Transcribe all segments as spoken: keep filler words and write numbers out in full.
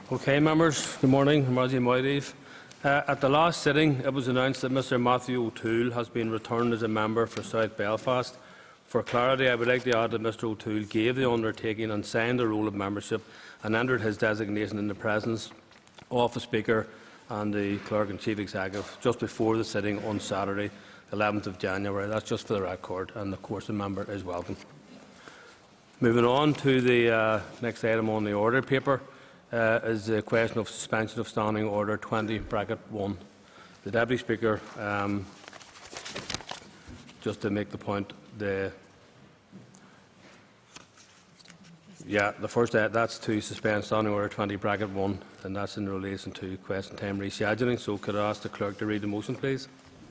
Okay, members, good morning. Marzi Moidev. Uh, at the last sitting, it was announced that Mr Matthew O'Toole has been returned as a member for South Belfast. For clarity, I would like to add that Mr O'Toole gave the undertaking and signed the roll of membership and entered his designation in the presence of the Speaker and the Clerk and Chief Executive just before the sitting on Saturday, eleventh of January. That's just for the record, and of course the member is welcome. Moving on to the uh, next item on the order paper. Uh, is the question of suspension of Standing Order twenty, bracket one. The Deputy Speaker, um, just to make the point, the yeah, the first uh, that's to suspend Standing Order twenty, bracket one, and that's in relation to question time rescheduling. So, could I ask the Clerk to read the motion, please?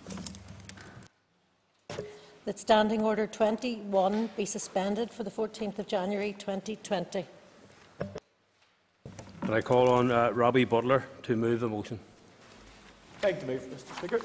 That Standing Order twenty-one be suspended for the fourteenth of January twenty twenty. And I call on uh, Robbie Butler to move the motion. Thank you, Mr Speaker.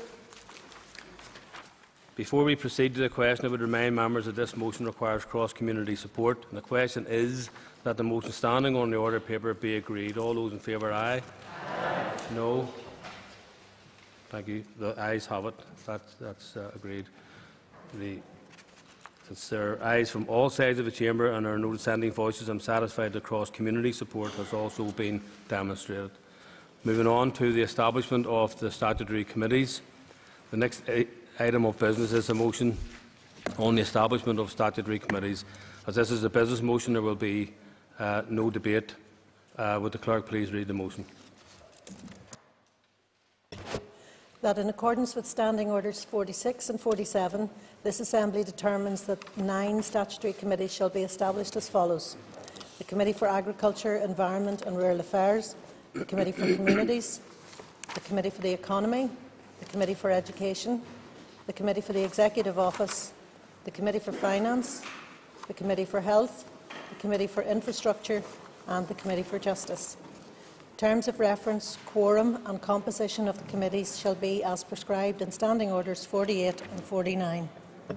Before we proceed to the question, I would remind members that this motion requires cross-community support. And the question is that the motion standing on the order paper be agreed. All those in favour, aye. Aye. No. Thank you. The ayes have it. That, that's uh, agreed. The Since there are ayes from all sides of the chamber and there are no dissenting voices, I am satisfied that cross-community support has also been demonstrated. Moving on to the establishment of the statutory committees. The next item of business is a motion on the establishment of statutory committees. As this is a business motion, there will be uh, no debate. Uh, would the Clerk please read the motion? That in accordance with Standing Orders forty-six and forty-seven, this Assembly determines that nine statutory committees shall be established as follows: the Committee for Agriculture, Environment and Rural Affairs, the Committee for Communities, the Committee for the Economy, the Committee for Education, the Committee for the Executive Office, the Committee for Finance, the Committee for Health, the Committee for Infrastructure and the Committee for Justice. Terms of reference, quorum and composition of the committees shall be as prescribed in Standing Orders forty-eight and forty-nine.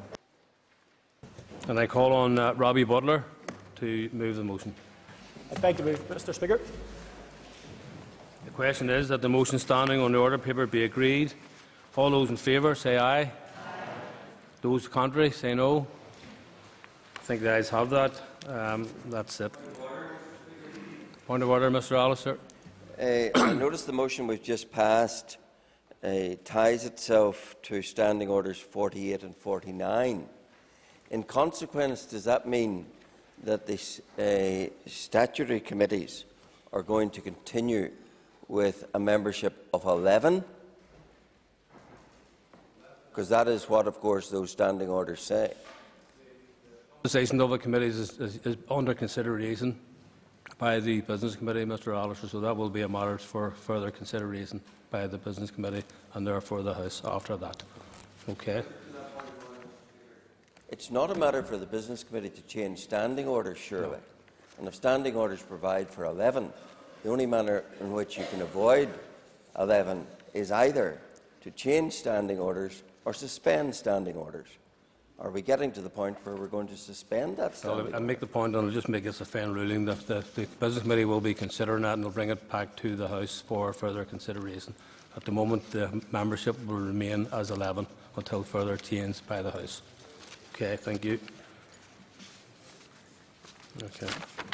And I call on uh, Robbie Butler to move the motion. Thank you, Mr Speaker. The question is that the motion standing on the order paper be agreed. All those in favour say aye. Aye. Those contrary say no. I think the ayes have that. Um, that's it. Point of order, Mr Allister. Uh, I notice the motion we've just passed uh, ties itself to Standing Orders forty-eight and forty-nine. In consequence, does that mean that the uh, statutory committees are going to continue with a membership of eleven? Because that is what, of course, those standing orders say. The conversation of the committees is, is, is under consideration by the Business Committee, Mr Allister, so that will be a matter for further consideration by the Business Committee and therefore the House after that. Okay. It's not a matter for the Business Committee to change standing orders, surely. No. And if standing orders provide for eleven, the only manner in which you can avoid eleven is either to change standing orders or suspend standing orders. Are we getting to the point where we're going to suspend that standing I'll, I'll make the point, and I'll just make this a final ruling, that the, the Business Committee will be considering that and will bring it back to the House for further consideration. At the moment, the membership will remain as eleven until further change by the House. Okay, thank you. Okay.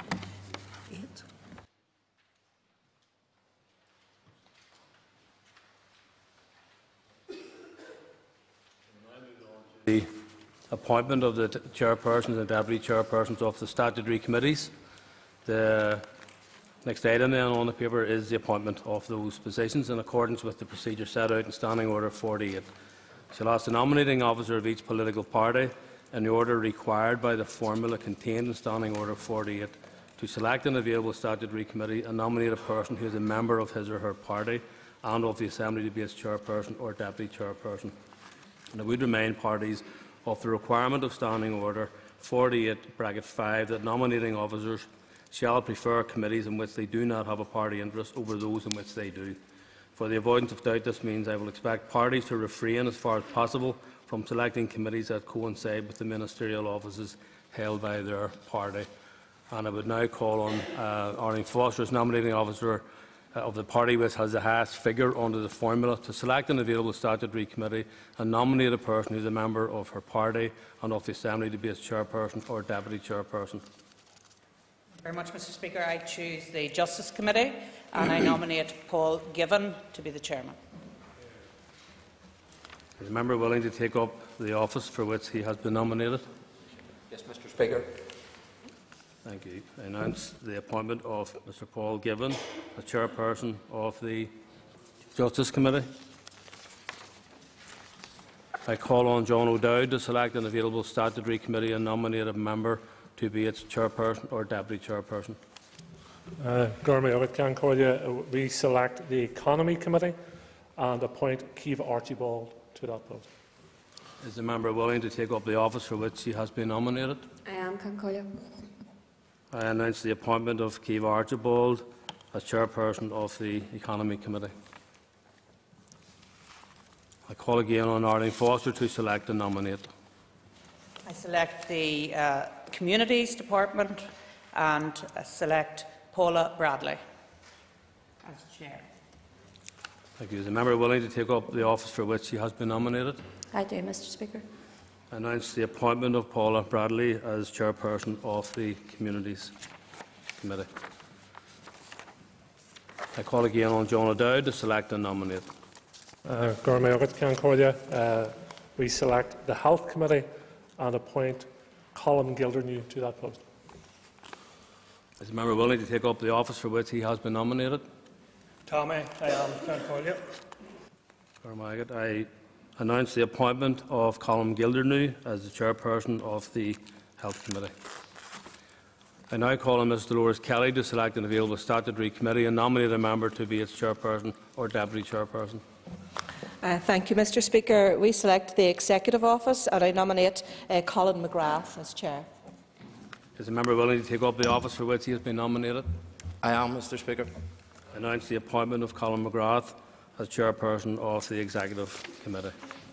The appointment of the chairpersons and deputy chairpersons of the statutory committees. The next item then on the paper is the appointment of those positions in accordance with the procedure set out in Standing Order forty-eight. Shall ask the nominating officer of each political party, in the order required by the formula contained in Standing Order forty-eight, to select an available statutory committee and nominate a person who is a member of his or her party and of the Assembly to be its chairperson or deputy chairperson. And I would remind parties of the requirement of Standing Order forty-eight, bracket five, that nominating officers shall prefer committees in which they do not have a party interest over those in which they do. For the avoidance of doubt, this means I will expect parties to refrain as far as possible from selecting committees that coincide with the ministerial offices held by their party. And I would now call on uh, Arlene Foster as nominating officer uh, of the party which has the highest figure under the formula to select an available statutory committee and nominate a person who is a member of her party and of the Assembly to be its chairperson or deputy chairperson. Very much, Mr Speaker. I choose the Justice Committee and I nominate Paul Given to be the chairman. Is the member willing to take up the office for which he has been nominated? Yes, Mr Speaker. Thank you. I announce the appointment of Mr Paul Given as chairperson of the Justice Committee. I call on John O'Dowd to select an available statutory committee and nominate a member to be its chairperson or deputy chairperson. Uh, we select the Economy Committee and appoint Keith Archibald to that post. Is the member willing to take up the office for which he has been nominated? I am, Concollia. I announce the appointment of Keith Archibald as chairperson of the Economy Committee. I call again on Arlene Foster to select and nominate. I select the uh, Communities Department and uh, select Paula Bradley as chair. Thank you. Is the member willing to take up the office for which he has been nominated? I do, Mr Speaker. I announce the appointment of Paula Bradley as chairperson of the Communities Committee. I call again on John O'Dowd to select and nominate. Uh, uh, we select the Health Committee and appoint Colin Gildernew to that post. Is the member willing to take up the office for which he has been nominated? Tommy, I am, Concollia. I announce the appointment of Colin Gildernew as the chairperson of the Health Committee. I now call on Miz Dolores Kelly to select an available statutory committee and nominate a member to be its chairperson or deputy chairperson. Uh, thank you, Mr Speaker. We select the Executive Office and I nominate uh, Colin McGrath as chair. Is the member willing to take up the office for which he has been nominated? I am, Mr Speaker. I announce the appointment of Colin McGrath as chairperson of the Executive Committee.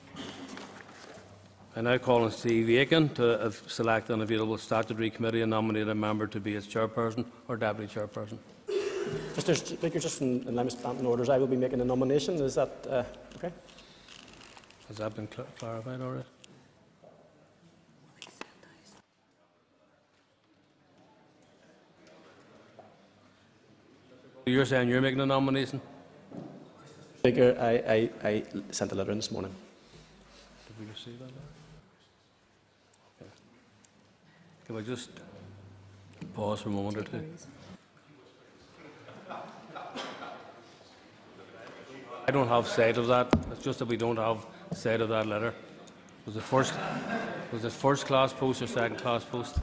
I now call on Steve Aiken to uh, select an available statutory committee and nominate a member to be its chairperson or deputy chairperson. Mr Speaker, just in, in line with standing orders, I will be making a nomination. Is that uh, okay? Has that been cl clarified already? You're saying you're making a nomination? Speaker, I, I, I sent a letter in this morning. Did we receive that? Okay. Can we just pause for a moment or two? I don't have sight of that. It's just that we don't have sight of that letter. Was it first? Was it first class post or second class post?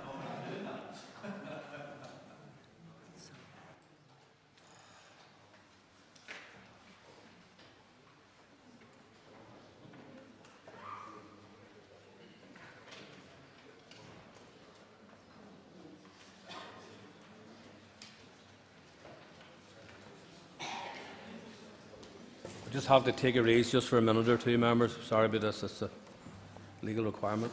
I just have to take a raise just for a minute or two, members. Sorry about this. It's a legal requirement.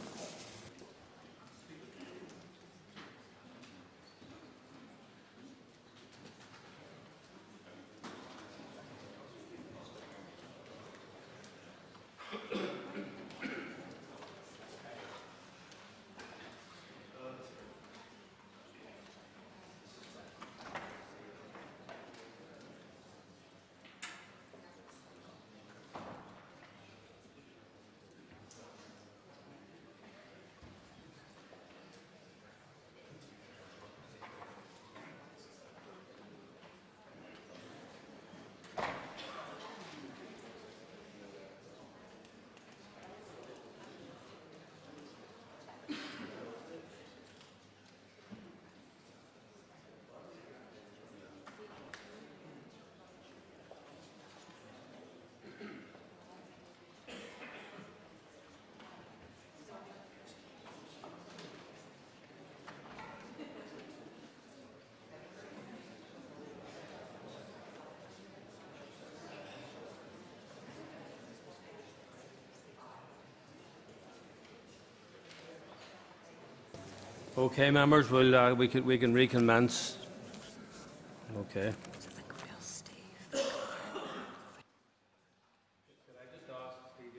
Okay, members, we'll, uh, we, can, we can recommence. Okay.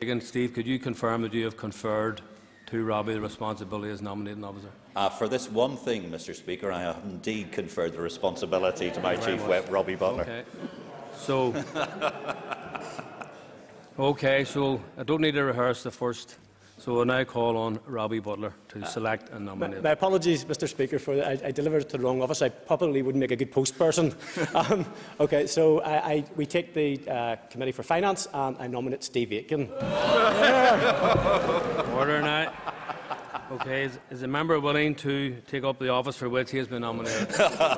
Again, Steve, could you confirm that you have conferred to Robbie the responsibility as nominating officer? Uh, for this one thing, Mister Speaker, I have indeed conferred the responsibility to my Chief Whip, Robbie Butler. Okay. So, okay, so I don't need to rehearse the first. So I now call on Robbie Butler to select and nominate. My, my apologies, Mister Speaker, for I, I delivered it to the wrong office. I probably wouldn't make a good post person. um, okay, so I, I, we take the uh, Committee for Finance, and I nominate Steve Aitken. Order now. Okay, is, is the member willing to take up the office for which he has been nominated?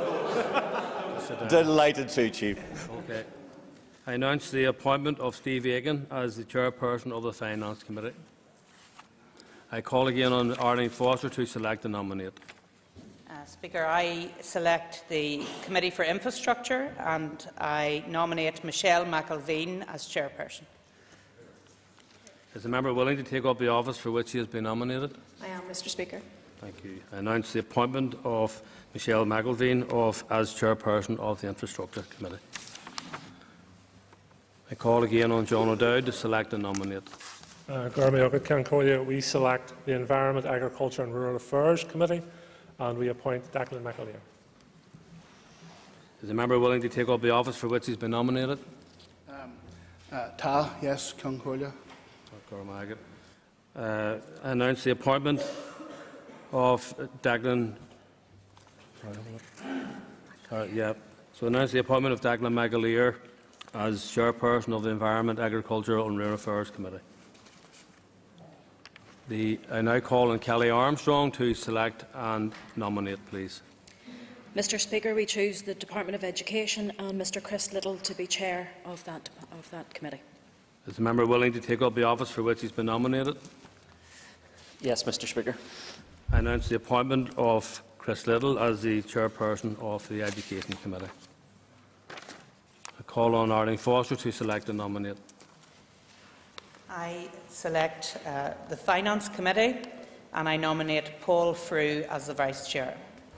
Delighted to, Chief. Okay. I announce the appointment of Steve Aitken as the Chairperson of the Finance Committee. I call again on Arlene Foster to select and nominate. Uh, Speaker, I select the Committee for Infrastructure and I nominate Michelle McElveen as Chairperson. Is the member willing to take up the office for which he has been nominated? I am, Mister Speaker. Thank you. I announce the appointment of Michelle McElveen of, as Chairperson of the Infrastructure Committee. I call again on John O'Dowd to select and nominate. Uh, we select the Environment, Agriculture and Rural Affairs Committee, and we appoint Declan McAleer. Is the member willing to take up the office for which he's been nominated? Um, uh, Ta, yes, Concordia. Uh, I announce the appointment of Declan. Uh, yeah. So I announce the appointment of Declan McAleer as Chairperson of the Environment, Agricultural and Rural Affairs Committee. The, I now call on Kelly Armstrong to select and nominate, please. Mister Speaker, we choose the Department of Education and Mister Chris Little to be Chair of that, of that committee. Is the member willing to take up the office for which he's been nominated? Yes, Mister Speaker. I announce the appointment of Chris Little as the Chairperson of the Education Committee. I call on Arlene Foster to select and nominate. I select uh, the Finance Committee and I nominate Paul Frew as the Vice Chair.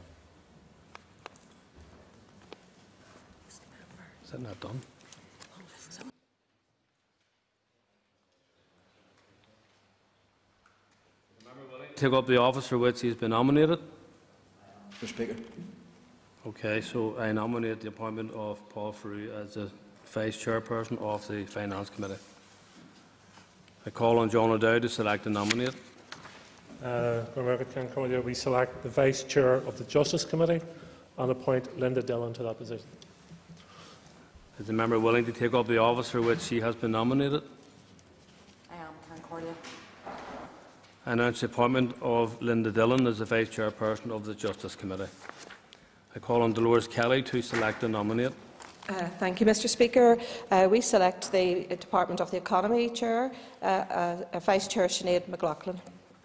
Is that not done? Take up the office for which he has been nominated? Mister Speaker. Okay, so I nominate the appointment of Paul Frew as the Vice Chairperson of the Finance Committee. I call on John O'Dowd to select and nominate. Uh, we select the Vice Chair of the Justice Committee and appoint Linda Dillon to that position. Is the member willing to take up the office for which she has been nominated? I am, Concordia. I announce the appointment of Linda Dillon as the Vice Chairperson of the Justice Committee. I call on Dolores Kelly to select and nominate. Uh, thank you, Mister Speaker. Uh, we select the Department of the Economy Chair, uh, uh, Vice Chair Sinead McLaughlin.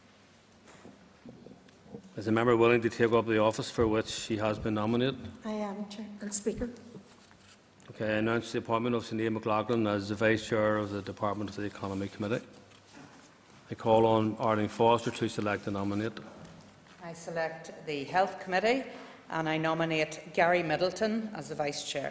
Is the member willing to take up the office for which she has been nominated? I am, Chair and Speaker. Okay, I announce the appointment of Sinead McLaughlin as the Vice Chair of the Department of the Economy Committee. I call on Arlene Foster to select and nominate. I select the Health Committee and I nominate Gary Middleton as the Vice Chair.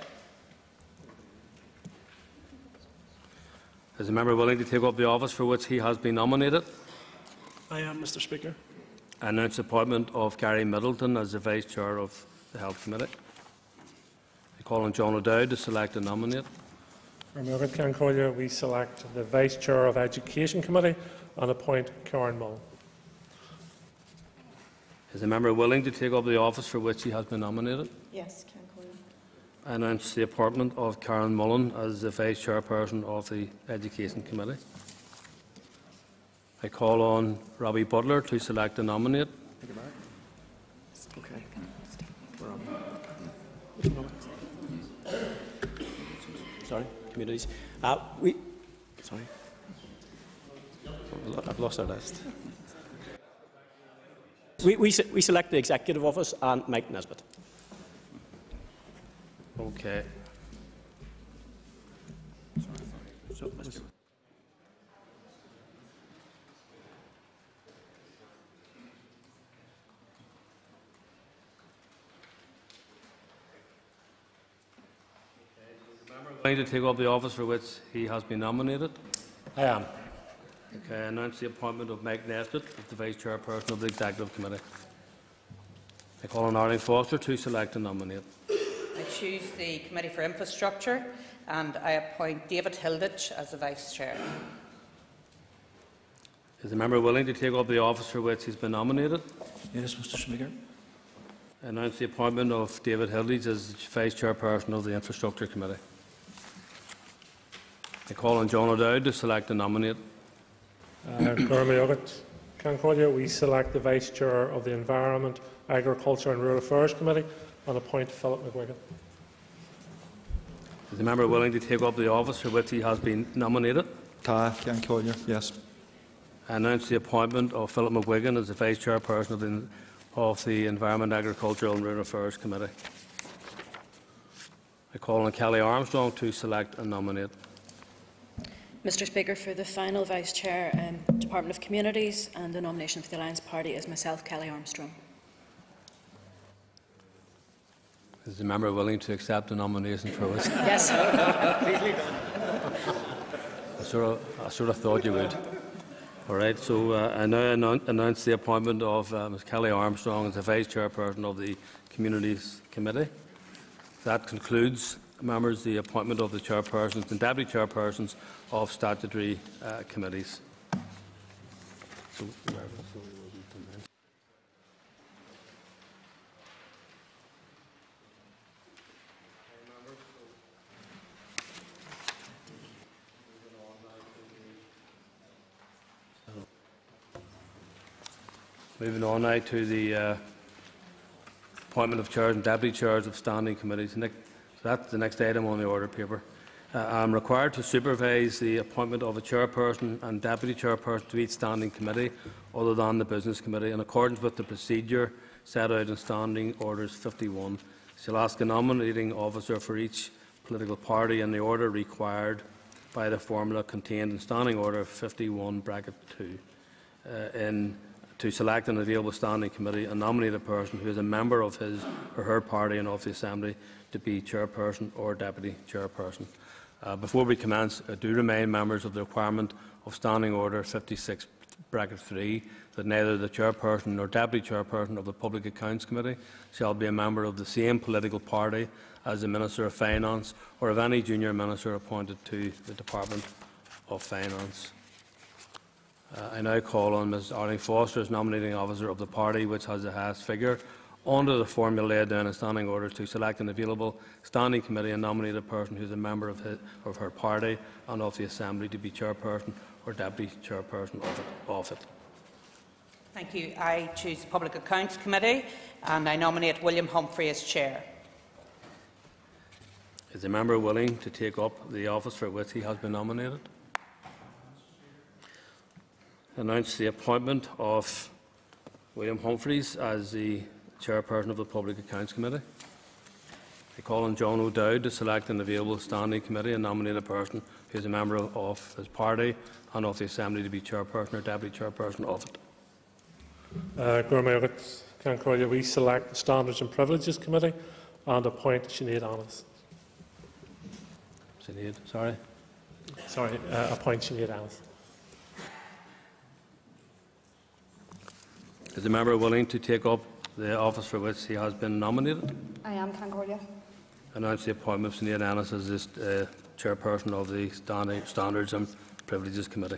Is the member willing to take up the office for which he has been nominated? I am, Mister Speaker. I announce the appointment of Gary Middleton as the Vice Chair of the Health Committee. I call on John O'Dowd to select and nominate. We select the Vice Chair of Education Committee and appoint Karen Mullen. Is the member willing to take up the office for which he has been nominated? Yes, Concordia. I announce the appointment of Karen Mullen as the Vice Chairperson of the Education Committee. I call on Robbie Butler to select and nominate. Okay. Sorry, communities. Uh, we. Sorry. I've lost our list. We, we, we select the Executive Office and Mike Nesbitt. Okay. So, Willing to take up the office for which he has been nominated? I am. Okay, I announce the appointment of Mike Nesbitt as the Vice Chairperson of the Executive Committee. I call on Arlene Foster to select and nominate. I choose the Committee for Infrastructure and I appoint David Hilditch as the Vice Chair. Is the member willing to take up the office for which he has been nominated? Yes, Mr Speaker. I announce the appointment of David Hilditch as Vice Chairperson of the Infrastructure Committee. I call on John O'Dowd to select and nominate. Uh, we select the Vice Chair of the Environment, Agriculture and Rural Affairs Committee and appoint Philip McGuigan. Is the member willing to take up the office for which he has been nominated? Ta, yes. I announce the appointment of Philip McGuigan as the Vice Chairperson of the, of the Environment, Agricultural and Rural Affairs Committee. I call on Kelly Armstrong to select and nominate. Mr Speaker, for the final Vice Chair, um, Department of Communities, and the nomination for the Alliance Party is myself, Kelly Armstrong. Is the member willing to accept the nomination for us? Yes. I sort of, I sort of thought you would. All right. So uh, I now annou announce the appointment of uh, Miz Kelly Armstrong as the Vice Chairperson of the Communities Committee. That concludes, members, the appointment of the Chairpersons and Deputy Chairpersons of statutory uh, committees. So, moving on now to the uh, appointment of chairs and deputy chairs of standing committees. Next, so that's the next item on the order paper. Uh, I am required to supervise the appointment of a chairperson and deputy chairperson to each standing committee other than the Business Committee in accordance with the procedure set out in Standing Orders fifty-one. Shall ask a nominating officer for each political party in the order required by the formula contained in Standing Order fifty-one bracket two uh, in to select an available standing committee and nominate a person who is a member of his or her party and of the Assembly to be chairperson or deputy chairperson. Uh, before we commence, I do remind members of the requirement of Standing Order fifty-six bracket three that neither the chairperson nor deputy chairperson of the Public Accounts Committee shall be a member of the same political party as the Minister of Finance or of any junior minister appointed to the Department of Finance. Uh, I now call on Miz Arlene Foster as nominating officer of the party which has the highest figure under the formula laid down in Standing Orders to select an available standing committee and nominate a person who is a member of, his, of her party and of the Assembly to be chairperson or deputy chairperson of it. Of it. Thank you. I choose the Public Accounts Committee and I nominate William Humphrey as chair. Is the member willing to take up the office for which he has been nominated? Announce the appointment of William Humphreys as the chairperson of the Public Accounts Committee. I call on John O'Dowd to select an available standing committee and nominate a person who is a member of his party and of the Assembly to be chairperson or deputy chairperson of it. Uh, we select the Standards and Privileges Committee and appoint Sinead Annis. Sinead, sorry. Sorry, uh, appoint Sinead Annis. Is the member willing to take up the office for which he has been nominated? I am, Concordia. Announce the appointment of Sinead Annis as this uh, chairperson of the Standards and Privileges Committee.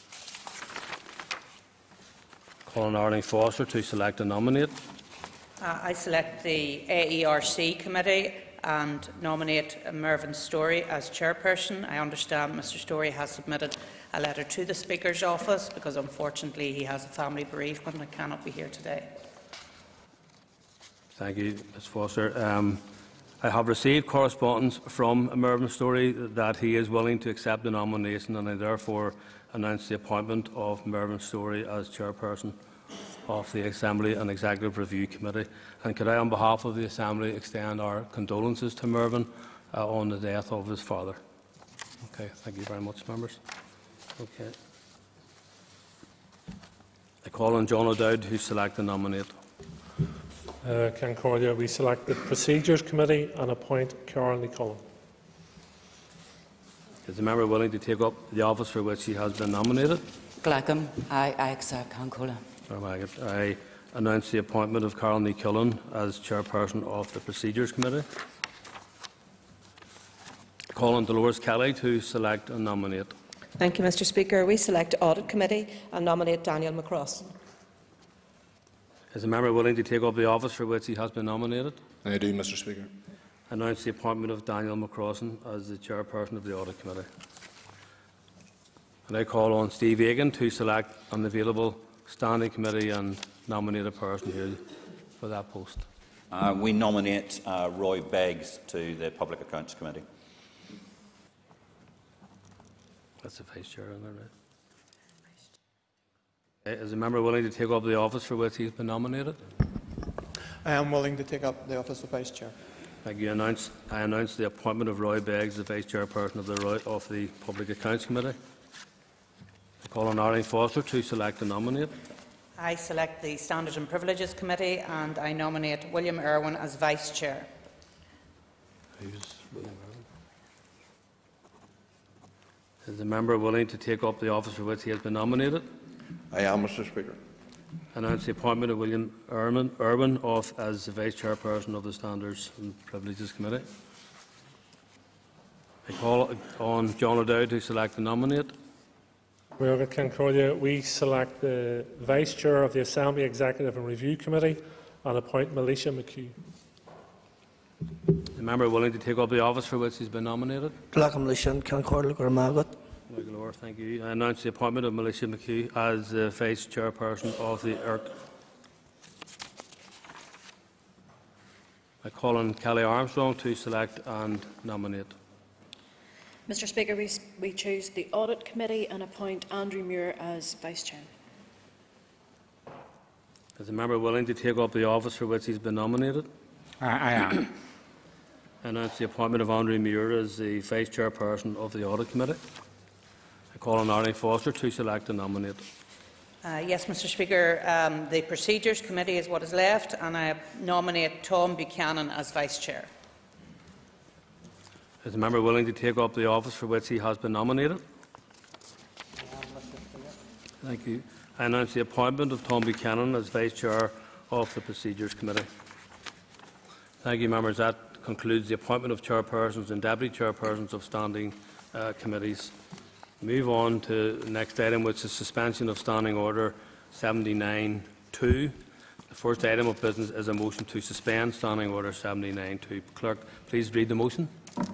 Call on Arlene Foster to select and nominate. Uh, I select the A E R C Committee and nominate Mervyn Storey as chairperson. I understand Mr Storey has submitted a letter to the Speaker's office because unfortunately he has a family bereavement and cannot be here today. Thank you, Miz Foster. Um, I have received correspondence from Mervyn Storey that he is willing to accept the nomination, and I therefore announce the appointment of Mervyn Storey as chairperson of the Assembly and Executive Review Committee. And could I, on behalf of the Assembly, extend our condolences to Mervyn uh, on the death of his father. Okay, thank you very much, members. Okay. I call on John O'Dowd to select and nominate. Uh, Concordia, we select the Procedures Committee and appoint Karen Lee Cullen. Is the member willing to take up the office for which he has been nominated? Glackham, I, I accept Concola. I announce the appointment of Carol Ní Cullen as Chairperson of the Procedures Committee. Call on Dolores Kelly to select and nominate. Thank you, Mr Speaker. We select Audit Committee and nominate Daniel McCross. Is the member willing to take up the office for which he has been nominated? I do, Mr Speaker. I announce the appointment of Daniel McCross as the Chairperson of the Audit Committee. And I call on Steve Egan to select an available standing committee and nominate a person here for that post. Uh, we nominate uh, Roy Beggs to the Public Accounts Committee. That's the Vice Chair, isn't that right? Is the member willing to take up the office for which he has been nominated? I am willing to take up the office of Vice Chair. Thank you. I announce, I announce the appointment of Roy Beggs as the Vice Chairperson of the, Roy, of the Public Accounts Committee. I call on Arlene Foster to select and nominate. I select the Standards and Privileges Committee and I nominate William Irwin as Vice Chair. Who's William Irwin? Is the member willing to take up the office for which he has been nominated? I am, Mr Speaker. I announce the appointment of William Irwin, Irwin of, as the Vice Chairperson of the Standards and Privileges Committee. I call on John O'Dowd to select and nominate. We select the Vice Chair of the Assembly Executive and Review Committee and appoint Militia McHugh. The member willing to take up the office for which he has been nominated? Thank you. I announce the appointment of Militia McHugh as the Vice Chairperson of the I R C. I call on Kelly Armstrong to select and nominate. Mr Speaker, we, we choose the Audit Committee and appoint Andrew Muir as Vice Chair. Is the member willing to take up the office for which he has been nominated? I, I am. I announce the appointment of Andrew Muir as the Vice Chairperson of the Audit Committee. I call on Arlene Foster to select and nominate. Uh, yes, Mr Speaker, um, the Procedures Committee is what is left and I nominate Tom Buchanan as Vice Chair. Is the member willing to take up the office for which he has been nominated? Thank you. I announce the appointment of Tom Buchanan as Vice Chair of the Procedures Committee. Thank you, members. That concludes the appointment of Chairpersons and Deputy Chairpersons of standing uh, committees. Move on to the next item, which is suspension of Standing Order seventy-nine two. The first item of business is a motion to suspend Standing Order seventy-nine two. Clerk, please read the motion.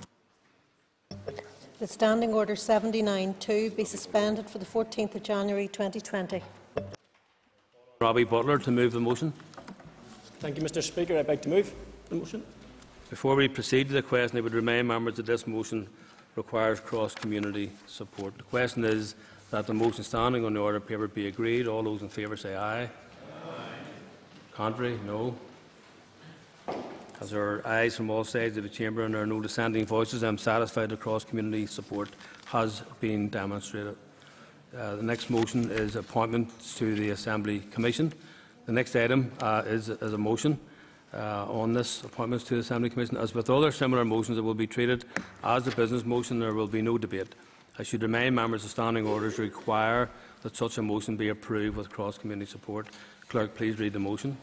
The Standing Order seventy-nine two be suspended for the fourteenth of January twenty twenty. Robbie Butler to move the motion. Thank you, Mr Speaker. I'd like to move the motion. Before we proceed to the question, I would remind members that this motion requires cross-community support. The question is that the motion standing on the order paper be agreed. All those in favour say aye. Aye. Contrary? No. As there are ayes from all sides of the chamber and there are no dissenting voices, I am satisfied that cross-community support has been demonstrated. Uh, the next motion is appointments to the Assembly Commission. The next item uh, is, is a motion uh, on this appointments to the Assembly Commission. As with other similar motions, it will be treated as a business motion. There will be no debate. I should remind members that standing orders require that such a motion be approved with cross-community support. Clerk, please read the motion.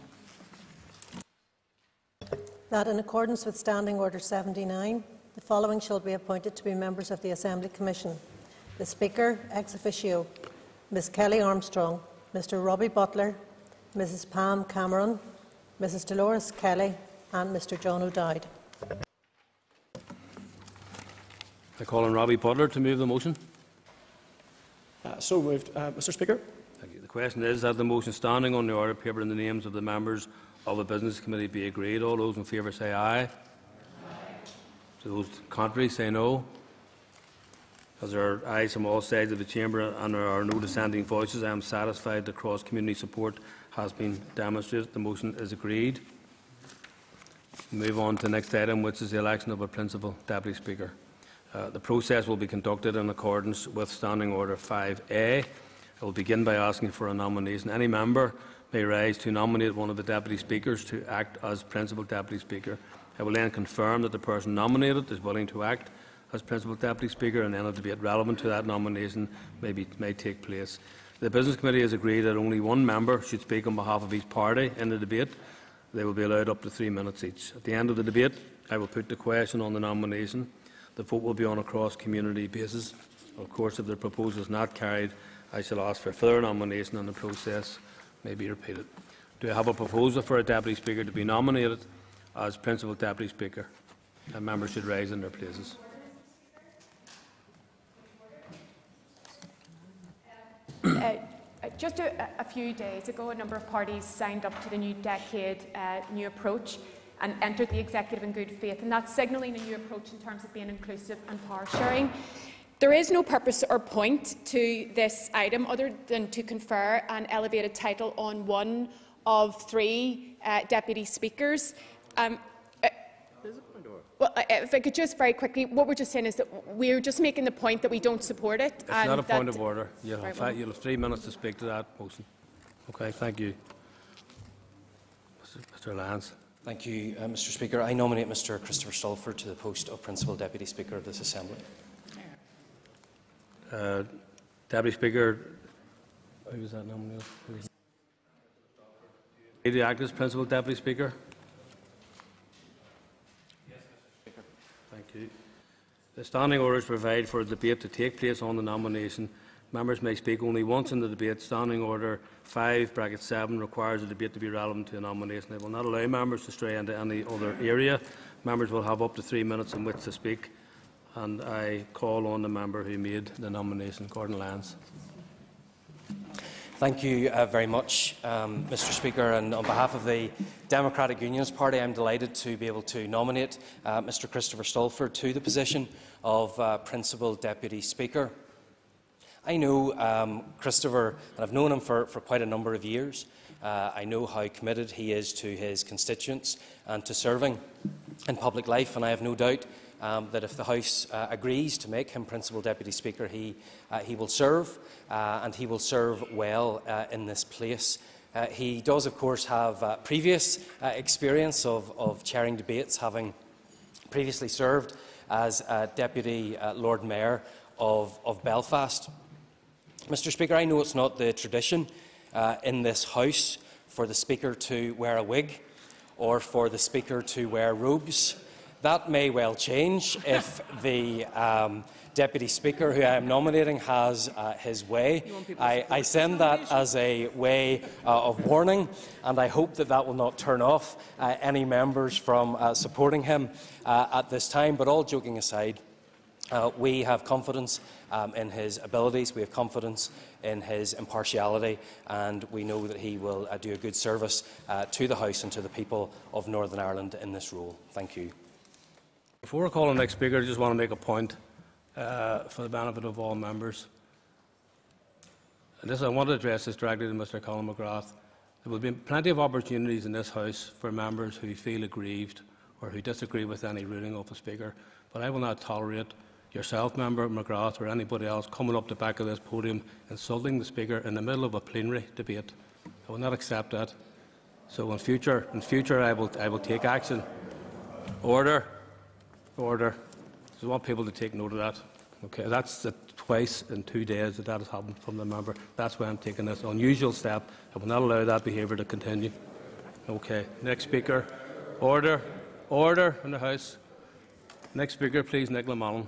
That in accordance with Standing Order seventy-nine, the following shall be appointed to be members of the Assembly Commission. The Speaker, ex officio, Miz Kelly Armstrong, Mr Robbie Butler, Missus Pam Cameron, Missus Dolores Kelly and Mr John O'Dowd. I call on Robbie Butler to move the motion. Uh, so moved, uh, Mr Speaker. Thank you. The question is that the motion standing on the order paper in the names of the members of the Business Committee be agreed. All those in favour say aye. Aye. Those contrary say no. As there are ayes from all sides of the chamber and there are no dissenting voices, I am satisfied that cross-community support has been demonstrated. The motion is agreed. We move on to the next item, which is the election of a Principal Deputy Speaker. Uh, the process will be conducted in accordance with Standing Order five A. I will begin by asking for a nomination. Any member may rise to nominate one of the Deputy Speakers to act as Principal Deputy Speaker. I will then confirm that the person nominated is willing to act as Principal Deputy Speaker, and then a debate relevant to that nomination may, be, may take place. The Business Committee has agreed that only one member should speak on behalf of each party in the debate. They will be allowed up to three minutes each. At the end of the debate, I will put the question on the nomination. The vote will be on a cross-community basis. Of course, if the proposal is not carried, I shall ask for further nomination and the process may be repeated. Do I have a proposal for a Deputy Speaker to be nominated as Principal Deputy Speaker? And members should rise in their places. Uh, just a, a few days ago, a number of parties signed up to the new decade uh, new approach and entered the executive in good faith, and that's signalling a new approach in terms of being inclusive and power sharing. There is no purpose or point to this item other than to confer an elevated title on one of three uh, deputy speakers. Um, uh, well, uh, if I could just very quickly, what we're just saying is that we're just making the point that we don't support it. It's not a point of order. You'll have, five, you'll have three minutes to speak to that motion. Okay, thank you. Mister Lyons. Thank you, uh, Mister Speaker. I nominate Mister Christopher Stolford to the post of Principal Deputy Speaker of this Assembly. Uh, Deputy Speaker, who was that nominated? Will you act as Principal Deputy Speaker? Yes, Mister Speaker. Thank you. The standing orders provide for a debate to take place on the nomination. Members may speak only once in the debate. Standing Order five bracket seven requires a debate to be relevant to a nomination. It will not allow members to stray into any other area. Members will have up to three minutes in which to speak. And I call on the member who made the nomination, Gordon Lyons. Thank you uh, very much, um, Mister Speaker. And on behalf of the Democratic Unionist Party, I am delighted to be able to nominate uh, Mister Christopher Stolford to the position of uh, Principal Deputy Speaker. I know um, Christopher, and I've known him for, for quite a number of years. Uh, I know how committed he is to his constituents and to serving in public life, and I have no doubt Um, that if the House uh, agrees to make him Principal Deputy Speaker, he, uh, he will serve, uh, and he will serve well uh, in this place. Uh, he does, of course, have uh, previous uh, experience of, of chairing debates, having previously served as uh, Deputy uh, Lord Mayor of, of Belfast. Mister Speaker, I know it's not the tradition uh, in this House for the Speaker to wear a wig or for the Speaker to wear robes. That may well change if the um, Deputy Speaker, who I am nominating, has uh, his way. I, I send that as a way uh, of warning, and I hope that that will not turn off uh, any members from uh, supporting him uh, at this time. But all joking aside, uh, we have confidence um, in his abilities, we have confidence in his impartiality, and we know that he will uh, do a good service uh, to the House and to the people of Northern Ireland in this role. Thank you. Before I call on the next speaker, I just want to make a point uh, for the benefit of all members. And this, I want to address this directly to Mister Colin McGrath. There will be plenty of opportunities in this House for members who feel aggrieved or who disagree with any ruling of a speaker, but I will not tolerate yourself, Member McGrath, or anybody else coming up the back of this podium insulting the speaker in the middle of a plenary debate. I will not accept that. So in future, in future I will, I will take action. Order. Order. I want people to take note of that. Okay, that's the twice in two days that that has happened from the member. That's why I'm taking this unusual step. I will not allow that behaviour to continue. Okay, next speaker. Order. Order in the House. Next speaker, please, Nicola Mullen.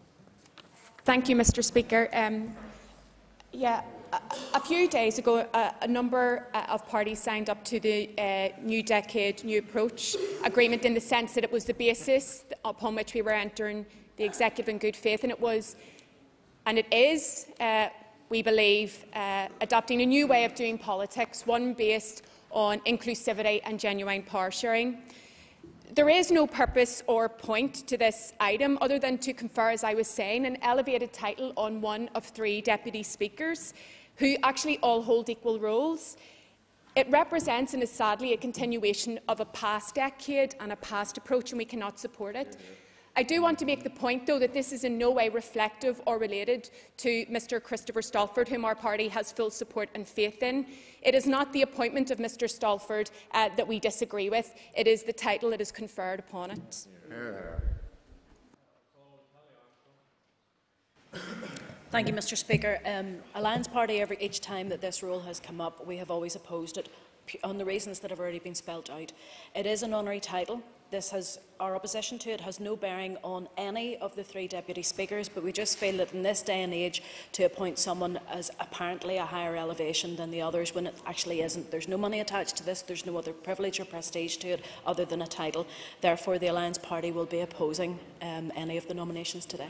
Thank you, Mister Speaker. Um, yeah. A, a few days ago, a, a number uh, of parties signed up to the uh, New Decade New Approach agreement in the sense that it was the basis upon which we were entering the executive in good faith, and it was, and it is, uh, we believe, uh, adopting a new way of doing politics, one based on inclusivity and genuine power sharing. There is no purpose or point to this item other than to confer, as I was saying, an elevated title on one of three deputy speakers who actually all hold equal roles. It represents and is sadly a continuation of a past decade and a past approach, and we cannot support it. I do want to make the point, though, that this is in no way reflective or related to Mister Christopher Stolford, whom our party has full support and faith in. It is not the appointment of Mister Stolford uh, that we disagree with. It is the title that is conferred upon it. Thank you, Mr Speaker. Um, Alliance Party, every, each time that this rule has come up, we have always opposed it on the reasons that have already been spelt out. It is an honorary title. This has, our opposition to it has no bearing on any of the three deputy speakers, but we just feel that in this day and age to appoint someone as apparently a higher elevation than the others when it actually isn't. There's no money attached to this, there's no other privilege or prestige to it other than a title. Therefore, the Alliance Party will be opposing um, any of the nominations today.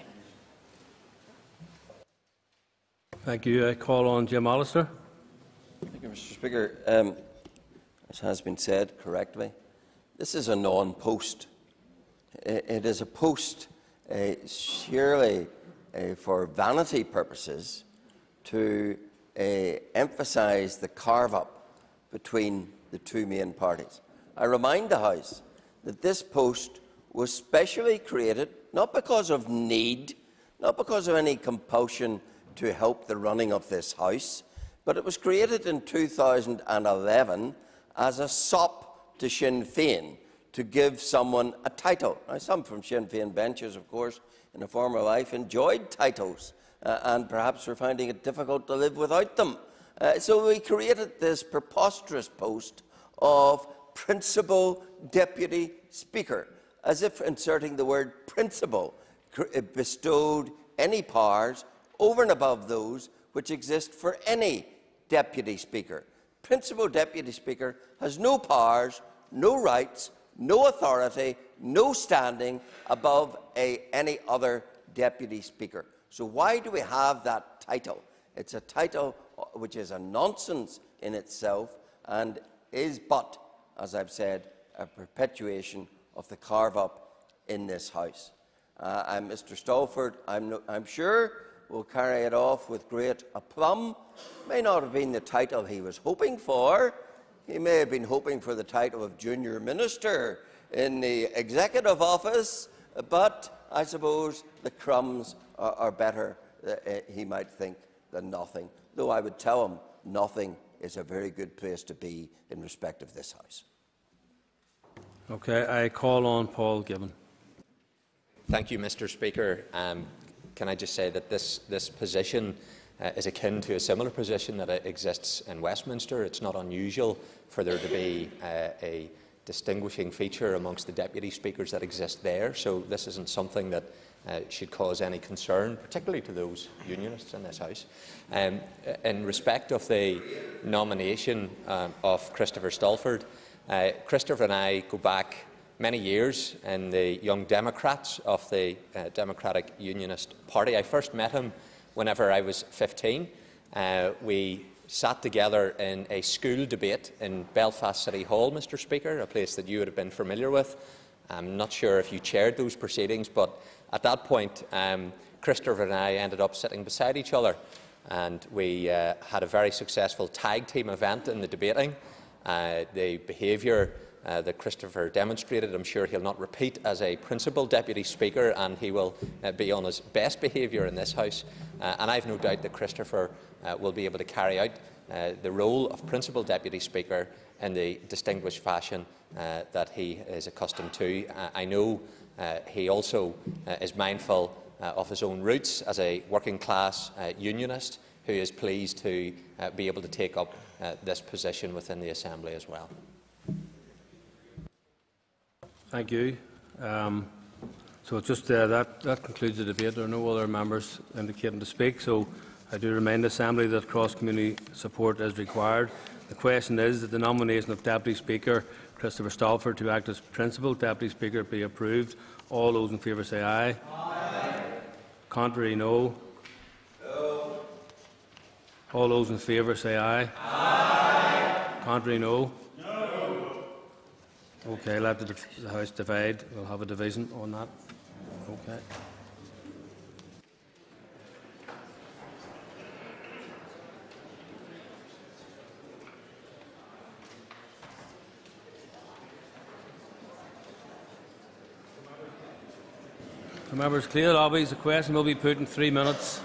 Thank you. I call on Jim Allister. Thank you, Mr Speaker. Um, as has been said correctly, this is a non-post. It is a post uh, surely uh, for vanity purposes to uh, emphasise the carve-up between the two main parties. I remind the House that this post was specially created not because of need, not because of any compulsion to help the running of this House, but it was created in two thousand eleven as a sop to Sinn Féin to give someone a title. Now, some from Sinn Féin benches, of course, in a former life enjoyed titles uh, and perhaps were finding it difficult to live without them. Uh, so we created this preposterous post of Principal Deputy Speaker, as if inserting the word principal bestowed any powers over and above those which exist for any Deputy Speaker. Principal Deputy Speaker has no powers, no rights, no authority, no standing above a, any other Deputy Speaker. So why do we have that title? It's a title which is a nonsense in itself and is but, as I've said, a perpetuation of the carve-up in this House. Uh, and Mr Stalford, I'm, no, I'm sure, will carry it off with great aplomb. May not have been the title he was hoping for. He may have been hoping for the title of Junior Minister in the Executive Office, but I suppose the crumbs are, are better, uh, he might think, than nothing, though I would tell him nothing is a very good place to be in respect of this House. Okay, I call on Paul Gibbon. Thank you, Mr Speaker. Um, Can I just say that this, this position uh, is akin to a similar position that uh, exists in Westminster. It's not unusual for there to be uh, a distinguishing feature amongst the deputy speakers that exist there, so this isn't something that uh, should cause any concern, particularly to those unionists in this House. Um, in respect of the nomination um, of Christopher Stalford, uh, Christopher and I go back many years in the Young Democrats of the uh, Democratic Unionist Party. I first met him whenever I was fifteen. Uh, we sat together in a school debate in Belfast City Hall, Mr Speaker, a place that you would have been familiar with. I'm not sure if you chaired those proceedings, but at that point, um, Christopher and I ended up sitting beside each other, and we uh, had a very successful tag team event in the debating. Uh, the behaviour Uh, that Christopher demonstrated, I'm sure he'll not repeat as a Principal Deputy Speaker, and he will uh, be on his best behaviour in this House. Uh, and I have no doubt that Christopher uh, will be able to carry out uh, the role of Principal Deputy Speaker in the distinguished fashion uh, that he is accustomed to. Uh, I know uh, he also uh, is mindful uh, of his own roots as a working-class uh, unionist who is pleased to uh, be able to take up uh, this position within the Assembly as well. Thank you. Um, so just uh, that, that concludes the debate. There are no other members indicating to speak. So I do remind the Assembly that cross-community support is required. The question is that the nomination of Deputy Speaker Christopher Stalford to act as Principal Deputy Speaker be approved. All those in favour say aye. Aye. Contrary, no. No. All those in favour say aye. Aye. Contrary, no. Okay, let the, the House divide. We'll have a division on that. Okay. The members clear lobbies. The question will be put in three minutes.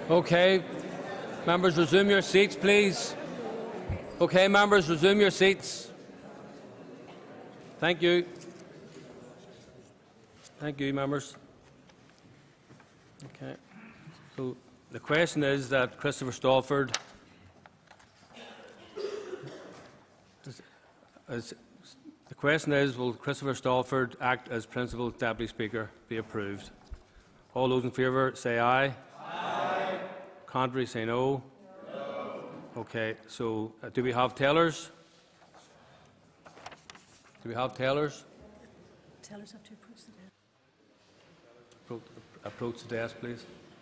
Okay. Members, resume your seats, please. Okay, members, resume your seats. Thank you. Thank you, members. Okay. So the question is that Christopher Stalford is, is, the question is, will Christopher Stalford act as Principal Deputy Speaker be approved? All those in favour say aye. Aye. Contrary say no. No. Okay, so uh, do we have tellers? Do we have tellers? Tellers have to approach the desk. Approach, approach the desk, please.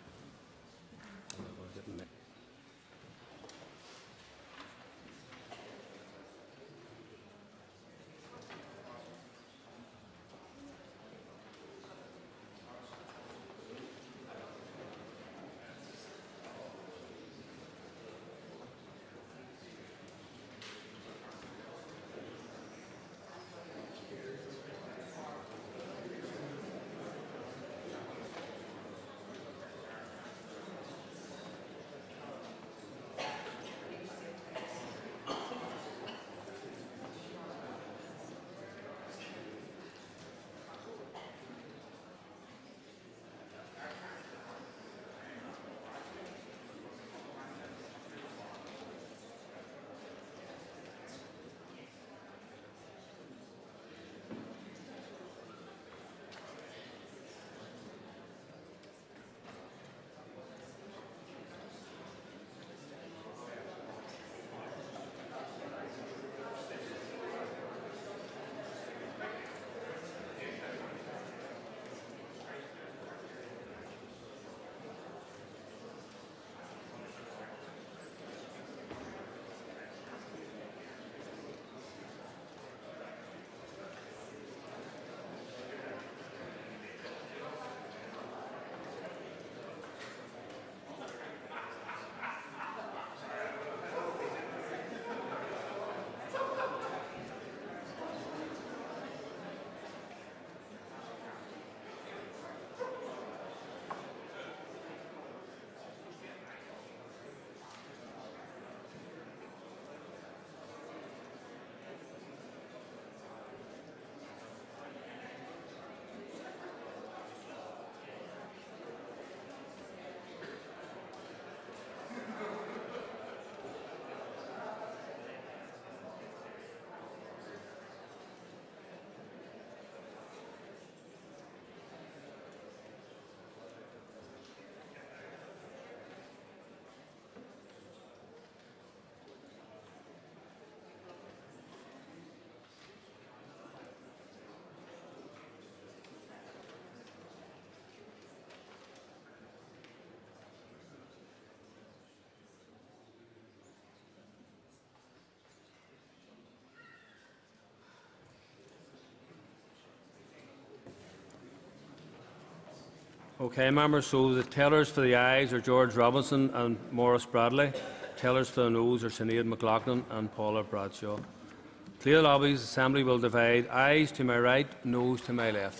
Okay, members, so the tellers for the ayes are George Robinson and Maurice Bradley. Tellers for the noes are Sinead McLaughlin and Paula Bradshaw. Clear lobbies, Assembly will divide. Ayes to my right, noes to my left.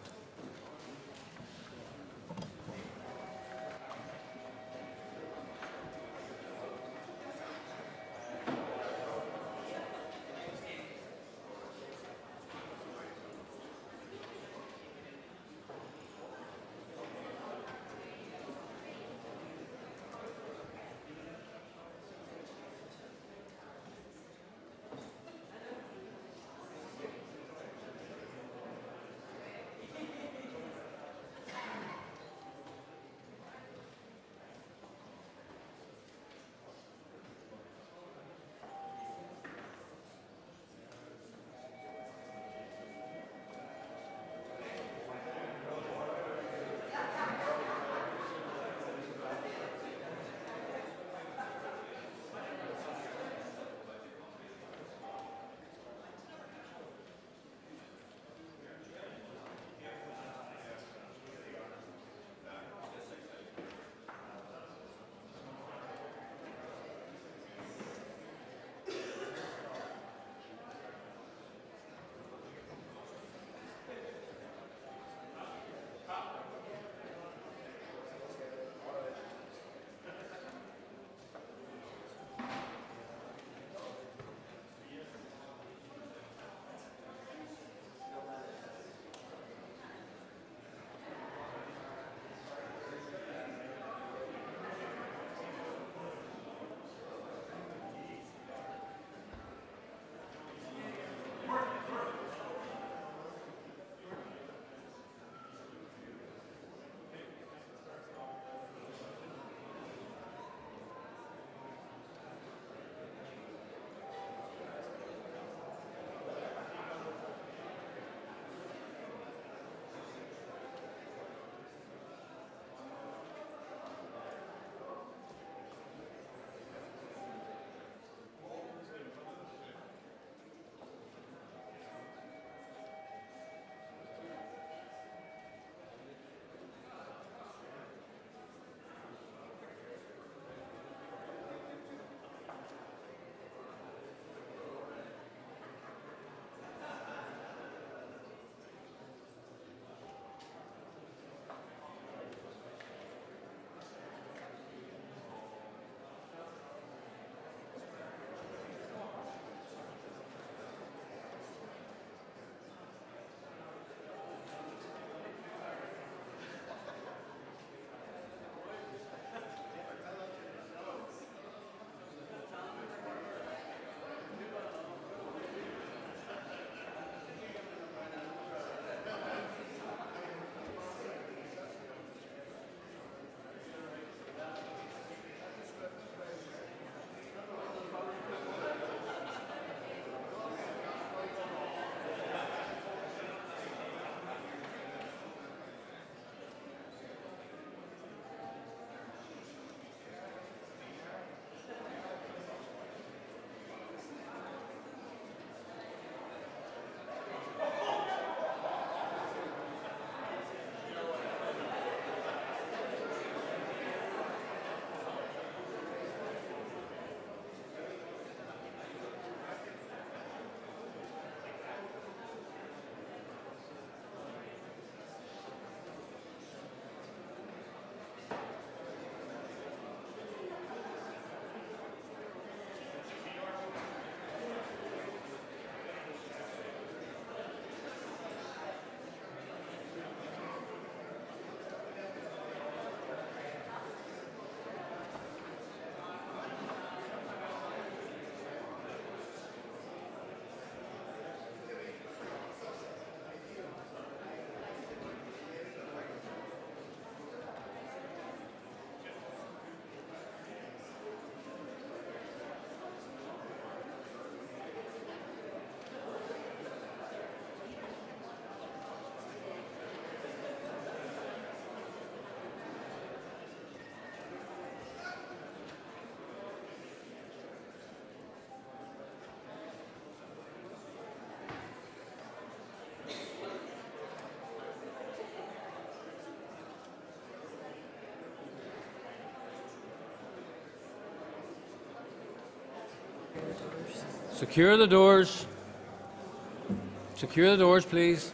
Secure the doors. Secure the doors, please.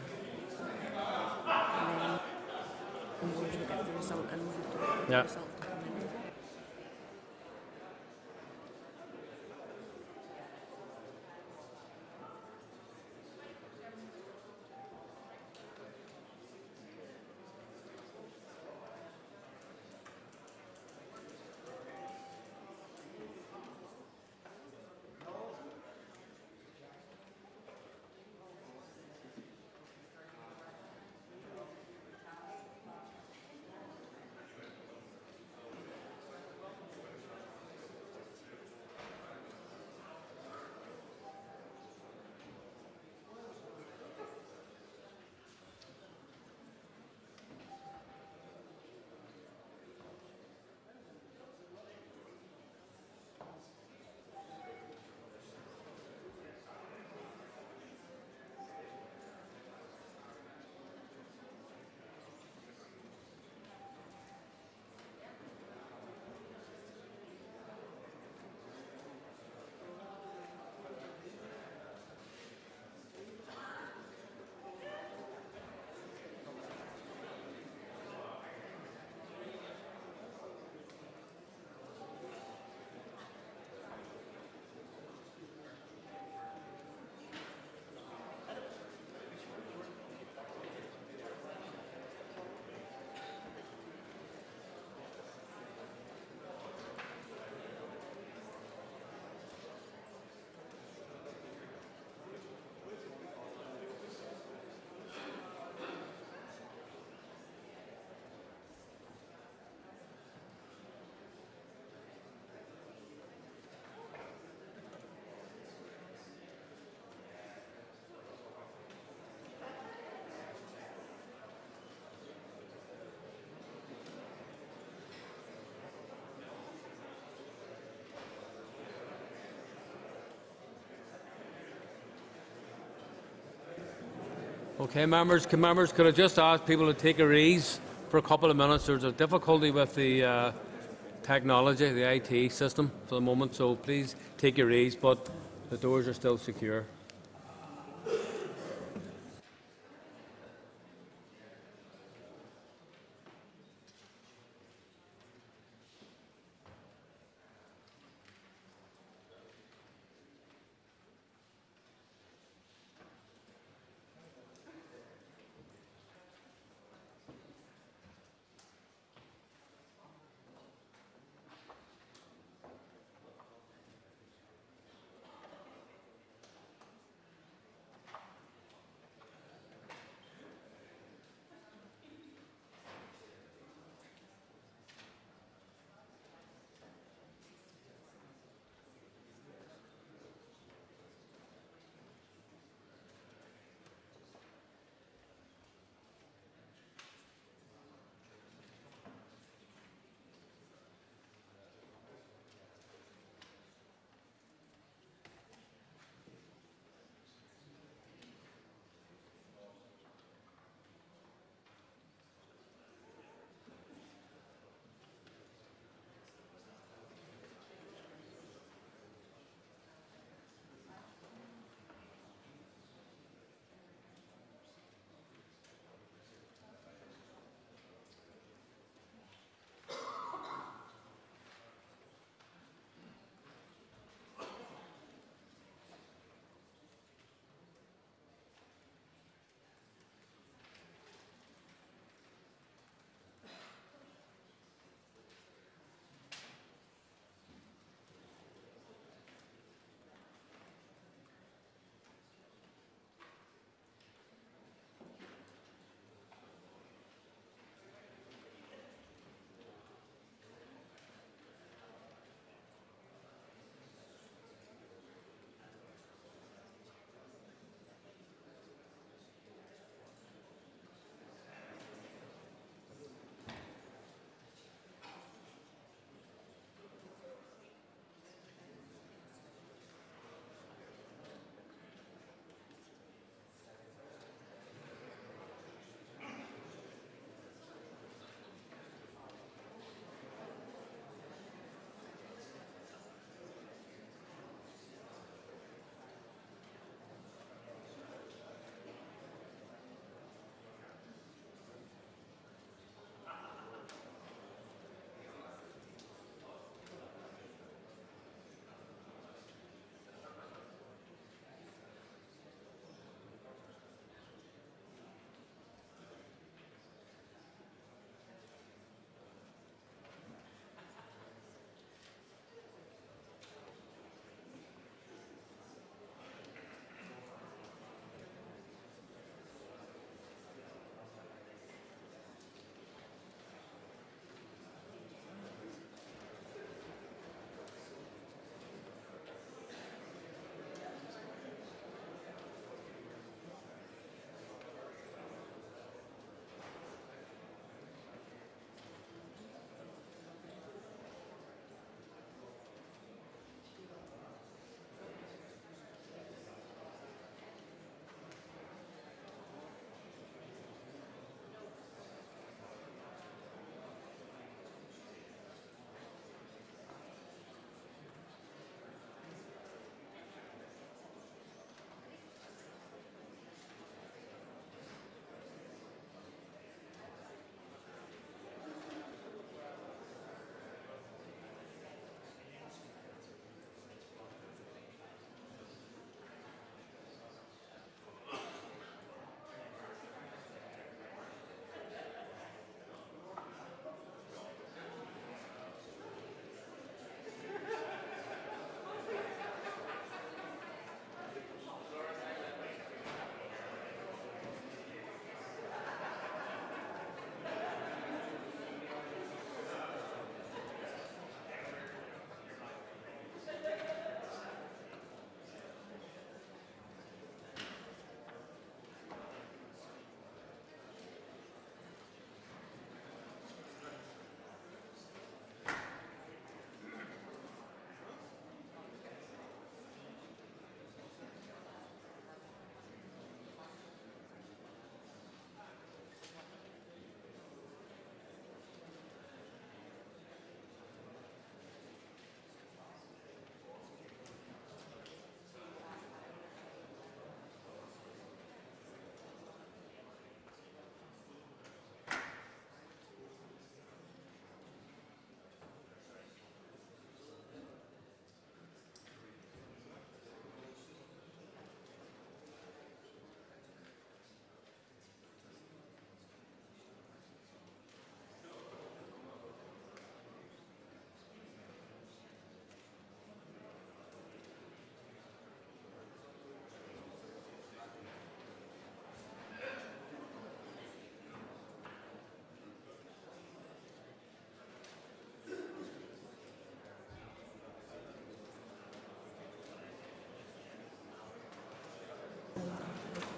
Yeah. Okay, members, can members, could I just ask people to take a ease for a couple of minutes? There's a difficulty with the uh, technology, the I T system for the moment, so please take your ease, but the doors are still secure.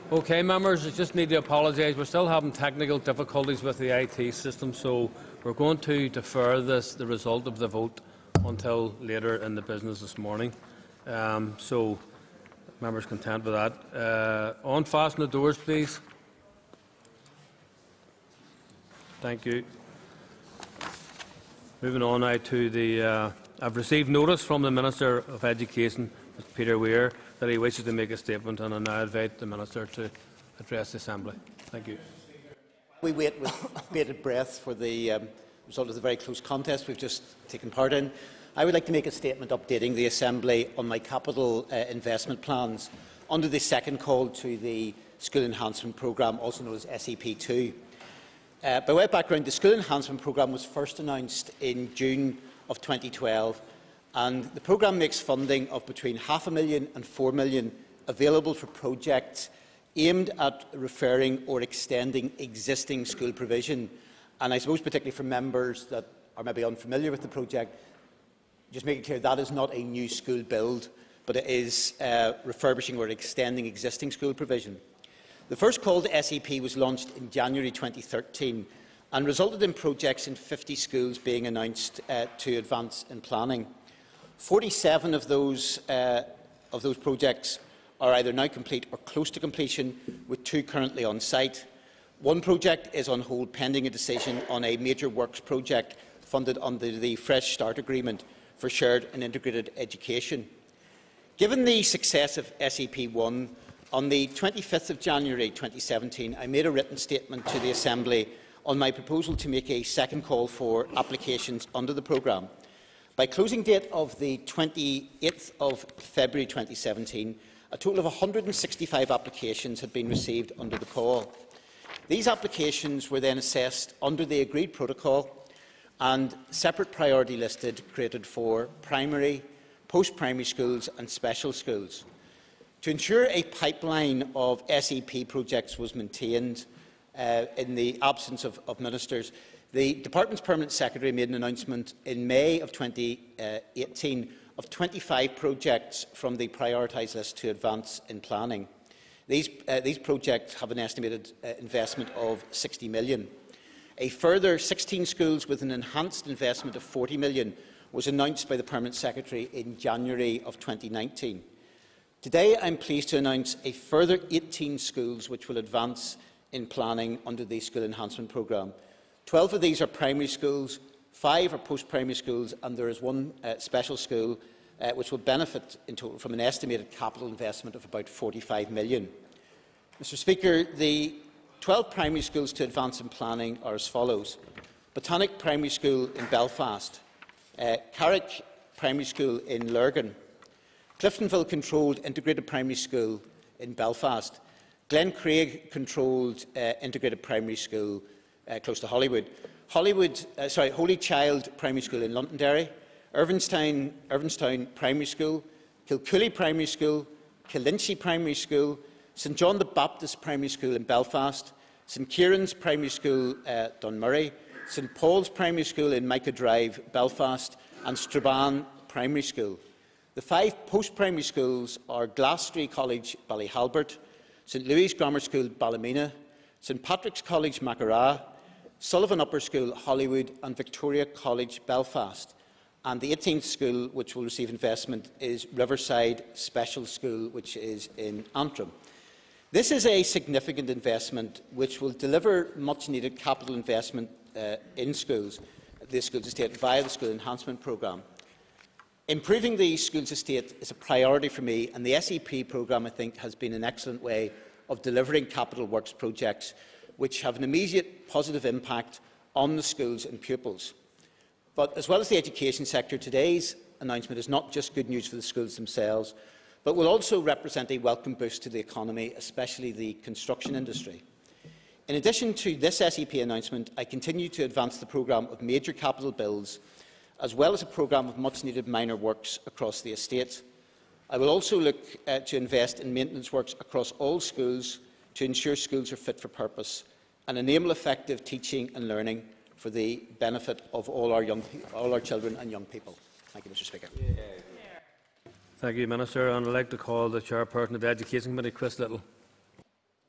Okay, members, I just need to apologise. We're still having technical difficulties with the I T system, so we're going to defer this, the result of the vote, until later in the business this morning. Um, so, members content with that. Uh, unfasten the doors, please. Thank you. Moving on now to the. Uh, I've received notice from the Minister of Education, Mister Peter Weir, that he wishes to make a statement, and I now invite the Minister to address the Assembly. Thank you. We wait with bated breath for the um, result of the very close contest we've just taken part in. I would like to make a statement updating the Assembly on my capital uh, investment plans under the second call to the School Enhancement Programme, also known as S E P two. Uh, by way of background, the School Enhancement Programme was first announced in June of twenty twelve, and the programme makes funding of between half a million and four million available for projects aimed at referring or extending existing school provision. And I suppose particularly for members that are maybe unfamiliar with the project, just make it clear that is not a new school build, but it is uh, refurbishing or extending existing school provision. The first call to S E P was launched in January twenty thirteen and resulted in projects in fifty schools being announced uh, to advance in planning. forty-seven of those, uh, of those projects are either now complete or close to completion, with two currently on site. One project is on hold pending a decision on a major works project funded under the Fresh Start Agreement for shared and integrated education. Given the success of S E P one, on the twenty-fifth of January twenty seventeen, I made a written statement to the Assembly on my proposal to make a second call for applications under the programme. By closing date of the twenty-eighth of February twenty seventeen, a total of one hundred and sixty-five applications had been received under the call. These applications were then assessed under the agreed protocol and separate priority listed created for primary, post-primary schools and special schools. To ensure a pipeline of S E P projects was maintained uh, in the absence of, of ministers, the Department's Permanent Secretary made an announcement in May of twenty eighteen of twenty-five projects from the prioritised list to advance in planning. These, uh, these projects have an estimated uh, investment of sixty million. A further sixteen schools with an enhanced investment of forty million was announced by the Permanent Secretary in January of twenty nineteen. Today, I am pleased to announce a further eighteen schools which will advance in planning under the School Enhancement Programme. twelve of these are primary schools, five are post-primary schools, and there is one uh, special school uh, which will benefit in total from an estimated capital investment of about forty-five million. Mr Speaker, the twelve primary schools to advance in planning are as follows: Botanic Primary School in Belfast, uh, Carrick Primary School in Lurgan, Cliftonville Controlled Integrated Primary School in Belfast, Glencraig Controlled uh, Integrated Primary School uh, close to Hollywood, Hollywood, uh, sorry, Holy Child Primary School in Londonderry, Irvinstown, Irvinstown Primary School, Kilcooley Primary School, Killinchy Primary School, St John the Baptist Primary School in Belfast, St Kieran's Primary School, uh, Dunmurray, St Paul's Primary School in Micah Drive, Belfast, and Strabane Primary School. The five post-primary schools are Glasstreet College, Ballyhalbert, St Louis Grammar School, Ballymena, St Patrick's College, Mackaraw, Sullivan Upper School, Hollywood, and Victoria College, Belfast. And the eighteenth school which will receive investment is Riverside Special School, which is in Antrim. This is a significant investment which will deliver much-needed capital investment uh, in schools, the schools estate, via the School Enhancement Programme. Improving the schools estate is a priority for me, and the S E P programme, I think, has been an excellent way of delivering capital works projects which have an immediate positive impact on the schools and pupils. But as well as the education sector, today's announcement is not just good news for the schools themselves, but will also represent a welcome boost to the economy, especially the construction industry. In addition to this S E P announcement, I continue to advance the programme of major capital bills, as well as a programme of much-needed minor works across the estate. I will also look uh, to invest in maintenance works across all schools to ensure schools are fit for purpose and enable effective teaching and learning for the benefit of all our, young, all our children and young people. Thank you, Mr Speaker. Thank you, Minister. And I'd like to call the Chairperson of the Education Committee, Chris Little.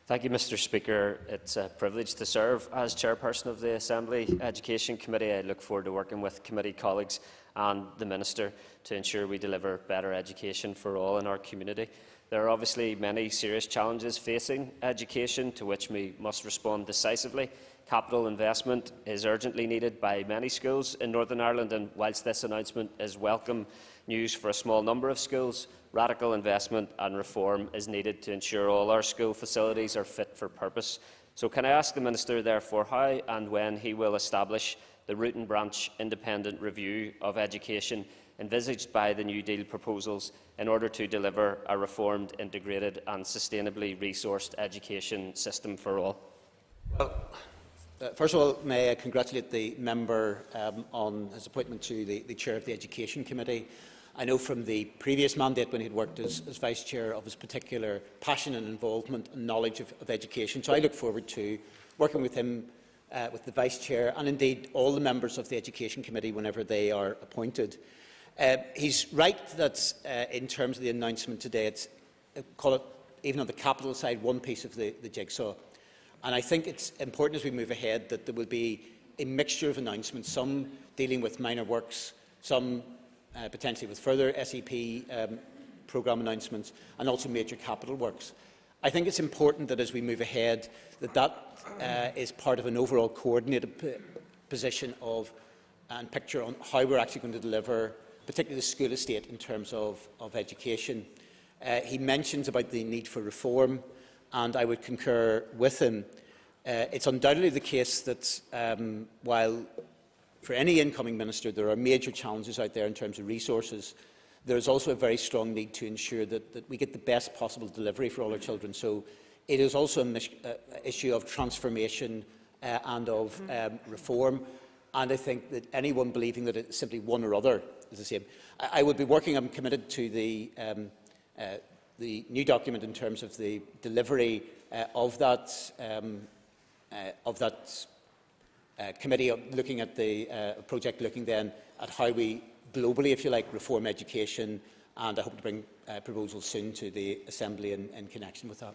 Thank you, Mr Speaker. It's a privilege to serve as chairperson of the Assembly Education Committee. I look forward to working with committee colleagues and the Minister to ensure we deliver better education for all in our community. There are obviously many serious challenges facing education to which we must respond decisively. Capital investment is urgently needed by many schools in Northern Ireland, and whilst this announcement is welcome news for a small number of schools, radical investment and reform is needed to ensure all our school facilities are fit for purpose. So can I ask the Minister, therefore, how and when he will establish the root and branch independent review of education envisaged by the New Deal proposals in order to deliver a reformed, integrated and sustainably resourced education system for all? Well, uh, first of all, may I congratulate the member um, on his appointment to the, the chair of the Education Committee. I know from the previous mandate when he had worked as, as Vice Chair of his particular passion and involvement and knowledge of, of education. So I look forward to working with him, uh, with the Vice Chair and indeed all the members of the Education Committee whenever they are appointed. Uh, he's right that uh, in terms of the announcement today, it's, uh, call it, even on the capital side, one piece of the, the jigsaw. And I think it's important as we move ahead that there will be a mixture of announcements, some dealing with minor works, some Uh, potentially with further S E P um, programme announcements and also major capital works. I think it's important that as we move ahead that that uh, is part of an overall coordinated position of and picture on how we're actually going to deliver, particularly the school estate in terms of, of education. Uh, he mentions about the need for reform, and I would concur with him. Uh, it's undoubtedly the case that um, while for any incoming minister, there are major challenges out there in terms of resources. There is also a very strong need to ensure that, that we get the best possible delivery for all our children. So it is also an uh, issue of transformation uh, and of um, reform. And I think that anyone believing that it's simply one or other is the same. I, I will be working, I'm committed to the, um, uh, the new document in terms of the delivery uh, of that, um, uh, of that Uh, committee looking at the uh, project, looking then at how we globally, if you like, reform education, and I hope to bring uh, proposals soon to the Assembly in, in connection with that.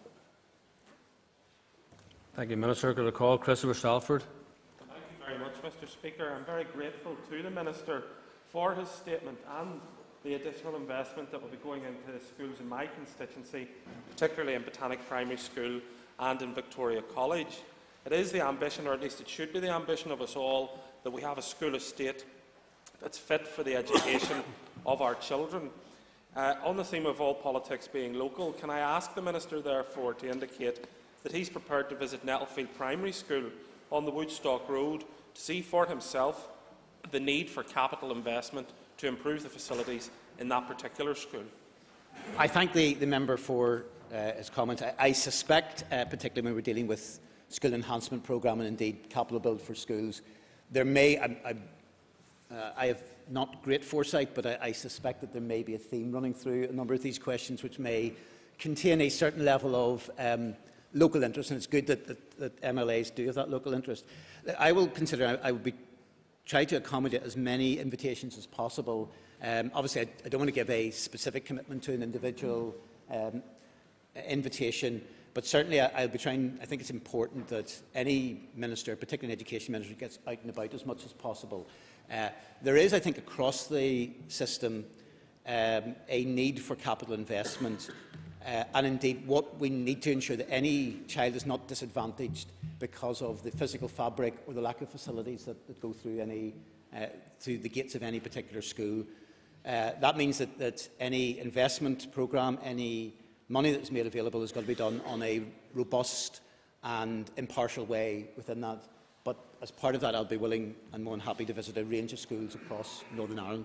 Thank you, Minister. Could I call Christopher Stalford? Thank you very much, Mr Speaker. I'm very grateful to the Minister for his statement and the additional investment that will be going into schools in my constituency, particularly in Botanic Primary School and in Victoria College. It is the ambition, or at least it should be the ambition of us all, that we have a school estate that's fit for the education of our children. Uh, on the theme of all politics being local, can I ask the Minister, therefore, to indicate that he's prepared to visit Nettlefield Primary School on the Woodstock Road to see for himself the need for capital investment to improve the facilities in that particular school? I thank the, the member for uh, his comments. I, I suspect, uh, particularly when we're dealing with school enhancement programme and indeed capital build for schools, there may, I, I, uh, I have not great foresight, but I, I suspect that there may be a theme running through a number of these questions which may contain a certain level of um, local interest, and it's good that, that, that M L As do have that local interest. I will consider, I, I will be try to accommodate as many invitations as possible. Um, obviously, I, I don't want to give a specific commitment to an individual um, invitation, but certainly I, I'll be trying. I think it's important that any minister, particularly an education minister, gets out and about as much as possible. Uh, there is, I think, across the system um, a need for capital investment, uh, and indeed what we need to ensure that any child is not disadvantaged because of the physical fabric or the lack of facilities that, that go through any uh, through the gates of any particular school. Uh, that means that, that any investment programme, any money that is made available has got to be done on a robust and impartial way within that. But as part of that, I'll be willing and more than happy to visit a range of schools across Northern Ireland.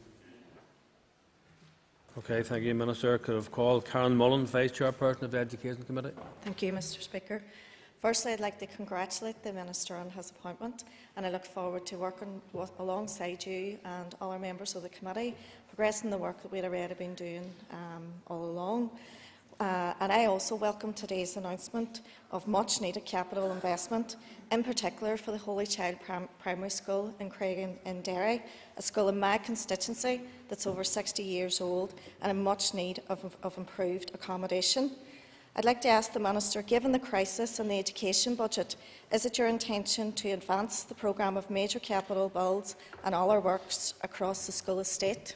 Okay, thank you, Minister. Could I have called Karen Mullen, Vice Chairperson of the Education Committee? Thank you, Mr Speaker. Firstly, I'd like to congratulate the Minister on his appointment, and I look forward to working with, alongside you and other members of the committee, progressing the work that we've already been doing um, all along. Uh, and I also welcome today's announcement of much-needed capital investment, in particular for the Holy Child Prim Primary School in Craig in, in Derry, a school in my constituency that's over sixty years old and in much need of, of improved accommodation. I'd like to ask the Minister, given the crisis in the education budget, is it your intention to advance the programme of major capital builds and all our works across the school estate?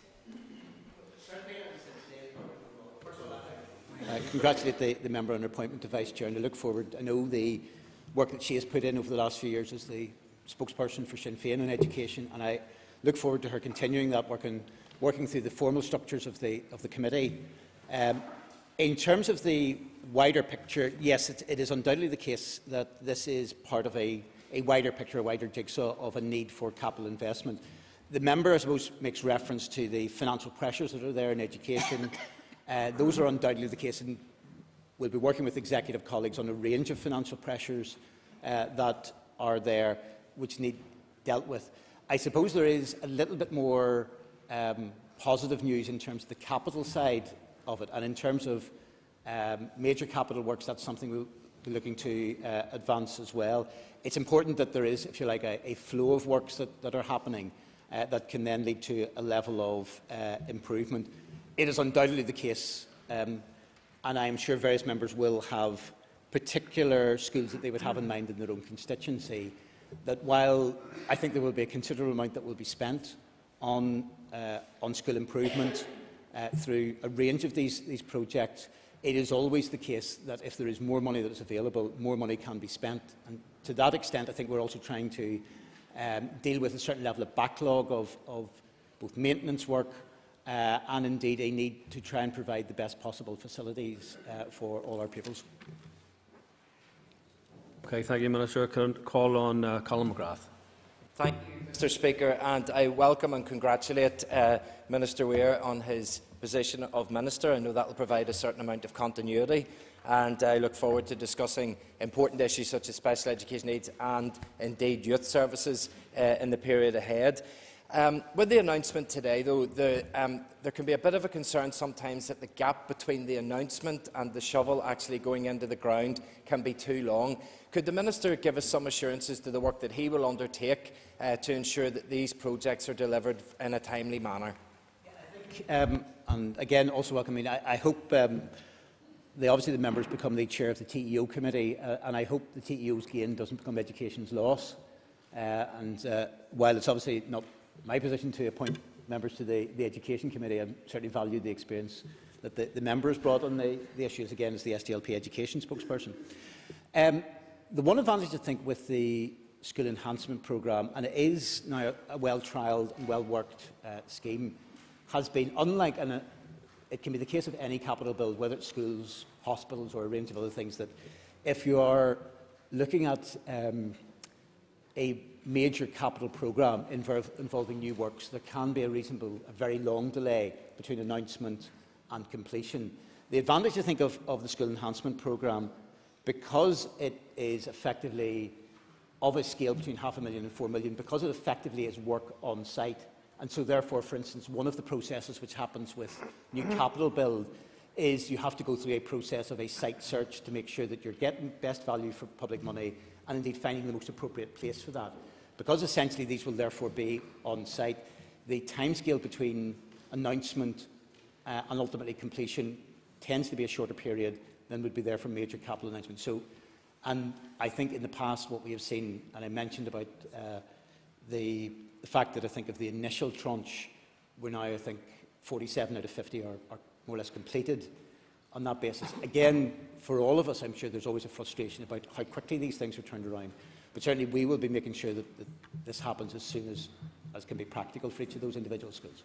I congratulate the, the member on her appointment to Vice Chair, and I look forward. I know the work that she has put in over the last few years as the spokesperson for Sinn Féin on education, and I look forward to her continuing that work and working through the formal structures of the, of the committee. Um, in terms of the wider picture, yes, it, it is undoubtedly the case that this is part of a, a wider picture, a wider jigsaw of a need for capital investment. The member, I suppose, makes reference to the financial pressures that are there in education. Uh, those are undoubtedly the case, and we'll be working with executive colleagues on a range of financial pressures uh, that are there, which need dealt with. I suppose there is a little bit more um, positive news in terms of the capital side of it, and in terms of um, major capital works, that's something we'll be looking to uh, advance as well. It's important that there is, if you like, a, a flow of works that, that are happening uh, that can then lead to a level of uh, improvement. It is undoubtedly the case, um, and I am sure various members will have particular schools that they would have in mind in their own constituency, that while I think there will be a considerable amount that will be spent on, uh, on school improvement uh, through a range of these, these projects, it is always the case that if there is more money that is available, more money can be spent. And to that extent, I think we're also trying to um, deal with a certain level of backlog of, of both maintenance work uh, and indeed a need to try and provide the best possible facilities uh, for all our pupils. Okay, thank you, Minister. Can I call on uh, Colin McGrath? Thank you, Mister Speaker, and I welcome and congratulate uh, Minister Weir on his position of Minister. I know that will provide a certain amount of continuity, and I look forward to discussing important issues such as special education needs and indeed youth services uh, in the period ahead. Um, with the announcement today, though, the, um, there can be a bit of a concern sometimes that the gap between the announcement and the shovel actually going into the ground can be too long. Could the Minister give us some assurances to the work that he will undertake uh, to ensure that these projects are delivered in a timely manner? Um, and again, also welcoming, I, I hope um, the, obviously the members become the chair of the T E O committee, uh, and I hope the T E O's gain doesn't become education's loss. Uh, and uh, while it's obviously not my position to appoint members to the, the Education Committee, I certainly value the experience that the, the members brought on the, the issues, again, as the S D L P Education spokesperson. Um, the one advantage, I think, with the school enhancement programme, and it is now a well-trialled and well-worked uh, scheme, has been unlike, and it can be the case of any capital build, whether it's schools, hospitals or a range of other things, that if you are looking at um, a major capital programme involve, involving new works, there can be a reasonable, a very long delay between announcement and completion. The advantage, I think, of, of the school enhancement programme, because it is effectively of a scale between half a million and four million, because it effectively is work on site, and so therefore, for instance, one of the processes which happens with new capital build is you have to go through a process of a site search to make sure that you're getting best value for public money and indeed finding the most appropriate place for that. Because essentially these will therefore be on site, the timescale between announcement uh, and ultimately completion tends to be a shorter period than would be there for major capital announcements. So, and I think in the past what we have seen, and I mentioned about uh, the, the fact that I think of the initial tranche, we're now, I think, forty-seven out of fifty are, are more or less completed on that basis. Again, for all of us, I'm sure there's always a frustration about how quickly these things are turned around. But certainly we will be making sure that, that this happens as soon as, as can be practical for each of those individual schools.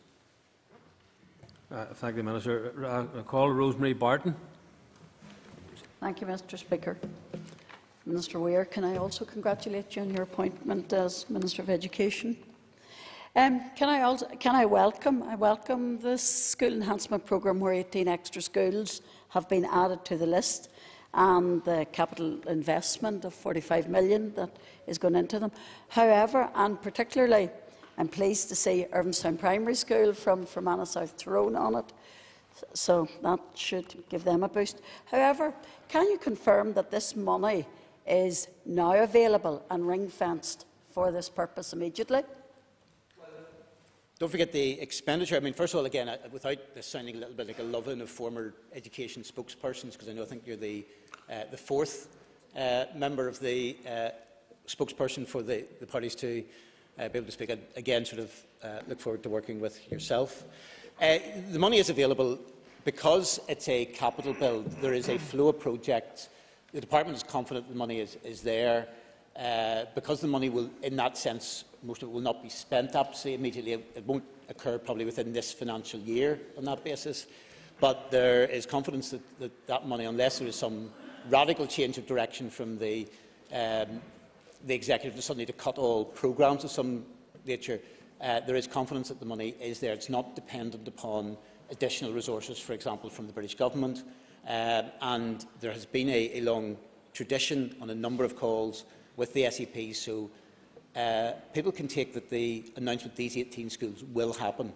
Uh, thank you, Minister. Uh, I call Rosemary Barton. Thank you, Mister Speaker. Minister Weir, can I also congratulate you on your appointment as Minister of Education? Um, can, I also, can I welcome I welcome this school enhancement programme where eighteen extra schools have been added to the list, and the capital investment of forty-five million that is going into them. However, and particularly, I'm pleased to see Irvinstown Primary School from Fermanagh South Tyrone on it, so that should give them a boost. However, can you confirm that this money is now available and ring-fenced for this purpose immediately? Don't forget the expenditure. I mean, first of all, again, I, without this sounding a little bit like a loving of former education spokespersons, because I know I think you're the, uh, the fourth uh, member of the uh, spokesperson for the, the parties to uh, be able to speak. I, again, sort of uh, look forward to working with yourself. Uh, the money is available because it's a capital build. There is a flow of projects. The department is confident the money is, is there. Uh, because the money will, in that sense, most of it will not be spent absolutely immediately. It, it won't occur probably within this financial year on that basis. But there is confidence that that, that money, unless there is some radical change of direction from the, um, the executive to suddenly to cut all programmes of some nature, uh, there is confidence that the money is there. It's not dependent upon additional resources, for example, from the British Government. Um, and there has been a, a long tradition on a number of calls with the S E P, so uh, people can take that the announcement of these eighteen schools will happen.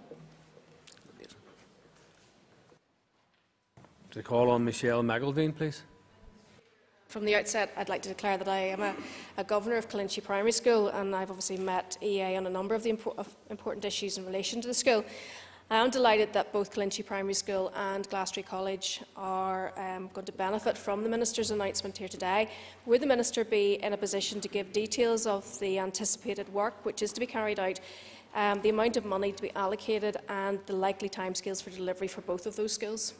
To call on Michelle McElveen, please. From the outset, I'd like to declare that I am a, a governor of Clinchy Primary School, and I've obviously met E A on a number of the impor of important issues in relation to the school. I am delighted that both Clinchy Primary School and Glastonbury College are um, going to benefit from the Minister's announcement here today. Will the Minister be in a position to give details of the anticipated work which is to be carried out, um, the amount of money to be allocated and the likely timescales for delivery for both of those schools?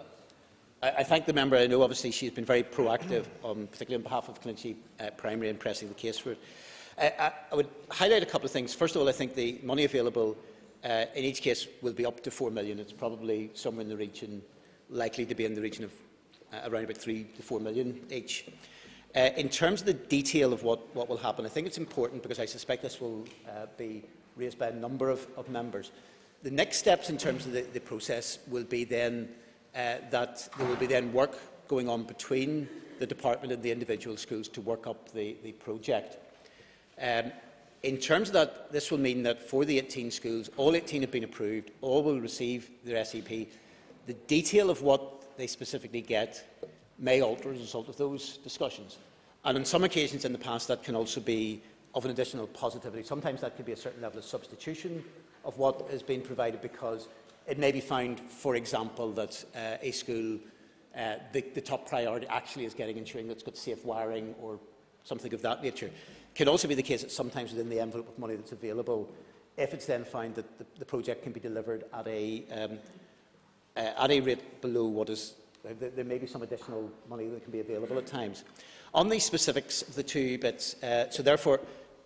I, I thank the member. I know obviously she has been very proactive, on, particularly on behalf of Clinchy uh, Primary, in pressing the case for it. Uh, I, I would highlight a couple of things. First of all, I think the money available Uh, in each case will be up to four million. It's probably somewhere in the region, likely to be in the region of uh, around about three to four million each. Uh, in terms of the detail of what, what will happen, I think it's important because I suspect this will uh, be raised by a number of, of members. The next steps in terms of the, the process will be then uh, that there will be then work going on between the department and the individual schools to work up the, the project. Um, In terms of that, this will mean that for the eighteen schools, all eighteen have been approved, all will receive their S E P. The detail of what they specifically get may alter as a result of those discussions. And on some occasions in the past, that can also be of an additional positivity. Sometimes that could be a certain level of substitution of what has been provided, because it may be found, for example, that uh, a school, uh, the, the top priority actually is getting ensuring that it's got safe wiring or something of that nature. It can also be the case that sometimes within the envelope of money that's available, if it's then found that the, the project can be delivered at a, um, uh, at a rate below what is, uh, there may be some additional money that can be available at times. On the specifics of the two bits, uh, so therefore,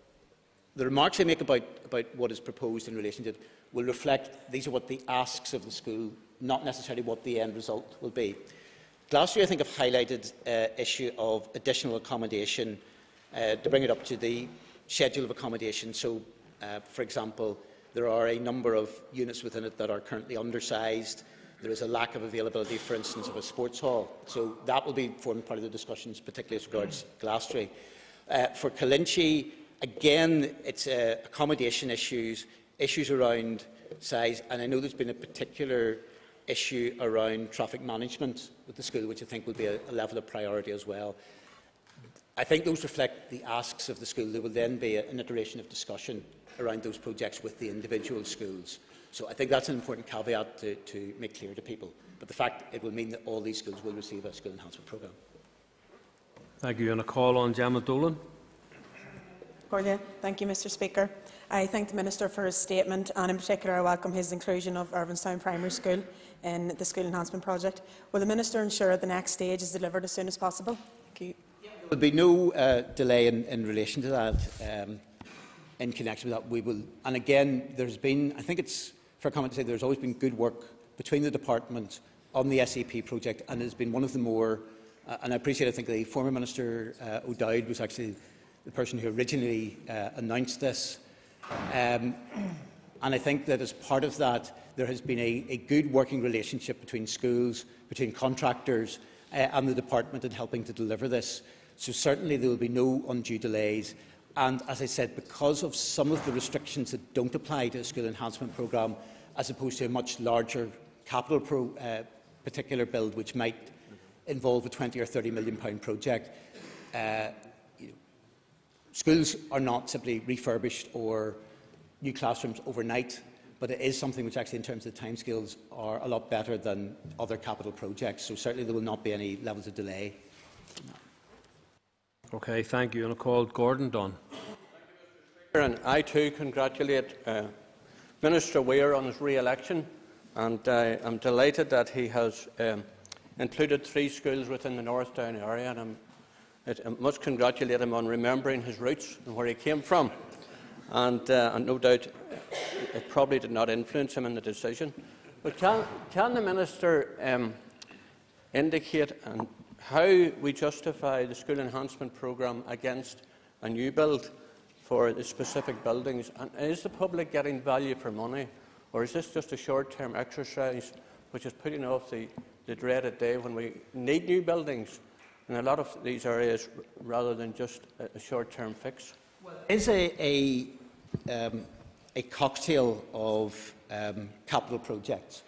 the remarks I make about, about what is proposed in relation to it will reflect, these are what the asks of the school, not necessarily what the end result will be. Glastonbury, I think, have highlighted uh, issue of additional accommodation uh, to bring it up to the schedule of accommodation. So, uh, for example, there are a number of units within it that are currently undersized. There is a lack of availability, for instance, of a sports hall. So that will be forming part of the discussions, particularly as regards Glastonbury. Uh, for Clinchy, again, it's uh, accommodation issues, issues around size, and I know there's been a particular issue around traffic management with the school, which I think will be a, a level of priority as well. I think those reflect the asks of the school. There will then be a, an iteration of discussion around those projects with the individual schools. So I think that's an important caveat to, to make clear to people. But the fact it will mean that all these schools will receive a school enhancement programme. Thank you. And a call on Gemma Dolan. Thank you, Mr Speaker. I thank the Minister for his statement, and in particular I welcome his inclusion of Irvinstown Primary School in the School Enhancement Project. Will the Minister ensure the next stage is delivered as soon as possible? Thank you. There will be no uh, delay in, in relation to that. Um, in connection with that, we will. And again, there's been, I think it's fair comment to say, there's always been good work between the department on the S E P project, and it has been one of the more. Uh, and I appreciate. I think the former Minister uh, O'Dowd was actually the person who originally uh, announced this. Um, and I think that as part of that, there has been a, a good working relationship between schools, between contractors uh, and the department in helping to deliver this. So certainly there will be no undue delays. And as I said, because of some of the restrictions that don't apply to a school enhancement programme, as opposed to a much larger capital pro, uh, particular build, which might involve a twenty or thirty million pound project, uh, schools are not simply refurbished or new classrooms overnight, but it is something which actually in terms of timescales are a lot better than other capital projects. So certainly there will not be any levels of delay. Okay, thank you. And I call Gordon Dunn. And I too congratulate uh, Minister Weir on his re-election, and I am delighted that he has um, included three schools within the North Down area, and I'm, it, I must congratulate him on remembering his roots and where he came from. And, uh, and no doubt it probably did not influence him in the decision. But can, can the Minister um, indicate um, how we justify the school enhancement programme against a new build for the specific buildings? And is the public getting value for money, or is this just a short-term exercise which is putting off the, the dreaded day when we need new buildings in a lot of these areas rather than just a, a short-term fix? Well, it is a, a, um, a cocktail of um, capital projects.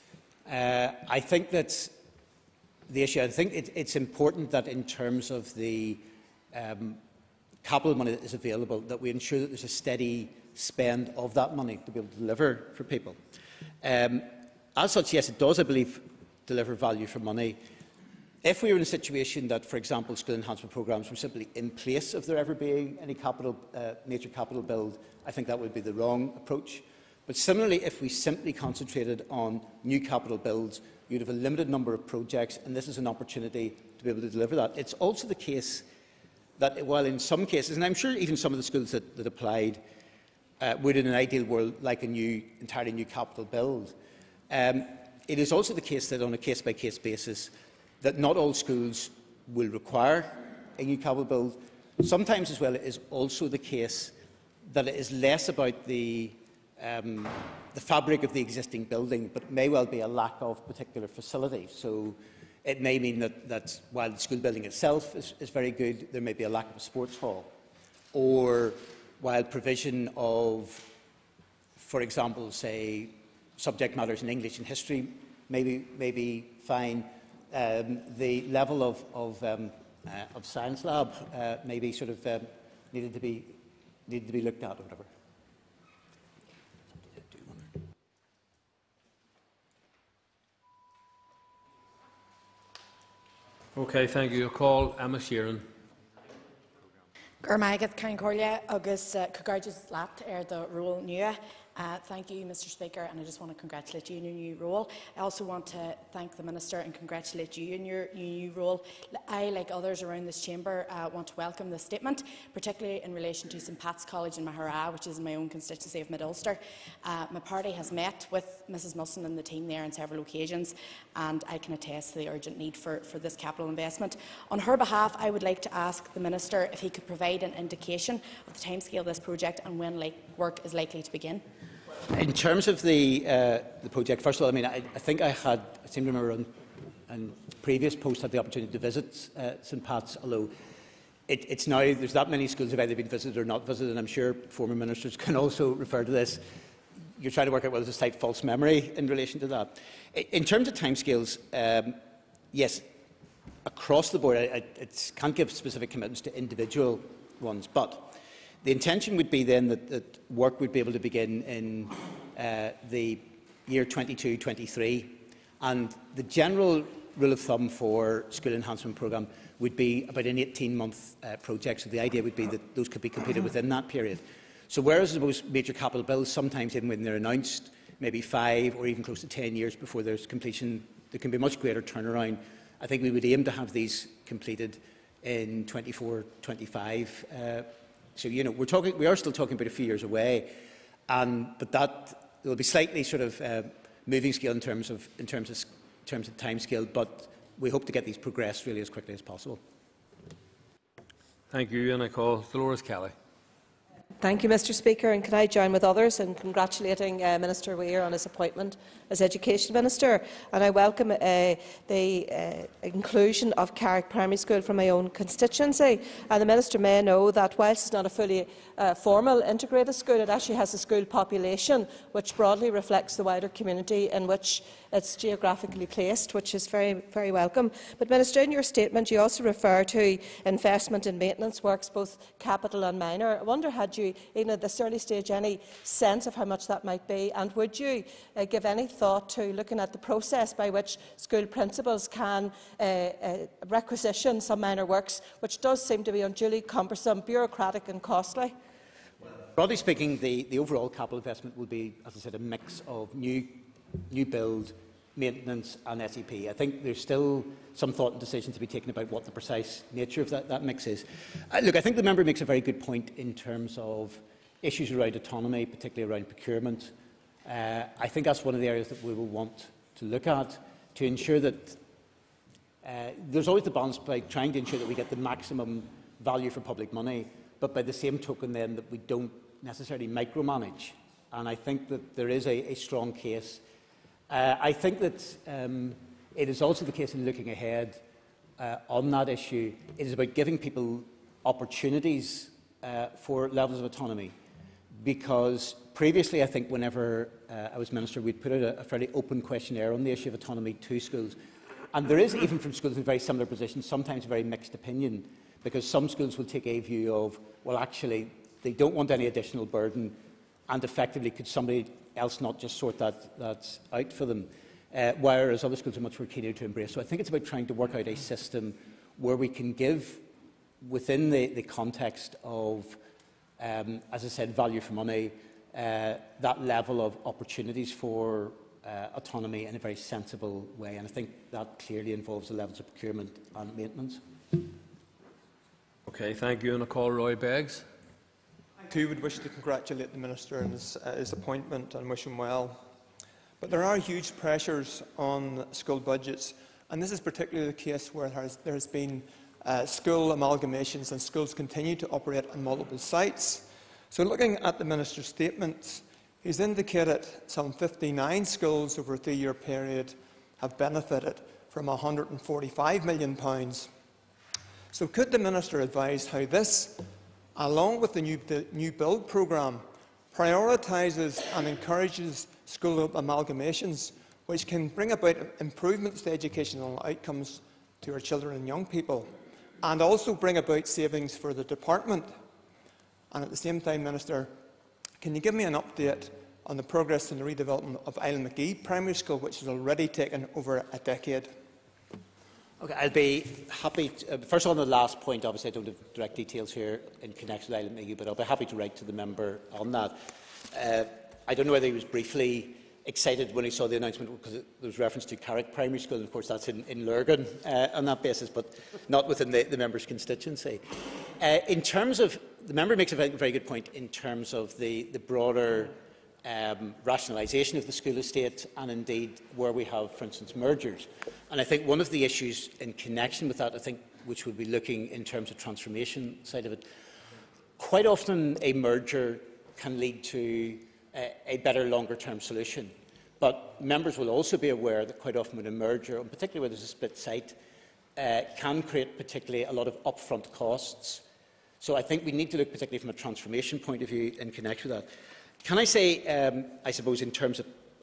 Uh, I think that the issue, I think it, it's important that in terms of the um, capital money that is available, that we ensure that there's a steady spend of that money to be able to deliver for people. Um, as such, yes, it does, I believe, deliver value for money. If we were in a situation that, for example, school enhancement programmes were simply in place of there ever being any capital, uh, major capital build, I think that would be the wrong approach. But similarly, if we simply concentrated on new capital builds, you'd have a limited number of projects, and this is an opportunity to be able to deliver that. It's also the case that, while in some cases, and I'm sure even some of the schools that, that applied uh, would, in an ideal world, like a new, entirely new capital build, um, it is also the case that, on a case-by-case basis, that not all schools will require a new capital build. Sometimes, as well, it is also the case that it is less about the Um, the fabric of the existing building, but it may well be a lack of particular facilities. So it may mean that, that while the school building itself is, is very good, there may be a lack of a sports hall. Or while provision of, for example, say, subject matters in English and history may be, may be fine, um, the level of, of, um, uh, of science lab uh, may be sort of um, needed to be, needed to be looked at or whatever. Okay, thank you. I call Emma Sheeran. Gurmagad Caincorlia, agus Cagarjas Lat er the role new. Uh, thank you, Mr Speaker, and I just want to congratulate you on your new role. I also want to thank the Minister and congratulate you on your, your new role. I, like others around this chamber, uh, want to welcome this statement, particularly in relation to St Pat's College in Maghera, which is in my own constituency of Mid-Ulster. Uh, my party has met with Missus Musson and the team there on several occasions, and I can attest to the urgent need for, for this capital investment. On her behalf, I would like to ask the Minister if he could provide an indication of the timescale of this project and when like, work is likely to begin. In terms of the, uh, the project, first of all, I mean, I, I think I had, I seem to remember on, on previous posts, had the opportunity to visit uh, St Pat's, although it, it's now, there's that many schools have either been visited or not visited, and I'm sure former ministers can also refer to this. You're trying to work out whether there's a slight false memory in relation to that. In terms of timescales, um, yes, across the board, I, I it can't give specific commitments to individual ones, but the intention would be then that, that work would be able to begin in uh, the year twenty-two twenty-three, and the general rule of thumb for school enhancement programme would be about an eighteen month uh, project, so the idea would be that those could be completed within that period. So whereas the most major capital bills, sometimes even when they're announced, maybe five or even close to ten years before there's completion, there can be much greater turnaround. I think we would aim to have these completed in twenty-four twenty-five. Uh, So, you know, we're talking, we are still talking about a few years away, and, but that there will be slightly sort of uh, moving scale in terms of in terms of in terms of time scale, but we hope to get these progressed really as quickly as possible. Thank you, and I call Dolores Kelly. Thank you, Mr Speaker, and can I join with others in congratulating uh, Minister Weir on his appointment as Education Minister, and I welcome uh, the uh, inclusion of Carrick Primary School from my own constituency. And the Minister may know that whilst it's not a fully uh, formal integrated school, it actually has a school population which broadly reflects the wider community in which it's geographically placed, which is very, very welcome. But, Minister, in your statement you also refer to investment in maintenance works, both capital and minor. I wonder, had you, even at this early stage, any sense of how much that might be, and would you uh, give any thought to looking at the process by which school principals can uh, uh, requisition some minor works, which does seem to be unduly cumbersome, bureaucratic and costly? Broadly speaking, the, the overall capital investment will be, as I said, a mix of new, new build, maintenance and S E P. I think there's still some thought and decision to be taken about what the precise nature of that, that mix is. Uh, look, I think the member makes a very good point in terms of issues around autonomy, particularly around procurement. Uh, I think that's one of the areas that we will want to look at to ensure that uh, there's always the balance by trying to ensure that we get the maximum value for public money, but by the same token then that we don't necessarily micromanage. And I think that there is a, a strong case. Uh, I think that um, it is also the case in looking ahead uh, on that issue. It is about giving people opportunities uh, for levels of autonomy. Because previously, I think whenever uh, I was Minister, we'd put out a, a fairly open questionnaire on the issue of autonomy to schools. And there is, even from schools in very similar positions, sometimes a very mixed opinion, because some schools will take a view of, well, actually, they don't want any additional burden, and effectively, could somebody else not just sort that, that out for them, uh, whereas other schools are much more keen to embrace. So I think it's about trying to work out a system where we can give, within the, the context of, um, as I said, value for money, uh, that level of opportunities for uh, autonomy in a very sensible way. And I think that clearly involves the levels of procurement and maintenance. Okay, thank you. And I call Roy Beggs. I too would wish to congratulate the Minister on his, uh, his appointment and wish him well. But there are huge pressures on school budgets, and this is particularly the case where there has, there has been uh, school amalgamations and schools continue to operate on multiple sites. So looking at the Minister's statements, he's indicated some fifty-nine schools over a three-year period have benefited from one hundred and forty-five million pounds. So could the Minister advise how this, along with the new, the new build programme, prioritises and encourages school amalgamations, which can bring about improvements to educational outcomes to our children and young people, and also bring about savings for the department? And at the same time, Minister, can you give me an update on the progress in the redevelopment of Island McGee Primary School, which has already taken over a decade? Okay, I'll be happy. To, uh, first, on the last point, obviously, I don't have direct details here in connection with Island McGee, but I'll be happy to write to the member on that. Uh, I don't know whether he was briefly excited when he saw the announcement, because there was reference to Carrick Primary School, and of course that's in, in Lurgan uh, on that basis, but not within the, the member's constituency. Uh, in terms of, the member makes a very, very good point in terms of the, the broader um, rationalisation of the school estate, and indeed where we have, for instance, mergers. And I think one of the issues in connection with that, I think, which we'll be looking in terms of transformation side of it, quite often a merger can lead to a better longer-term solution. But members will also be aware that quite often when a merger, and particularly where there's a split site, uh, can create particularly a lot of upfront costs. So I think we need to look particularly from a transformation point of view in connection with that. Can I say, um, I suppose, in terms of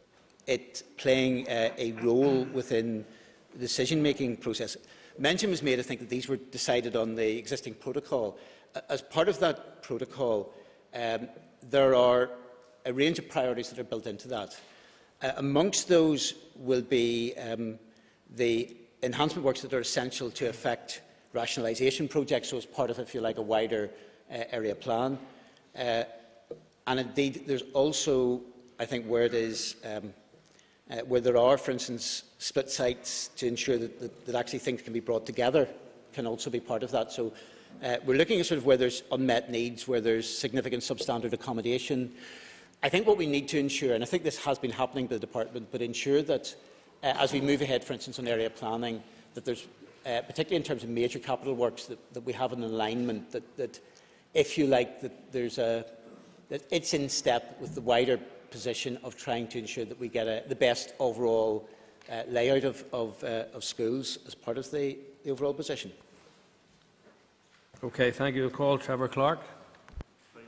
it playing uh, a role within the decision-making process, mention was made, I think, that these were decided on the existing protocol. As part of that protocol, um, there are a range of priorities that are built into that. Uh, amongst those will be um, the enhancement works that are essential to effect rationalisation projects, so as part of, if you like, a wider uh, area plan. Uh, and indeed, there's also, I think, where it is, um, uh, where there are, for instance, split sites to ensure that, that, that actually things can be brought together, can also be part of that. So uh, we're looking at sort of where there's unmet needs, where there's significant substandard accommodation. I think what we need to ensure, and I think this has been happening by the department, but ensure that uh, as we move ahead, for instance, on area planning, that there's, uh, particularly in terms of major capital works, that, that we have an alignment, that, that if you like, that there's a, that it's in step with the wider position of trying to ensure that we get a, the best overall uh, layout of, of, uh, of schools as part of the, the overall position. Okay, thank you. I'll call Trevor Clark. Thank you very much, uh,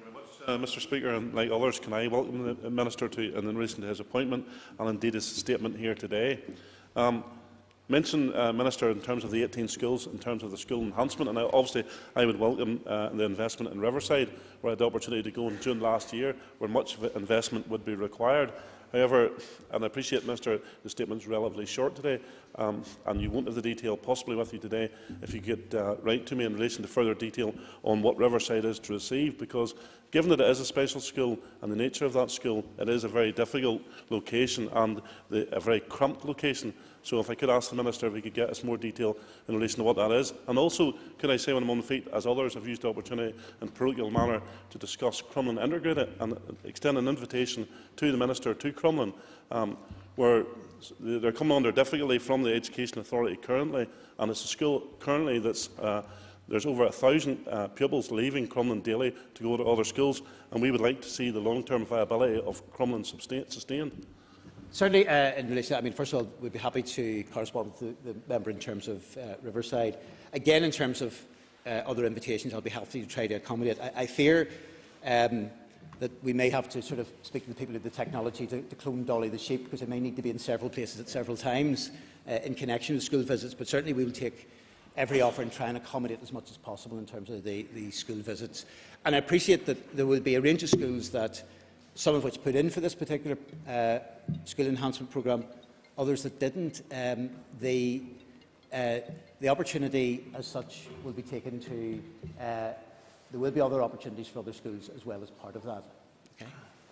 Uh, Mr Speaker, and like others, can I welcome the Minister to, and in relation to his appointment and indeed his statement here today. Um, mention, uh, Minister, in terms of the eighteen schools, in terms of the school enhancement, and I, obviously I would welcome uh, the investment in Riverside, where I had the opportunity to go in June last year, where much investment would be required. However, and I appreciate, Minister, the statement is relatively short today, um, and you won't have the detail possibly with you today. If you could uh, write to me in relation to further detail on what Riverside is to receive, because given that it is a special school and the nature of that school, it is a very difficult location and the, a very cramped location. So if I could ask the Minister if he could get us more detail in relation to what that is. And also, could I say when I'm on the feet, as others have used the opportunity in parochial manner to discuss Crumlin Integrated, and extend an invitation to the Minister to Crumlin, um, where they're coming under difficulty from the Education Authority currently, and it's a school currently that's uh, there's over a thousand uh, pupils leaving Crumlin daily to go to other schools, and we would like to see the long-term viability of Crumlin sustained. Certainly, uh, in relation to that, I mean, first of all, we'd be happy to correspond with the, the member in terms of uh, Riverside. Again, in terms of uh, other invitations, I'll be happy to try to accommodate. I, I fear um, that we may have to sort of speak to the people of the technology to, to clone Dolly the sheep, because it may need to be in several places at several times uh, in connection with school visits. But certainly, we will take every offer and try and accommodate as much as possible in terms of the, the school visits. And I appreciate that there will be a range of schools that, some of which put in for this particular uh, school enhancement programme, others that didn't. Um, the, uh, the opportunity as such will be taken to, uh, there will be other opportunities for other schools as well as part of that. Okay.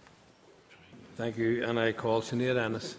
Thank you. And I call Sinead Ennis.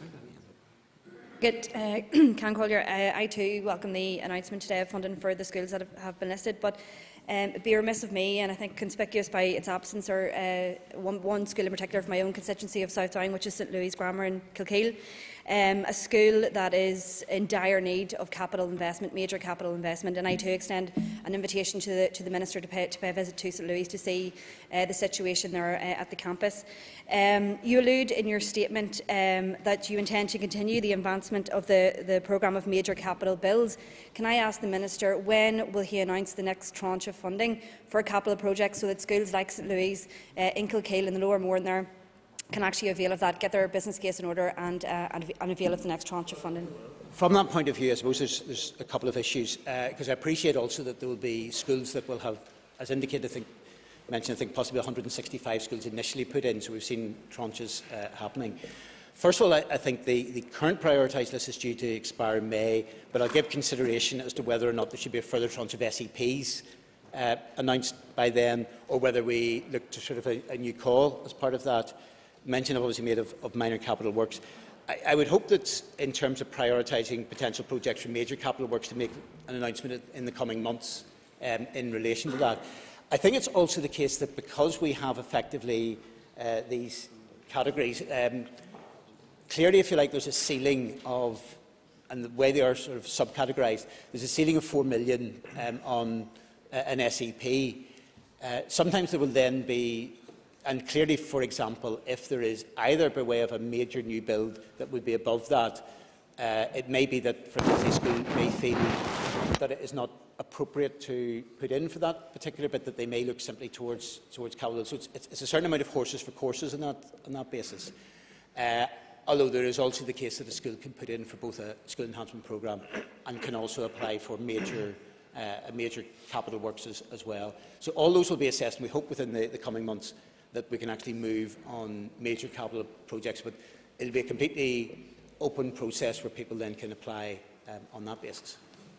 Good, uh, Can Collier, uh, I too welcome the announcement today of funding for the schools that have, have been listed, but um, it'd be remiss of me, and I think conspicuous by its absence, or uh, one, one school in particular from my own constituency of South Down, which is St Louis Grammar in Kilkeel, um, a school that is in dire need of capital investment, major capital investment, and I too extend an invitation to the, to the Minister to pay, to pay a visit to St Louis to see uh, the situation there uh, at the campus. Um, you allude in your statement um, that you intend to continue the advancement of the, the programme of major capital bills. Can I ask the Minister, when will he announce the next tranche of funding for capital projects, so that schools like St Louis, uh, in Kilkeel and the Lower Mourne there can actually avail of that, get their business case in order and, uh, and, and avail of the next tranche of funding? From that point of view, I suppose there's, there's a couple of issues, because uh, I appreciate also that there will be schools that will have, as indicated, I think, mentioned, I think possibly one hundred and sixty-five schools initially put in, so we've seen tranches uh, happening. First of all, I, I think the, the current prioritised list is due to expire in May, but I'll give consideration as to whether or not there should be a further tranche of S E Ps uh, announced by then, or whether we look to sort of a, a new call as part of that. Mention I've obviously made of, of minor capital works. I, I would hope that in terms of prioritising potential projects for major capital works, to make an announcement in the coming months um, in relation to that. I think it's also the case that because we have effectively uh, these categories, um, clearly, if you like, there's a ceiling of, and the way they are sort of subcategorised, there's a ceiling of four million um, on uh, an S E P. Uh, sometimes there will then be, and clearly, for example, if there is either by way of a major new build that would be above that, uh, it may be that, for instance, a school may feel that it is not appropriate to put in for that particular bit, that they may look simply towards towards capital. So it's, it's a certain amount of horses for courses on that on that basis. Uh, although there is also the case that a school can put in for both a school enhancement programme and can also apply for major uh, a major capital works as, as well. So all those will be assessed, and we hope within the, the coming months that we can actually move on major capital projects. But it will be a completely open process where people then can apply um, on that basis.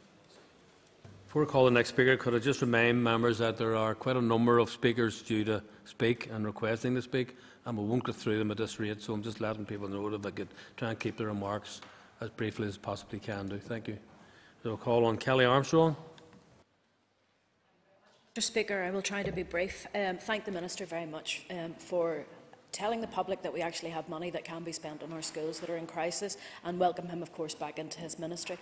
Before I call the next speaker, could I just remind members that there are quite a number of speakers due to speak and requesting to speak, and we won't go through them at this rate, so I'm just letting people know that they could try and keep their remarks as briefly as possibly can do. Thank you. So I'll call on Kelly Armstrong. Mister Speaker, I will try to be brief. Um, thank the Minister very much um, for telling the public that we actually have money that can be spent on our schools that are in crisis, and welcome him, of course, back into his ministry.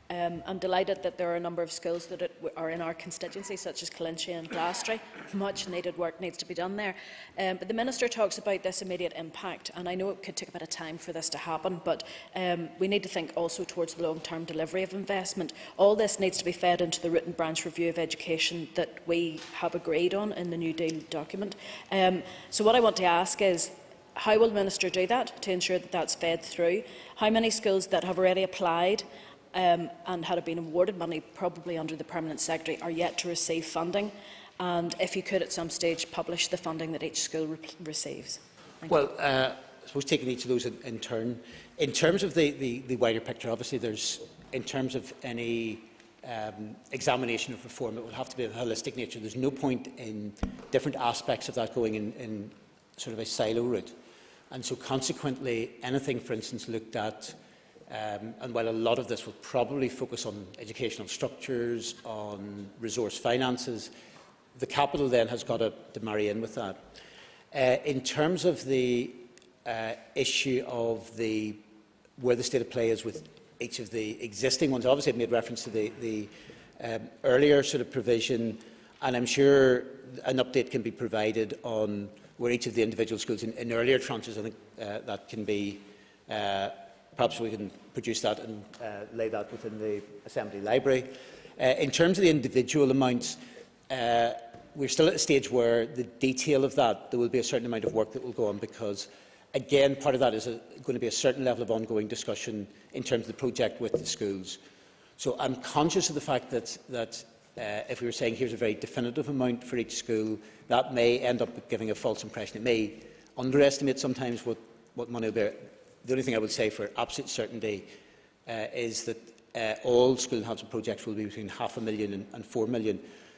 Um, I'm delighted that there are a number of schools that it, are in our constituency, such as Calinchia and Glastry. Much needed work needs to be done there. Um, but the Minister talks about this immediate impact, and I know it could take a bit of time for this to happen, but um, we need to think also towards the long-term delivery of investment. All this needs to be fed into the root and branch review of education that we have agreed on in the New Deal document. Um, so what I want to ask is, how will the Minister do that to ensure that that's fed through? How many schools that have already applied Um, and had been awarded money, probably under the Permanent Secretary, are yet to receive funding? And if you could at some stage publish the funding that each school re receives. Thank well, uh, I suppose taking each of those in, in turn. In terms of the, the, the wider picture, obviously there's, in terms of any um, examination of reform, it will have to be of a holistic nature. There's no point in different aspects of that going in, in sort of a silo route. And so consequently, anything, for instance, looked at Um, and while a lot of this will probably focus on educational structures, on resource finances, the capital then has got to, to marry in with that. Uh, in terms of the uh, issue of the, where the state of play is with each of the existing ones, obviously I've made reference to the, the um, earlier sort of provision, and I'm sure an update can be provided on where each of the individual schools in, in earlier tranches, I think uh, that can be uh, perhaps we can produce that and uh, lay that within the Assembly Library. Uh, in terms of the individual amounts, uh, we're still at a stage where the detail of that, there will be a certain amount of work that will go on, because, again, part of that is a, going to be a certain level of ongoing discussion in terms of the project with the schools. So I'm conscious of the fact that, that uh, if we were saying here's a very definitive amount for each school, that may end up giving a false impression. It may underestimate sometimes what, what money will be. The only thing I would say for absolute certainty uh, is that uh, all school enhancement projects will be between half a million and, and four million.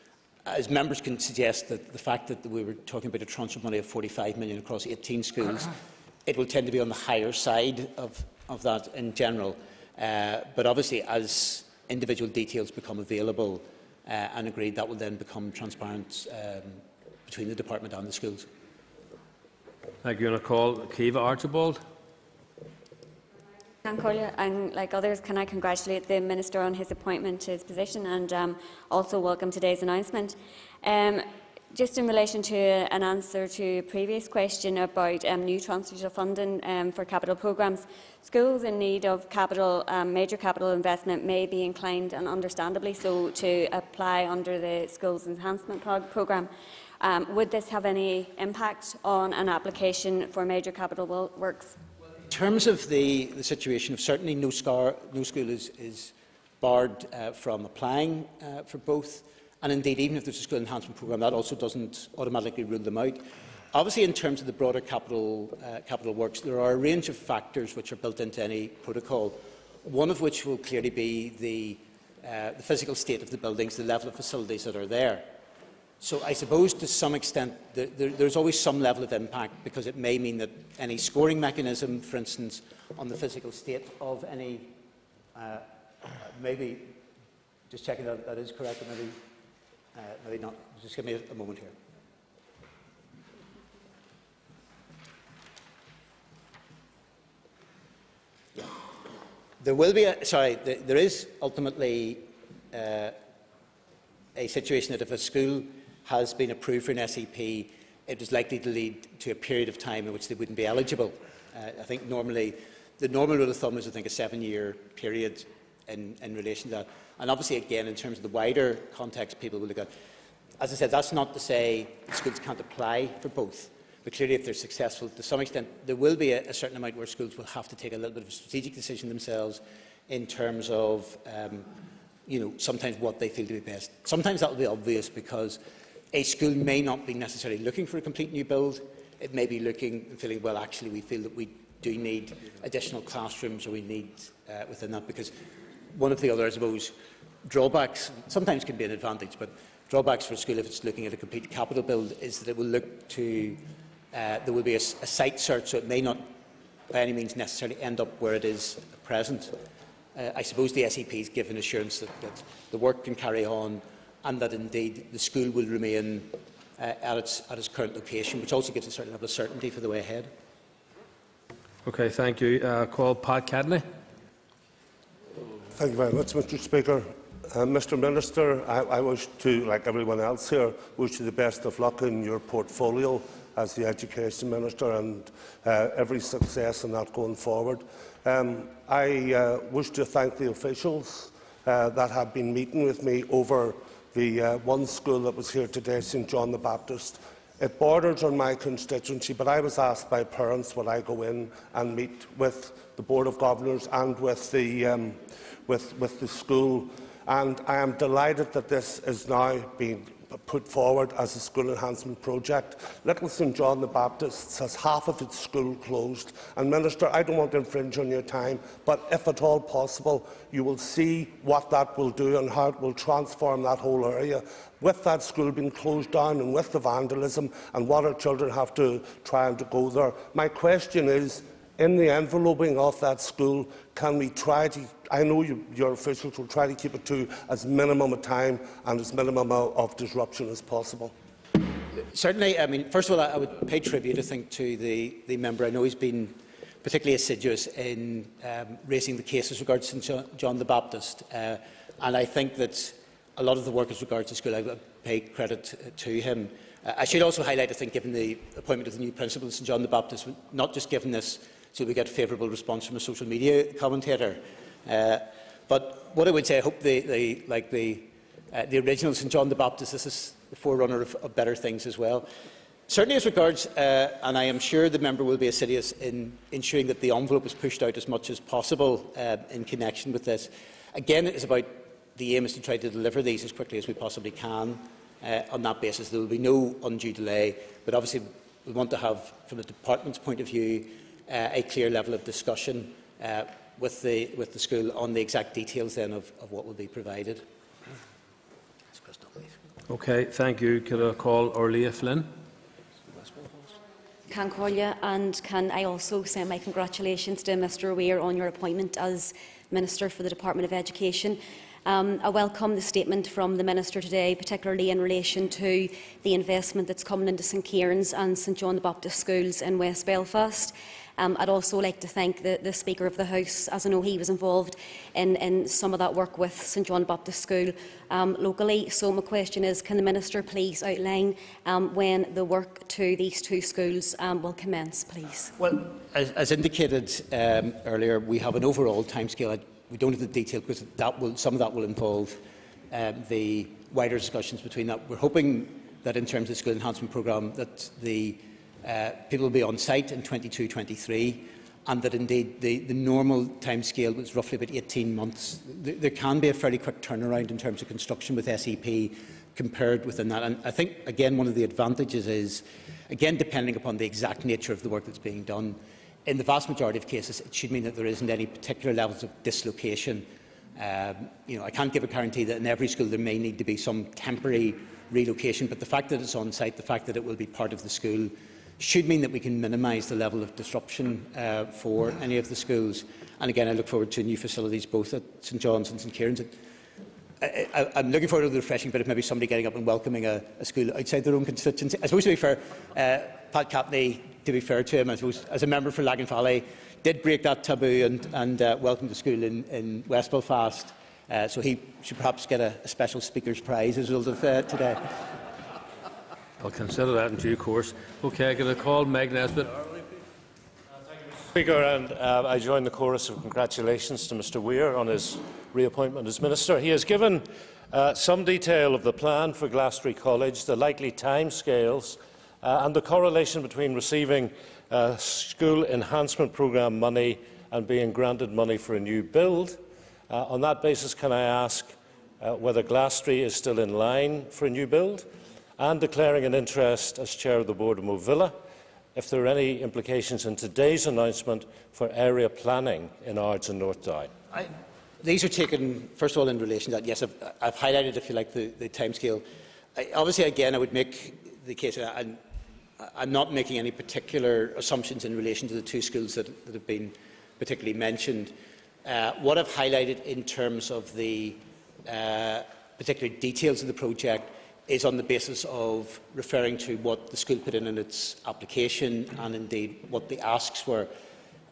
As members can suggest, that the fact that we were talking about a tranche of money of forty-five million across eighteen schools, it will tend to be on the higher side of, of that in general. Uh, but obviously, as individual details become available uh, and agreed, that will then become transparent um, between the department and the schools. Thank you. And I call Kiva Archibald. And like others, can I congratulate the Minister on his appointment to his position, and um, also welcome today's announcement. Um, just in relation to an answer to a previous question about um, new tranches of funding um, for capital programmes, schools in need of capital, um, major capital investment may be inclined, and understandably so, to apply under the Schools Enhancement pro Programme. Um, would this have any impact on an application for major capital works? In terms of the, the situation, of certainly no, scar, no school is, is barred uh, from applying uh, for both, and indeed even if there's a school enhancement programme, that also doesn't automatically rule them out. Obviously, in terms of the broader capital, uh, capital works, there are a range of factors which are built into any protocol, one of which will clearly be the, uh, the physical state of the buildings, the level of facilities that are there. So I suppose to some extent there, there, there's always some level of impact, because it may mean that any scoring mechanism, for instance, on the physical state of any, uh, maybe just checking that that is correct, or maybe, uh, maybe not. Just give me a, a moment here. Yeah. There will be a, sorry, there, there is ultimately uh, a situation that if a school has been approved for an S E P, it is likely to lead to a period of time in which they wouldn't be eligible. Uh, I think normally, the normal rule of thumb is I think a seven-year period in, in relation to that. And obviously, again, in terms of the wider context, people will look at. As I said, that's not to say schools can't apply for both. But clearly, if they're successful, to some extent, there will be a, a certain amount where schools will have to take a little bit of a strategic decision themselves in terms of, um, you know, sometimes what they feel to be best. Sometimes that will be obvious, because a school may not be necessarily looking for a complete new build. It may be looking and feeling, well, actually, we feel that we do need additional classrooms, or we need uh, within that, because one of the other, I suppose, drawbacks, sometimes can be an advantage, but drawbacks for a school if it's looking at a complete capital build is that it will look to, uh, there will be a, a site search, so it may not by any means necessarily end up where it is at present. Uh, I suppose the S E Ps give an assurance that, that the work can carry on, and that indeed the school will remain uh, at, its, at its current location, which also gives a certain level of certainty for the way ahead. Okay, thank you. Uh, call Pat Cadney. Thank you very much, Mr Speaker. Uh, Mr Minister, I, I wish to, like everyone else here, wish you the best of luck in your portfolio as the Education Minister and uh, every success in that going forward. Um, I uh, wish to thank the officials uh, that have been meeting with me over the uh, one school that was here today, St John the Baptist. It borders on my constituency, but I was asked by parents would I go in and meet with the Board of Governors and with the, um, with, with the school. And I am delighted that this is now being put forward as a school enhancement project. Little St John the Baptist has half of its school closed. And Minister, I don't want to infringe on your time, but if at all possible, you will see what that will do and how it will transform that whole area. With that school being closed down and with the vandalism and what our children have to try and to go there, my question is, in the enveloping of that school, can we try to, I know you, your officials will try to keep it to as minimum a time and as minimum of disruption as possible? Certainly. I mean, first of all, I would pay tribute, I think, to the, the member. I know he's been particularly assiduous in um, raising the case as regards St John, John the Baptist, uh, and I think that a lot of the work as regards the school, I would pay credit to him. Uh, I should also highlight, I think, given the appointment of the new principal of St John the Baptist, not just given this so we get a favourable response from a social media commentator. Uh, but what I would say, I hope the, the, like the, uh, the original St John the Baptist, this is the forerunner of, of better things as well. Certainly as regards, uh, and I am sure the member will be assiduous in ensuring that the envelope is pushed out as much as possible uh, in connection with this. Again, it is about, the aim is to try to deliver these as quickly as we possibly can. Uh, on that basis, there will be no undue delay, but obviously we want to have, from the department's point of view, Uh, a clear level of discussion uh, with, the, with the school on the exact details then of, of what will be provided. Okay, thank you. Could I call Orlia Flynn? Can call you, and can I also send my congratulations to Mr Weir on your appointment as Minister for the Department of Education. Um, I welcome the statement from the Minister today, particularly in relation to the investment that's coming into St Kieran's and St John the Baptist schools in West Belfast. Um, I'd also like to thank the, the Speaker of the House, as I know he was involved in, in some of that work with St John Baptist School um, locally. So my question is, can the Minister please outline um, when the work to these two schools um, will commence, please? Well, as, as indicated um, earlier, we have an overall timescale. We don't have the detail because that will, some of that will involve um, the wider discussions between that. We're hoping that in terms of the school enhancement programme that the uh, people will be on site in twenty-two twenty-three, and that indeed the, the normal timescale was roughly about eighteen months. There, there can be a fairly quick turnaround in terms of construction with S E P compared within that. And I think, again, one of the advantages is, again, depending upon the exact nature of the work that's being done, in the vast majority of cases, it should mean that there isn't any particular levels of dislocation. Um, you know, I can't give a guarantee that in every school there may need to be some temporary relocation, but the fact that it's on site, the fact that it will be part of the school, should mean that we can minimise the level of disruption uh, for any of the schools. And again, I look forward to new facilities both at St John's and St Kieran's. I, I, I'm looking forward to the refreshing bit of maybe somebody getting up and welcoming a, a school outside their own constituency. I suppose, to be fair, uh, Pat Capney, to be fair to him, I suppose, as a member for Lagan Valley, did break that taboo and, and uh, welcome the school in, in West Belfast. Uh, so he should perhaps get a, a special Speaker's Prize as a result of uh, today. I'll consider that in due course. Okay, I'm going to call Meg Nesbitt. Speaker, and uh, I join the chorus of congratulations to Mr Weir on his reappointment as Minister. He has given uh, some detail of the plan for Glastonbury College, the likely timescales, uh, and the correlation between receiving uh, school enhancement programme money and being granted money for a new build. Uh, on that basis, can I ask uh, whether Glastonbury is still in line for a new build, and declaring an interest as Chair of the Board of Movilla, if there are any implications in today's announcement for area planning in Ards and North Down? I, these are taken, first of all, in relation to that. Yes, I've, I've highlighted, if you like, the, the timescale. I, obviously, again, I would make the case, I'm, I'm not making any particular assumptions in relation to the two schools that, that have been particularly mentioned. Uh, what I've highlighted in terms of the uh, particular details of the project is on the basis of referring to what the school put in in its application and indeed what the asks were.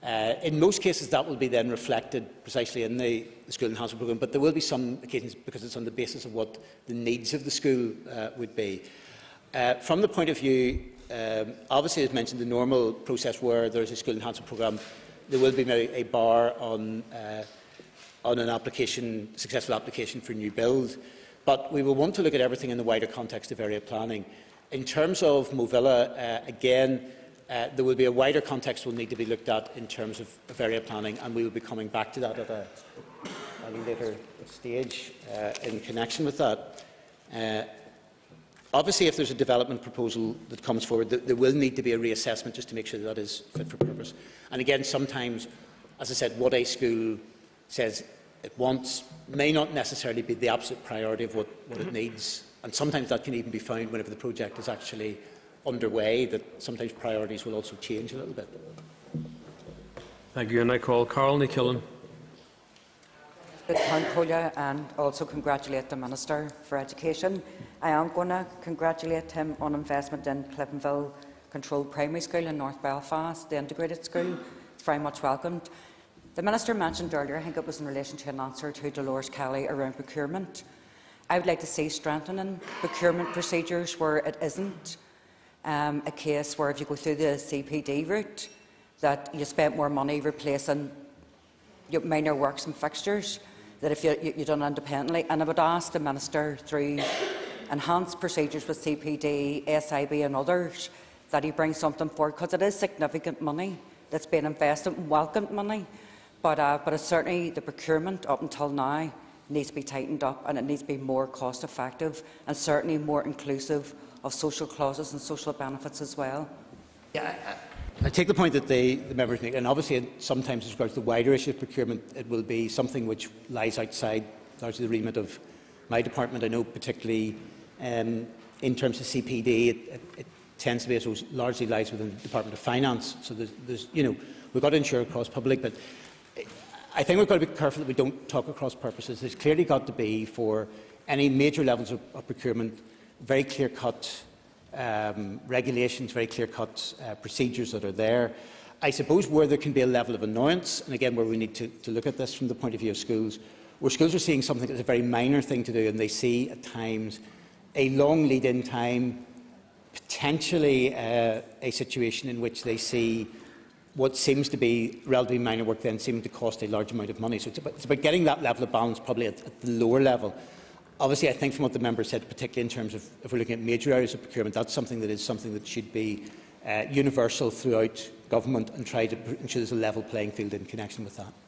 Uh, in most cases, that will be then reflected precisely in the, the school enhancement programme, but there will be some occasions because it's on the basis of what the needs of the school uh, would be. Uh, from the point of view, um, obviously, as mentioned, the normal process where there is a school enhancement programme, there will be maybe a bar on, uh, on an application, successful application for new build, but we will want to look at everything in the wider context of area planning. In terms of Movilla, uh, again, Uh, there will be a wider context will need to be looked at in terms of, of area planning, and we will be coming back to that at a, a later stage uh, in connection with that. Uh, obviously, if there's a development proposal that comes forward, th there will need to be a reassessment just to make sure that, that is fit for purpose. And again, sometimes, as I said, what a school says it wants may not necessarily be the absolute priority of what, what it needs, and sometimes that can even be found whenever the project is actually underway, that sometimes priorities will also change a little bit. Thank you. And I call Carl Killen. And also congratulate the Minister for Education. I am going to congratulate him on investment in Cliftonville Controlled Primary School in North Belfast, the integrated school. It's very much welcomed. The Minister mentioned earlier, I think it was in relation to an answer to Dolores Kelly around procurement. I would like to see strengthening procurement procedures where it isn't Um, a case where if you go through the C P D route that you spent more money replacing your minor works and fixtures that if you, you, you done independently. And I would ask the Minister through enhanced procedures with C P D, S I B and others that he brings something forward, because it is significant money that's been invested and welcomed money. But, uh, but it's certainly the procurement up until now needs to be tightened up, and it needs to be more cost effective and certainly more inclusive of social clauses and social benefits as well. Yeah, I, I take the point that the, the members make, and obviously sometimes as regards to the wider issue of procurement, it will be something which lies outside largely the remit of my department. I know particularly um, in terms of C P D, it, it, it tends to be, I suppose, largely lies within the Department of Finance. So there's, there's, you know, we've got to ensure across public, but I think we've got to be careful that we don't talk across purposes. There's clearly got to be, for any major levels of, of procurement, very clear-cut um, regulations, very clear-cut uh, procedures that are there. I suppose where there can be a level of annoyance, and again where we need to, to look at this from the point of view of schools, where schools are seeing something that's a very minor thing to do, and they see at times a long lead-in time, potentially uh, a situation in which they see what seems to be relatively minor work then seeming to cost a large amount of money. So it's about, it's about getting that level of balance probably at, at the lower level. Obviously, I think from what the member said, particularly in terms of if we're looking at major areas of procurement, that's something that is something that should be uh, universal throughout government, and try to ensure there's a level playing field in connection with that.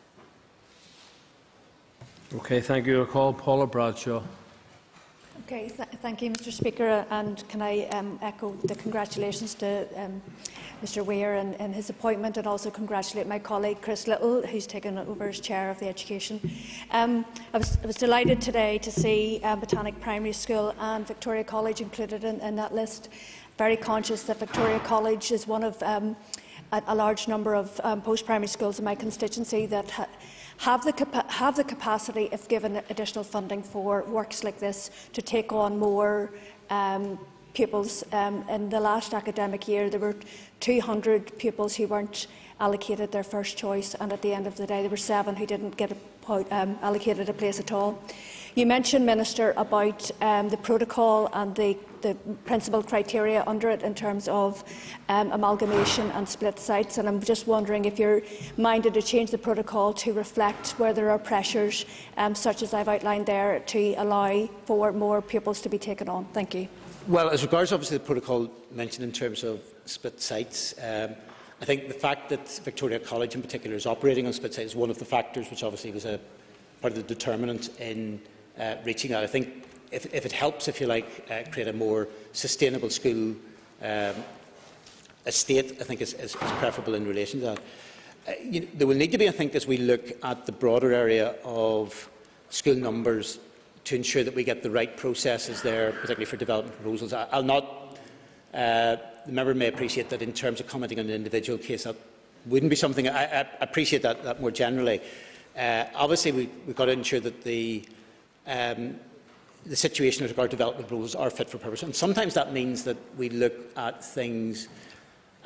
Okay, thank you. I call Paula Bradshaw. Okay, th thank you, Mr Speaker, and can I um, echo the congratulations to um, Mr Weir and, and his appointment, and also congratulate my colleague Chris Little, who's taken over as Chair of the Education. Um, I, was, I was delighted today to see um, Botanic Primary School and Victoria College included in, in that list. Very conscious that Victoria College is one of um, a, a large number of um, post-primary schools in my constituency that ha have the, have the capacity, if given additional funding for works like this, to take on more um, pupils. Um, in the last academic year, there were two hundred pupils who weren't allocated their first choice, and at the end of the day, there were seven who didn't get a, um, allocated a place at all. You mentioned, Minister, about um, the protocol and the, the principal criteria under it in terms of um, amalgamation and split sites, and I'm just wondering if you're minded to change the protocol to reflect where there are pressures, um, such as I've outlined there, to allow for more pupils to be taken on. Thank you. Well, as regards obviously the protocol mentioned in terms of split sites, um, I think the fact that Victoria College in particular is operating on split sites is one of the factors which obviously was a part of the determinant in uh, reaching that. I think if, if it helps, if you like, uh, create a more sustainable school um, estate, I think is, is, is preferable in relation to that. Uh, you know, there will need to be, I think, as we look at the broader area of school numbers, to ensure that we get the right processes there, particularly for development proposals. I, I'll not, uh, the member may appreciate that in terms of commenting on an individual case, that wouldn't be something, I, I appreciate that, that more generally. Uh, obviously, we, we've got to ensure that the, um, the situation with regard to development proposals are fit for purpose. And sometimes that means that we look at things uh,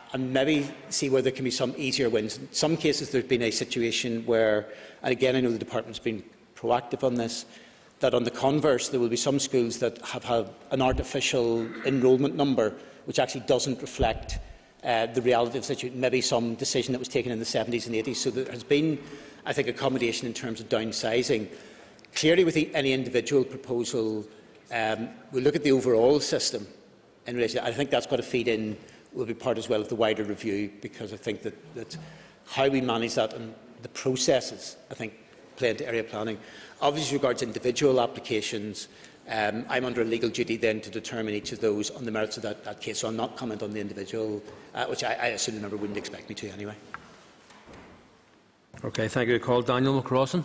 and maybe see where there can be some easier wins. In some cases there has been a situation where, and again I know the department has been proactive on this, that on the converse there will be some schools that have had an artificial enrolment number which actually doesn't reflect uh, the reality of the situation, maybe some decision that was taken in the seventies and eighties. So there has been, I think, accommodation in terms of downsizing. Clearly with the, any individual proposal, um, we'll look at the overall system in relation. I think that's got to feed in, will be part as well of the wider review, because I think that, that how we manage that and the processes, I think, play into area planning. Obviously, regards individual applications, um, I'm under a legal duty then to determine each of those on the merits of that, that case, so I'll not comment on the individual, uh, which I, I assume the member wouldn't expect me to anyway. Okay, thank you. Call Daniel McCrossan.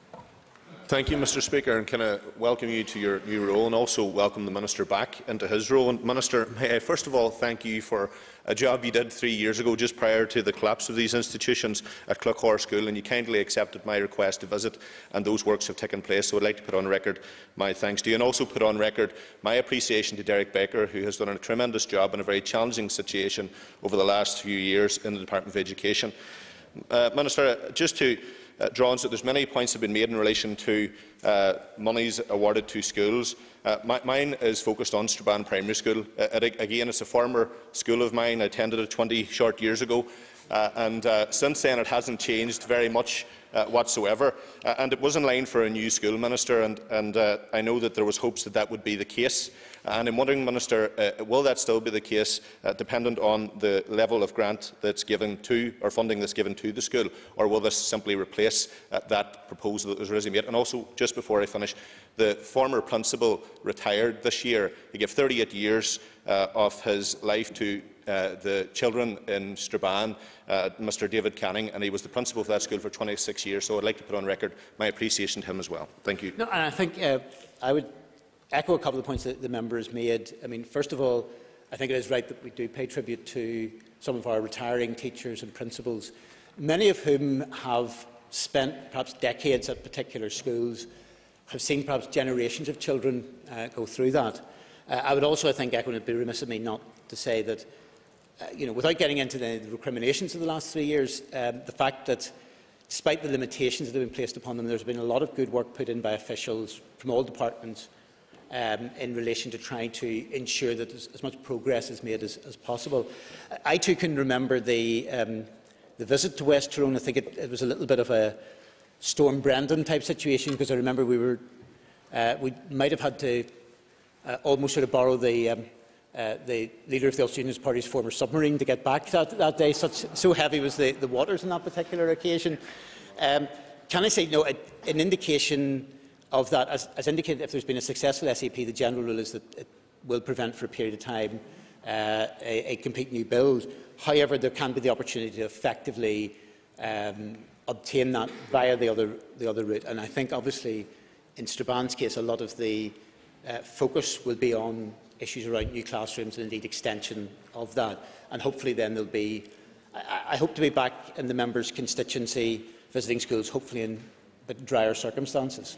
Thank you, Mr Speaker, and can I welcome you to your new role and also welcome the Minister back into his role. And Minister, may I first of all thank you for a job you did three years ago, just prior to the collapse of these institutions at Cloughor School, and you kindly accepted my request to visit, and those works have taken place. So I would like to put on record my thanks to you, and also put on record my appreciation to Derek Baker, who has done a tremendous job in a very challenging situation over the last few years in the Department of Education. Uh, Minister, just to Uh, drawn so there's many points have been made in relation to uh, monies awarded to schools. Uh, my, mine is focused on Strabane Primary School. Uh, it, again, it's a former school of mine. I attended it twenty short years ago, uh, and uh, since then it hasn't changed very much uh, whatsoever. Uh, and it was in line for a new school minister, and, and uh, I know that there was hopes that that would be the case. And I'm wondering, Minister, uh, will that still be the case, uh, dependent on the level of grant that's given to, or funding that's given to the school, or will this simply replace uh, that proposal that was originally made? And also, just before I finish, the former principal retired this year. He gave thirty-eight years uh, of his life to uh, the children in Strabane, uh, Mr David Canning, and he was the principal of that school for twenty-six years. So I'd like to put on record my appreciation to him as well. Thank you. No, and I think uh, I would echo a couple of points that the member has made. I mean, first of all, I think it is right that we do pay tribute to some of our retiring teachers and principals, many of whom have spent perhaps decades at particular schools, have seen perhaps generations of children uh, go through that. Uh, I would also, I think, echo, and it would be remiss of me not to say that, uh, you know, without getting into the recriminations of the last three years, um, the fact that despite the limitations that have been placed upon them, there's been a lot of good work put in by officials from all departments Um, in relation to trying to ensure that as, as much progress is made as, as possible. I too can remember the, um, the visit to West Tyrone. I think it, it was a little bit of a Storm Brendan type situation, because I remember we were, uh, we might have had to uh, almost sort of borrow the, um, uh, the leader of the Ulster Unionist Party's former submarine to get back that, that day. Such, so heavy was the, the waters on that particular occasion. Um, can I say, no, a, an indication of that, as, as indicated, if there's been a successful S A P, the general rule is that it will prevent for a period of time uh, a, a complete new build. However, there can be the opportunity to effectively um, obtain that via the other, the other route. And I think, obviously, in Strabane's case, a lot of the uh, focus will be on issues around new classrooms and indeed extension of that. And hopefully then there'll be, I, I hope to be back in the member's constituency visiting schools, hopefully in a bit drier circumstances.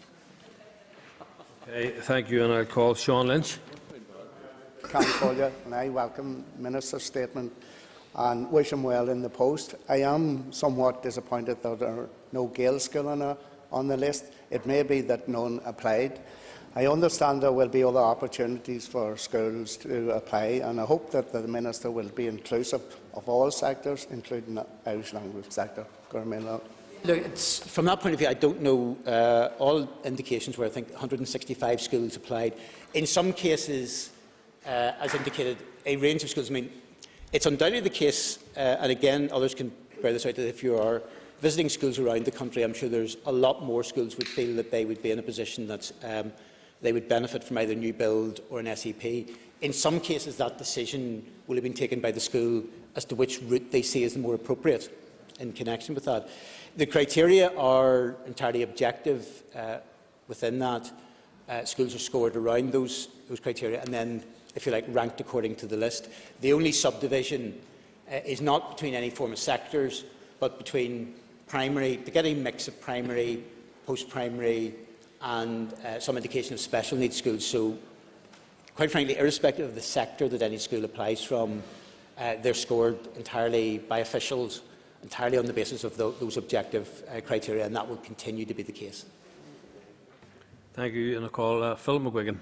Okay, thank you, and I'll call Sean Lynch. And I welcome the Minister's statement and wish him well in the post. I am somewhat disappointed that there are no Gael schools on, a, on the list. It may be that none applied. I understand there will be other opportunities for schools to apply, and I hope that the Minister will be inclusive of all sectors, including the Irish language sector. Look, it's, from that point of view, I don't know. Uh, all indications were, I think, one hundred sixty-five schools applied. In some cases, uh, as indicated, a range of schools. I mean, it's undoubtedly the case, uh, and again, others can bear this out, that if you are visiting schools around the country, I'm sure there's a lot more schools would feel that they would be in a position that um, they would benefit from either new build or an S E P. In some cases, that decision will have been taken by the school as to which route they see as the more appropriate in connection with that. The criteria are entirely objective. Uh, within that, uh, schools are scored around those, those criteria and then, if you like, ranked according to the list. The only subdivision uh, is not between any form of sectors, but between primary, to get a mix of primary, post-primary and uh, some indication of special needs schools. So, quite frankly, irrespective of the sector that any school applies from, Uh, they're scored entirely by officials, entirely on the basis of th those objective uh, criteria, and that will continue to be the case. Thank you. And I call uh, Phil McGuigan.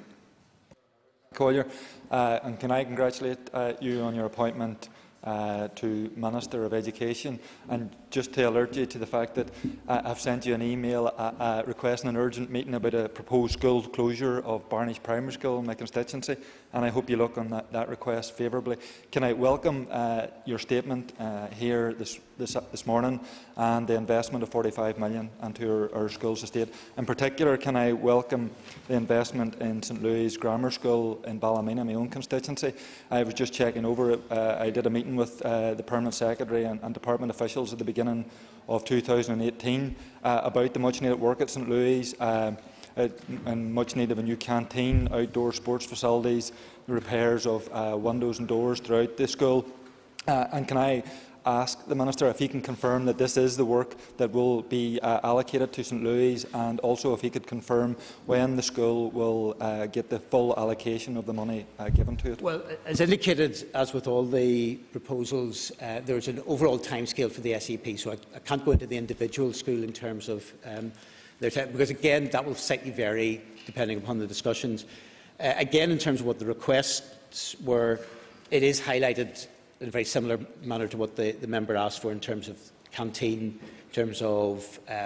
Collier, uh, and can I congratulate uh, you on your appointment uh, to Minister of Education, and just to alert you to the fact that uh, I've sent you an email uh, uh, requesting an urgent meeting about a proposed school closure of Barnish Primary School in my constituency, and I hope you look on that, that request favourably. Can I welcome uh, your statement uh, here this, this, this morning, and the investment of forty-five million pounds into our, our schools estate. In particular, can I welcome the investment in St Louis Grammar School in Ballymena, my own constituency. I was just checking over it. Uh, I did a meeting with uh, the Permanent Secretary and, and Department officials at the beginning of two thousand eighteen uh, about the much-needed work at St Louis, uh, uh, and much need of a new canteen, outdoor sports facilities, the repairs of uh, windows and doors throughout the school. Uh, and can I ask the Minister if he can confirm that this is the work that will be uh, allocated to St Louis, and also if he could confirm when the school will uh, get the full allocation of the money uh, given to it? Well, as indicated, as with all the proposals, uh, there is an overall timescale for the S E P, so I, I can't go into the individual school in terms of um, their time, because again, that will slightly vary depending upon the discussions. Uh, again, in terms of what the requests were, it is highlighted in a very similar manner to what the, the member asked for in terms of canteen, in terms of, uh,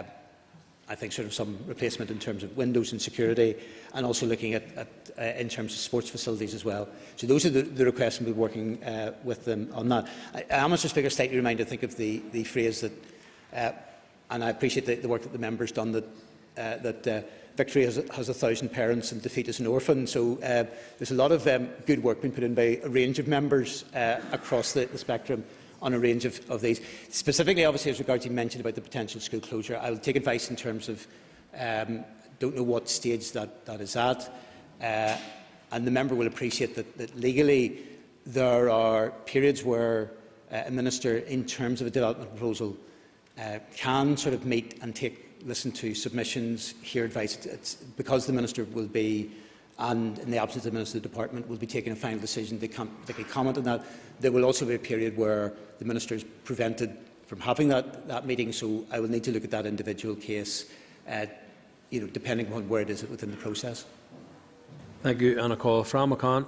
I think, sort of some replacement in terms of windows and security, and also looking at, at uh, in terms of sports facilities as well. So those are the, the requests, and we'll be working uh, with them on that. I, I am, Mister Speaker, slightly reminded, I think, of the, the phrase that, uh, and I appreciate the, the work that the member's done, that, uh, that uh, victory has a, has a thousand parents and defeat is an orphan. So uh, there's a lot of um, good work being put in by a range of members uh, across the, the spectrum on a range of, of these. Specifically, obviously, as regards you mentioned about the potential school closure, I will take advice in terms of, um, don't know what stage that, that is at, uh, and the member will appreciate that, that legally there are periods where uh, a minister, in terms of a development proposal, uh, can sort of meet and take listen to submissions, hear advice. It's, it's because the Minister will be, and in the absence of the Minister, the Department will be taking a final decision. They can't particularly comment on that. There will also be a period where the Minister is prevented from having that, that meeting, so I will need to look at that individual case, uh, you know, depending on where it is within the process. Thank you. And I call Fran McCann.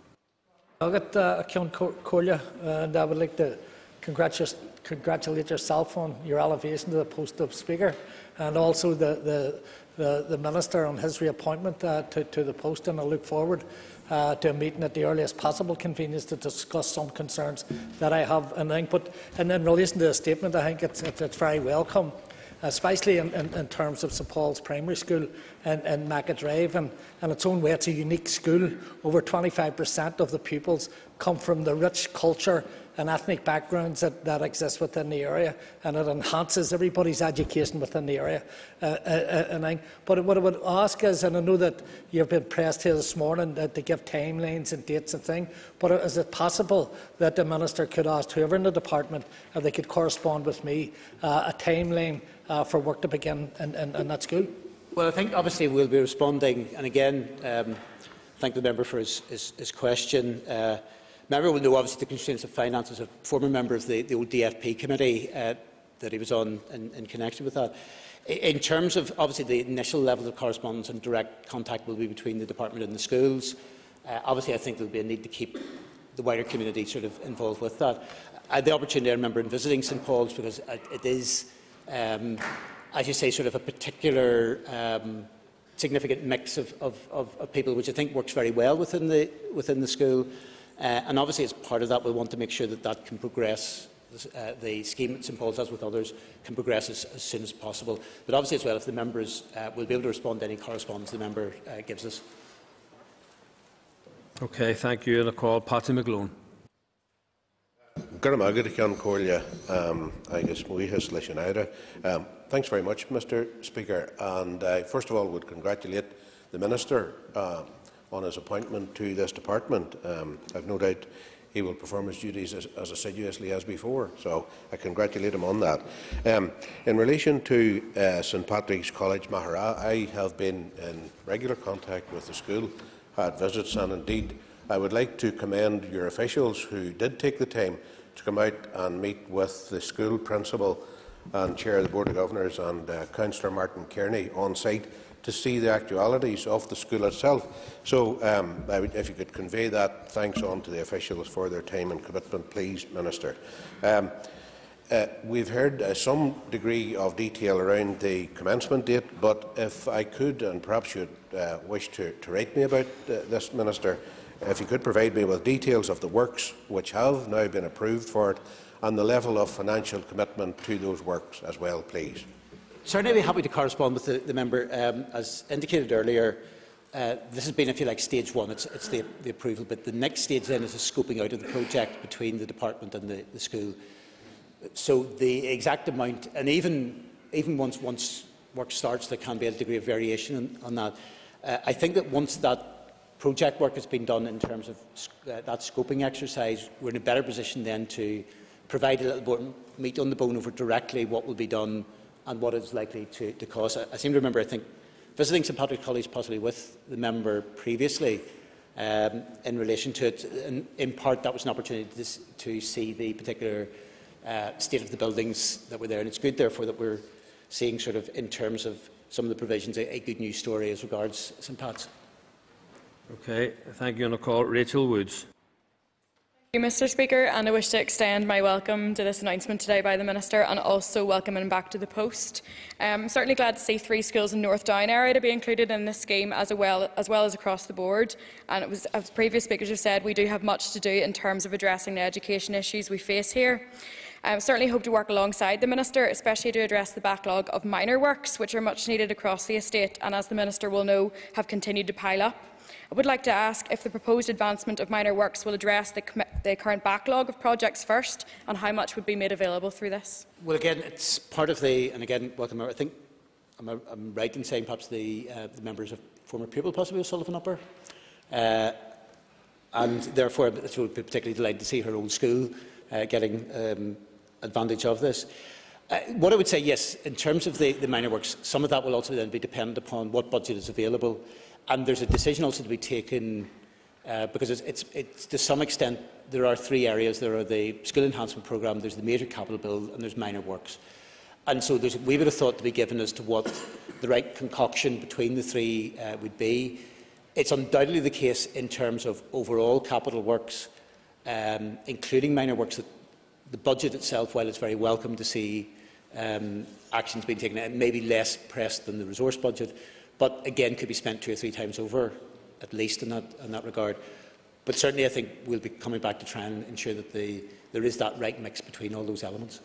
I'll get uh, Cian Corlia, and I would like to congratulate, congratulate yourself on your elevation to the post of Speaker, and also the, the, the, the Minister on his reappointment uh, to, to the post, and I look forward uh, to a meeting at the earliest possible convenience to discuss some concerns that I have. And, I think, but, and in relation to the statement, I think it's, it's, it's very welcome, especially in, in, in terms of St Paul's Primary School in, in Maca Drive, and in its own way it's a unique school. Over twenty-five percent of the pupils come from the rich culture and ethnic backgrounds that, that exist within the area, and it enhances everybody's education within the area. Uh, uh, and I, but what I would ask is, and I know that you've been pressed here this morning that to give timelines and dates and things, but is it possible that the Minister could ask whoever in the department if they could correspond with me uh, a timeline uh, for work to begin in, in, in that school? Well, I think obviously we'll be responding, and again, um, thank the member for his, his, his question. Uh, Member will know obviously the constraints of finance as a former member of the, the old D F P committee uh, that he was on in, in connection with that. In terms of obviously the initial level of correspondence and direct contact will be between the department and the schools. Uh, obviously, I think there will be a need to keep the wider community sort of involved with that. I had the opportunity, I remember, in visiting St Paul's, because it is, um, as you say, sort of a particular um, significant mix of, of, of, of people, which I think works very well within the within the school. Uh, and obviously, as part of that, we want to make sure that that can progress. Uh, the scheme at St Paul's, as with others, can progress as, as soon as possible. But obviously, as well, if the members uh, will be able to respond to any correspondence the member uh, gives us. Okay, thank you. And I call Patsy McGlone. Um, thanks very much, Mister Speaker. And I, uh, first of all, would congratulate the Minister Uh, on his appointment to this department. Um, I have no doubt he will perform his duties as, as assiduously as before, so I congratulate him on that. Um, in relation to uh, St Patrick's College, Mahara, I have been in regular contact with the school, had visits, and indeed I would like to commend your officials who did take the time to come out and meet with the school principal and Chair of the Board of Governors and uh, Councillor Martin Kearney on site to see the actualities of the school itself. So um, I would, if you could convey that thanks on to the officials for their time and commitment, please, Minister. Um, uh, we've heard uh, some degree of detail around the commencement date, but if I could, and perhaps you'd uh, wish to, to write me about uh, this, Minister, if you could provide me with details of the works which have now been approved for it and the level of financial commitment to those works as well, please. Certainly, I'd be happy to correspond with the, the member. Um, as indicated earlier, uh, this has been, if you like, stage one. It's, it's the, the approval, but the next stage then is a scoping out of the project between the department and the, the school. So the exact amount, and even even once once work starts, there can be a degree of variation on, on that. Uh, I think that once that project work has been done in terms of uh, that scoping exercise, we're in a better position then to provide a little more meat on the bone over directly what will be done and what it's likely to, to cost. I, I seem to remember, I think, visiting St Patrick's College possibly with the member previously um, in relation to it. And in part, that was an opportunity to, to see the particular uh, state of the buildings that were there. And it's good, therefore, that we're seeing, sort of, in terms of some of the provisions, a, a good news story as regards St Pat's. Okay, thank you. On a call, Rachel Woods. Thank you, Mr Speaker, and I wish to extend my welcome to this announcement today by the Minister and also welcome him back to the post. Um, I'm certainly glad to see three schools in North Down area to be included in this scheme as well, as well as across the board. And it was, as previous speakers have said, we do have much to do in terms of addressing the education issues we face here. I certainly hope to work alongside the Minister, especially to address the backlog of minor works, which are much needed across the estate and, as the Minister will know, have continued to pile up. I would like to ask if the proposed advancement of minor works will address the, the current backlog of projects first, and how much would be made available through this. Well, again, it's part of the, and again, welcome. I think I'm, I'm right in saying perhaps the, uh, the members of former pupil possibly of Sullivan Upper, uh, and therefore it would be particularly delighted to see her own school uh, getting um, advantage of this. Uh, what I would say, yes, in terms of the, the minor works, some of that will also then be dependent upon what budget is available. And there's a decision also to be taken, uh, because it's, it's, it's, to some extent there are three areas. There are the school enhancement programme, there's the major capital bill, and there's minor works. And so there's a wee bit of thought to be given as to what the right concoction between the three uh, would be. It's undoubtedly the case in terms of overall capital works, um, including minor works, that the budget itself, while it's very welcome to see um, actions being taken, it may be less pressed than the resource budget, but again could be spent two or three times over, at least in that, in that regard. But certainly I think we'll be coming back to try and ensure that the, there is that right mix between all those elements.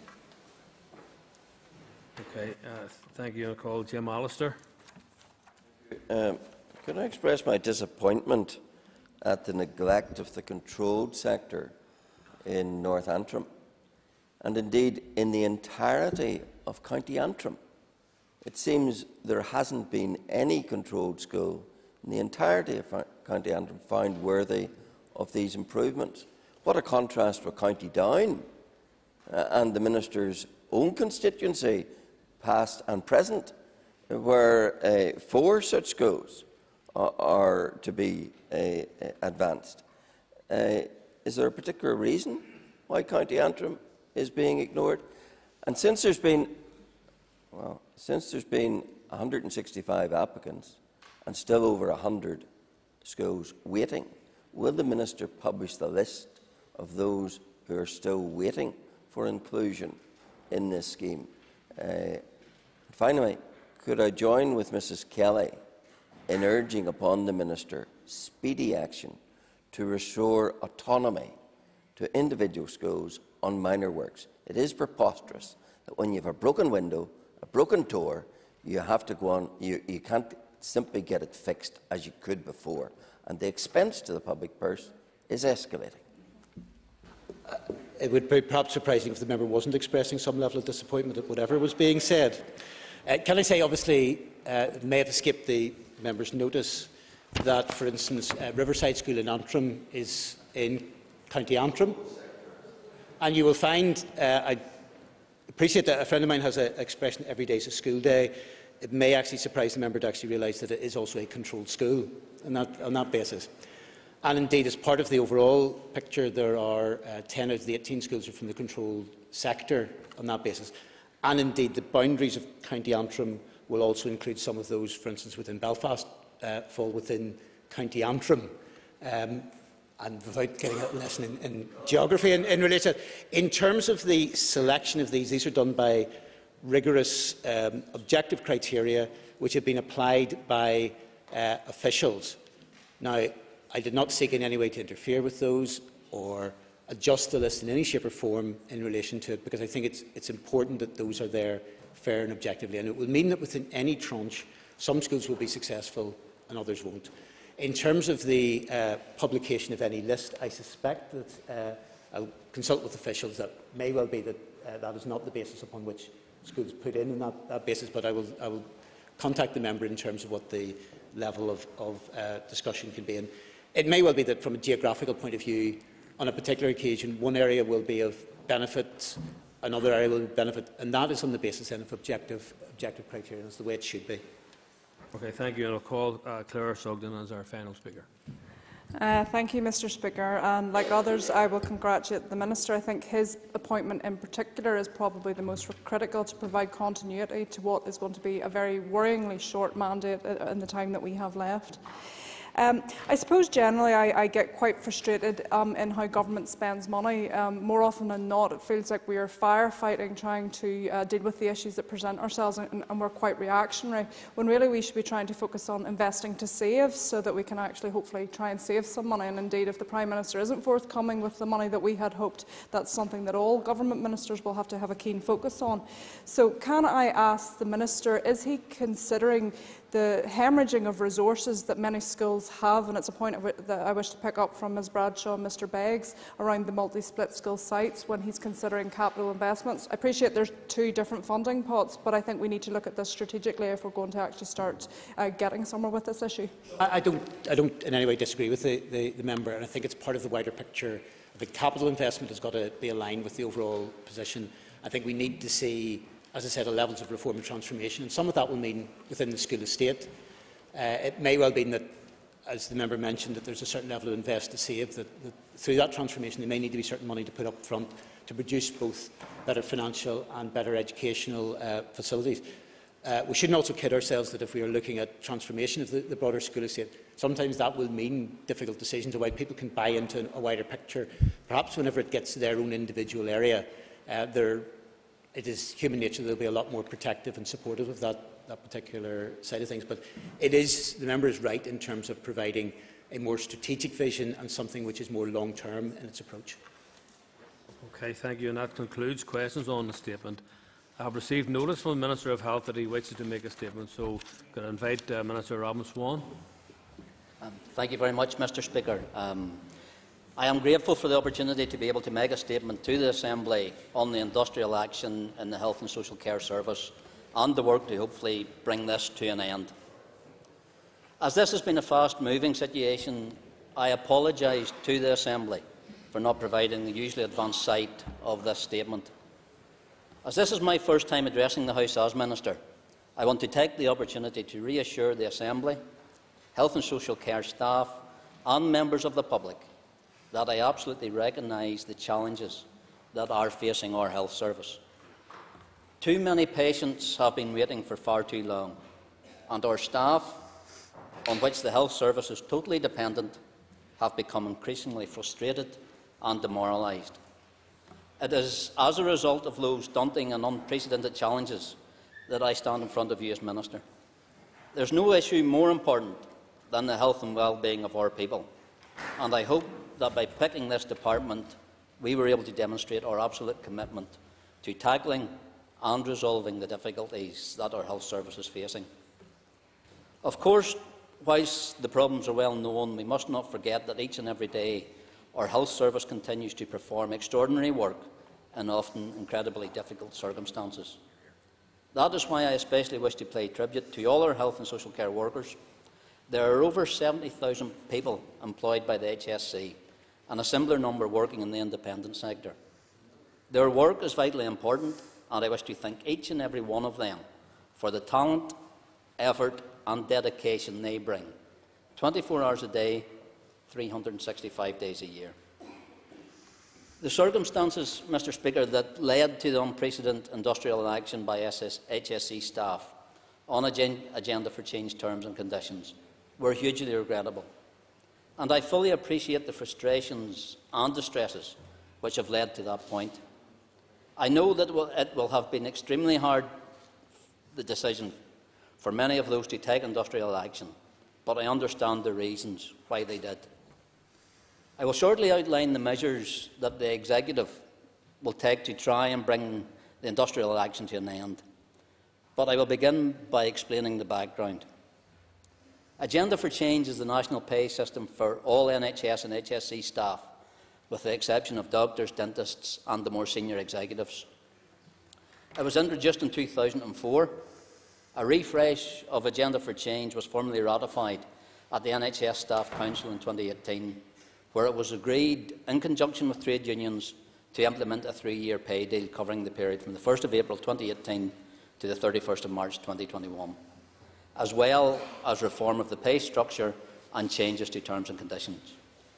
Okay, uh, thank you. I call Jim Allister. Um, can I express my disappointment at the neglect of the controlled sector in North Antrim, and indeed in the entirety of County Antrim? It seems there hasn't been any controlled school in the entirety of County Antrim found worthy of these improvements. What a contrast with County Down uh, and the Minister's own constituency, past and present, where uh, four such schools are, are to be uh, advanced. Uh, is there a particular reason why County Antrim is being ignored? And since there's been, well, since there's been one hundred sixty-five applicants and still over one hundred schools waiting, will the Minister publish the list of those who are still waiting for inclusion in this scheme? Uh, finally, could I join with Missus Kelly in urging upon the Minister speedy action to restore autonomy to individual schools on minor works? It is preposterous that when you have a broken window, a broken door, you have to go on, you, you can't simply get it fixed as you could before, and the expense to the public purse is escalating. Uh, it would be perhaps surprising if the member wasn't expressing some level of disappointment at whatever was being said. Uh, can I say, obviously, uh, it may have escaped the member's notice that, for instance, uh, Riverside School in Antrim is in County Antrim, and you will find, uh, I appreciate that a friend of mine has an expression, every day is a school day. It may actually surprise the member to actually realise that it is also a controlled school on that, on that basis. And indeed, as part of the overall picture, there are uh, ten out of the eighteen schools are from the controlled sector on that basis. And indeed, the boundaries of County Antrim will also include some of those, for instance, within Belfast, uh, fall within County Antrim. Um, and without getting a lesson in, in geography in, in relation, in terms of the selection of these, these are done by rigorous um, objective criteria which have been applied by uh, officials. Now, I did not seek in any way to interfere with those or adjust the list in any shape or form in relation to it, because I think it's, it's important that those are there fair and objectively. And it will mean that within any tranche, some schools will be successful and others won't. In terms of the uh, publication of any list, I suspect that uh, I'll consult with officials. That may well be that uh, that is not the basis upon which schools put in on that, that basis, but I will, I will contact the member in terms of what the level of, of uh, discussion can be. And it may well be that from a geographical point of view, on a particular occasion, one area will be of benefit, another area will benefit, and that is on the basis then of objective, objective criteria. That's the way it should be. Okay, thank you. And I'll call uh, Claire Sugden as our final speaker. Uh, thank you, Mr Speaker. And like others, I will congratulate the Minister. I think his appointment in particular is probably the most critical to provide continuity to what is going to be a very worryingly short mandate in the time that we have left. Um, I suppose generally I, I get quite frustrated um, in how government spends money. Um, more often than not, it feels like we are firefighting, trying to uh, deal with the issues that present ourselves, and, and we're quite reactionary, when really we should be trying to focus on investing to save, so that we can actually hopefully try and save some money. And indeed, if the Prime Minister isn't forthcoming with the money that we had hoped, that's something that all government ministers will have to have a keen focus on. So can I ask the Minister, is he considering the hemorrhaging of resources that many schools have, and it's a point that I wish to pick up from Miz Bradshaw and Mr Beggs, around the multi-split school sites when he's considering capital investments? I appreciate there's two different funding pots, but I think we need to look at this strategically if we're going to actually start uh, getting somewhere with this issue. I, I, don't, I don't in any way disagree with the, the, the member, and I think it's part of the wider picture. I think capital investment has got to be aligned with the overall position. I think we need to see, as I said, a levels of reform and transformation, and some of that will mean within the school estate. Uh, it may well be that, as the member mentioned, that there's a certain level of invest to save, that, that through that transformation there may need to be certain money to put up front to produce both better financial and better educational uh, facilities. Uh, we shouldn't also kid ourselves that if we are looking at transformation of the, the broader school estate, sometimes that will mean difficult decisions about people can buy into a wider picture. Perhaps whenever it gets to their own individual area, uh, they're it is human nature, they'll be a lot more protective and supportive of that, that particular side of things. But it is, the member is right in terms of providing a more strategic vision and something which is more long-term in its approach. Okay, thank you. And that concludes questions on the statement. I have received notice from the Minister of Health that he wishes to make a statement, so can I invite uh, Minister Robin Swan. Um, thank you very much, Mr Speaker. Um, I am grateful for the opportunity to be able to make a statement to the Assembly on the industrial action in the Health and Social Care Service and the work to hopefully bring this to an end. As this has been a fast-moving situation, I apologise to the Assembly for not providing the usually advanced sight of this statement. As this is my first time addressing the House as Minister, I want to take the opportunity to reassure the Assembly, Health and Social Care staff and members of the public that I absolutely recognise the challenges that are facing our health service. Too many patients have been waiting for far too long, and our staff, on which the health service is totally dependent, have become increasingly frustrated and demoralised. It is as a result of those daunting and unprecedented challenges that I stand in front of you as Minister. There is no issue more important than the health and well-being of our people, and I hope that by picking this department, we were able to demonstrate our absolute commitment to tackling and resolving the difficulties that our health service is facing. Of course, whilst the problems are well known, we must not forget that each and every day our health service continues to perform extraordinary work in often incredibly difficult circumstances. That is why I especially wish to pay tribute to all our health and social care workers. There are over seventy thousand people employed by the H S C, and a similar number working in the independent sector. Their work is vitally important, and I wish to thank each and every one of them for the talent, effort and dedication they bring, twenty-four hours a day, three hundred and sixty-five days a year. The circumstances, Mr Speaker, that led to the unprecedented industrial action by H S C staff on Agenda for Change terms and conditions were hugely regrettable, and I fully appreciate the frustrations and distresses which have led to that point. I know that it will have been extremely hard, the decision, for many of those to take industrial action, but I understand the reasons why they did. I will shortly outline the measures that the Executive will take to try and bring the industrial action to an end, but I will begin by explaining the background. Agenda for Change is the national pay system for all N H S and H S C staff, with the exception of doctors, dentists and the more senior executives. It was introduced in two thousand and four. A refresh of Agenda for Change was formally ratified at the N H S Staff Council in twenty eighteen, where it was agreed, in conjunction with trade unions, to implement a three-year pay deal covering the period from the first of April twenty eighteen to the thirty-first of March twenty twenty-one, as well as reform of the pay structure and changes to terms and conditions.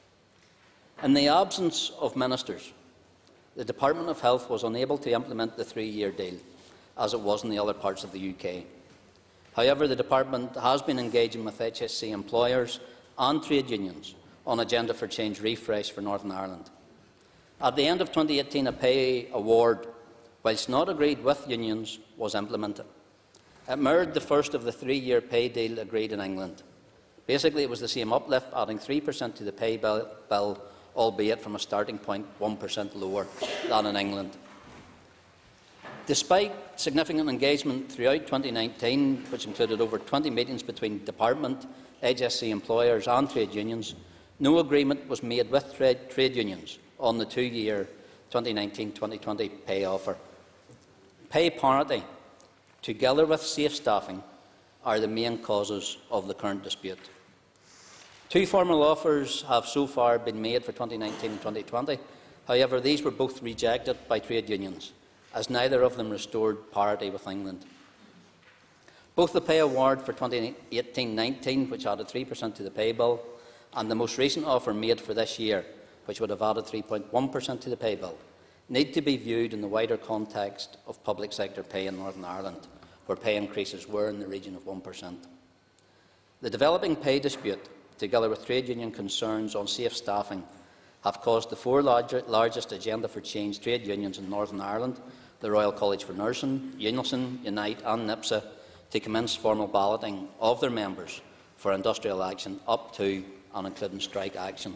In the absence of ministers, the Department of Health was unable to implement the three-year deal, as it was in the other parts of the U K. However, the Department has been engaging with H S C employers and trade unions on Agenda for Change refresh for Northern Ireland. At the end of twenty eighteen, a pay award, whilst not agreed with unions, was implemented. It mirrored the first of the three-year pay deal agreed in England. Basically, it was the same uplift, adding three percent to the pay bill, bill, albeit from a starting point one percent lower than in England. Despite significant engagement throughout twenty nineteen, which included over twenty meetings between Department, H S C employers and trade unions, no agreement was made with trade, trade unions on the two-year twenty nineteen twenty twenty pay offer. Pay parity, together with safe staffing, are the main causes of the current dispute. Two formal offers have so far been made for twenty nineteen and twenty twenty. However, these were both rejected by trade unions, as neither of them restored parity with England. Both the pay award for twenty eighteen nineteen, which added three percent to the pay bill, and the most recent offer made for this year, which would have added three point one percent to the pay bill, need to be viewed in the wider context of public sector pay in Northern Ireland, where pay increases were in the region of one percent. The developing pay dispute, together with trade union concerns on safe staffing, have caused the four larger, largest Agenda for Change trade unions in Northern Ireland, the Royal College for Nursing, Unison, Unite and NIPSA, to commence formal balloting of their members for industrial action up to and including strike action.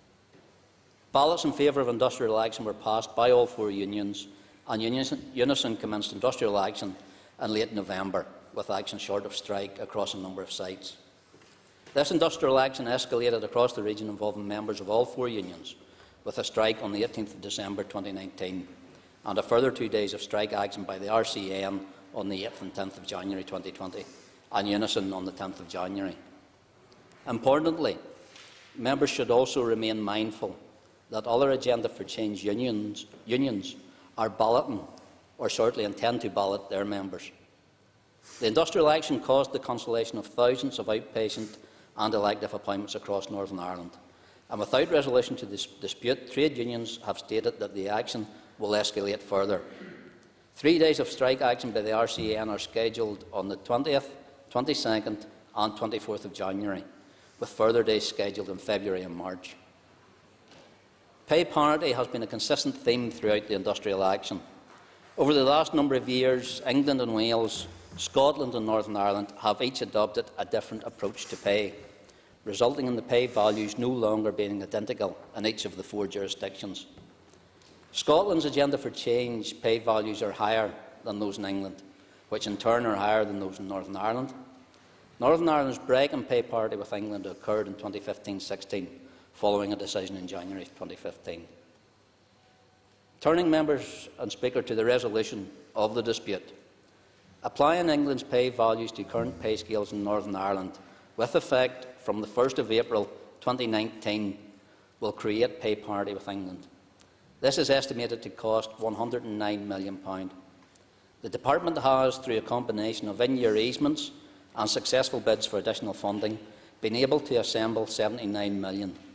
Ballots in favour of industrial action were passed by all four unions, and Unison commenced industrial action in late November, with action short of strike across a number of sites. This industrial action escalated across the region, involving members of all four unions, with a strike on the eighteenth of December twenty nineteen, and a further two days of strike action by the R C N on the eighth and tenth of January twenty twenty, and Unison on the tenth of January. Importantly, members should also remain mindful that other Agenda for Change unions, unions are balloting, or shortly intend to ballot, their members. The industrial action caused the cancellation of thousands of outpatient and elective appointments across Northern Ireland, and without resolution to this dispute, trade unions have stated that the action will escalate further. Three days of strike action by the R C N are scheduled on the twentieth, twenty-second and twenty-fourth of January, with further days scheduled in February and March. Pay parity has been a consistent theme throughout the industrial action. Over the last number of years, England and Wales, Scotland and Northern Ireland have each adopted a different approach to pay, resulting in the pay values no longer being identical in each of the four jurisdictions. Scotland's Agenda for Change pay values are higher than those in England, which in turn are higher than those in Northern Ireland. Northern Ireland's break in pay parity with England occurred in twenty fifteen sixteen, following a decision in January twenty fifteen. Turning, members and Speaker, to the resolution of the dispute, applying England's pay values to current pay scales in Northern Ireland, with effect from the first of April twenty nineteen, will create pay parity with England. This is estimated to cost one hundred and nine million pounds. The Department has, through a combination of in-year easements and successful bids for additional funding, been able to assemble seventy-nine million pounds,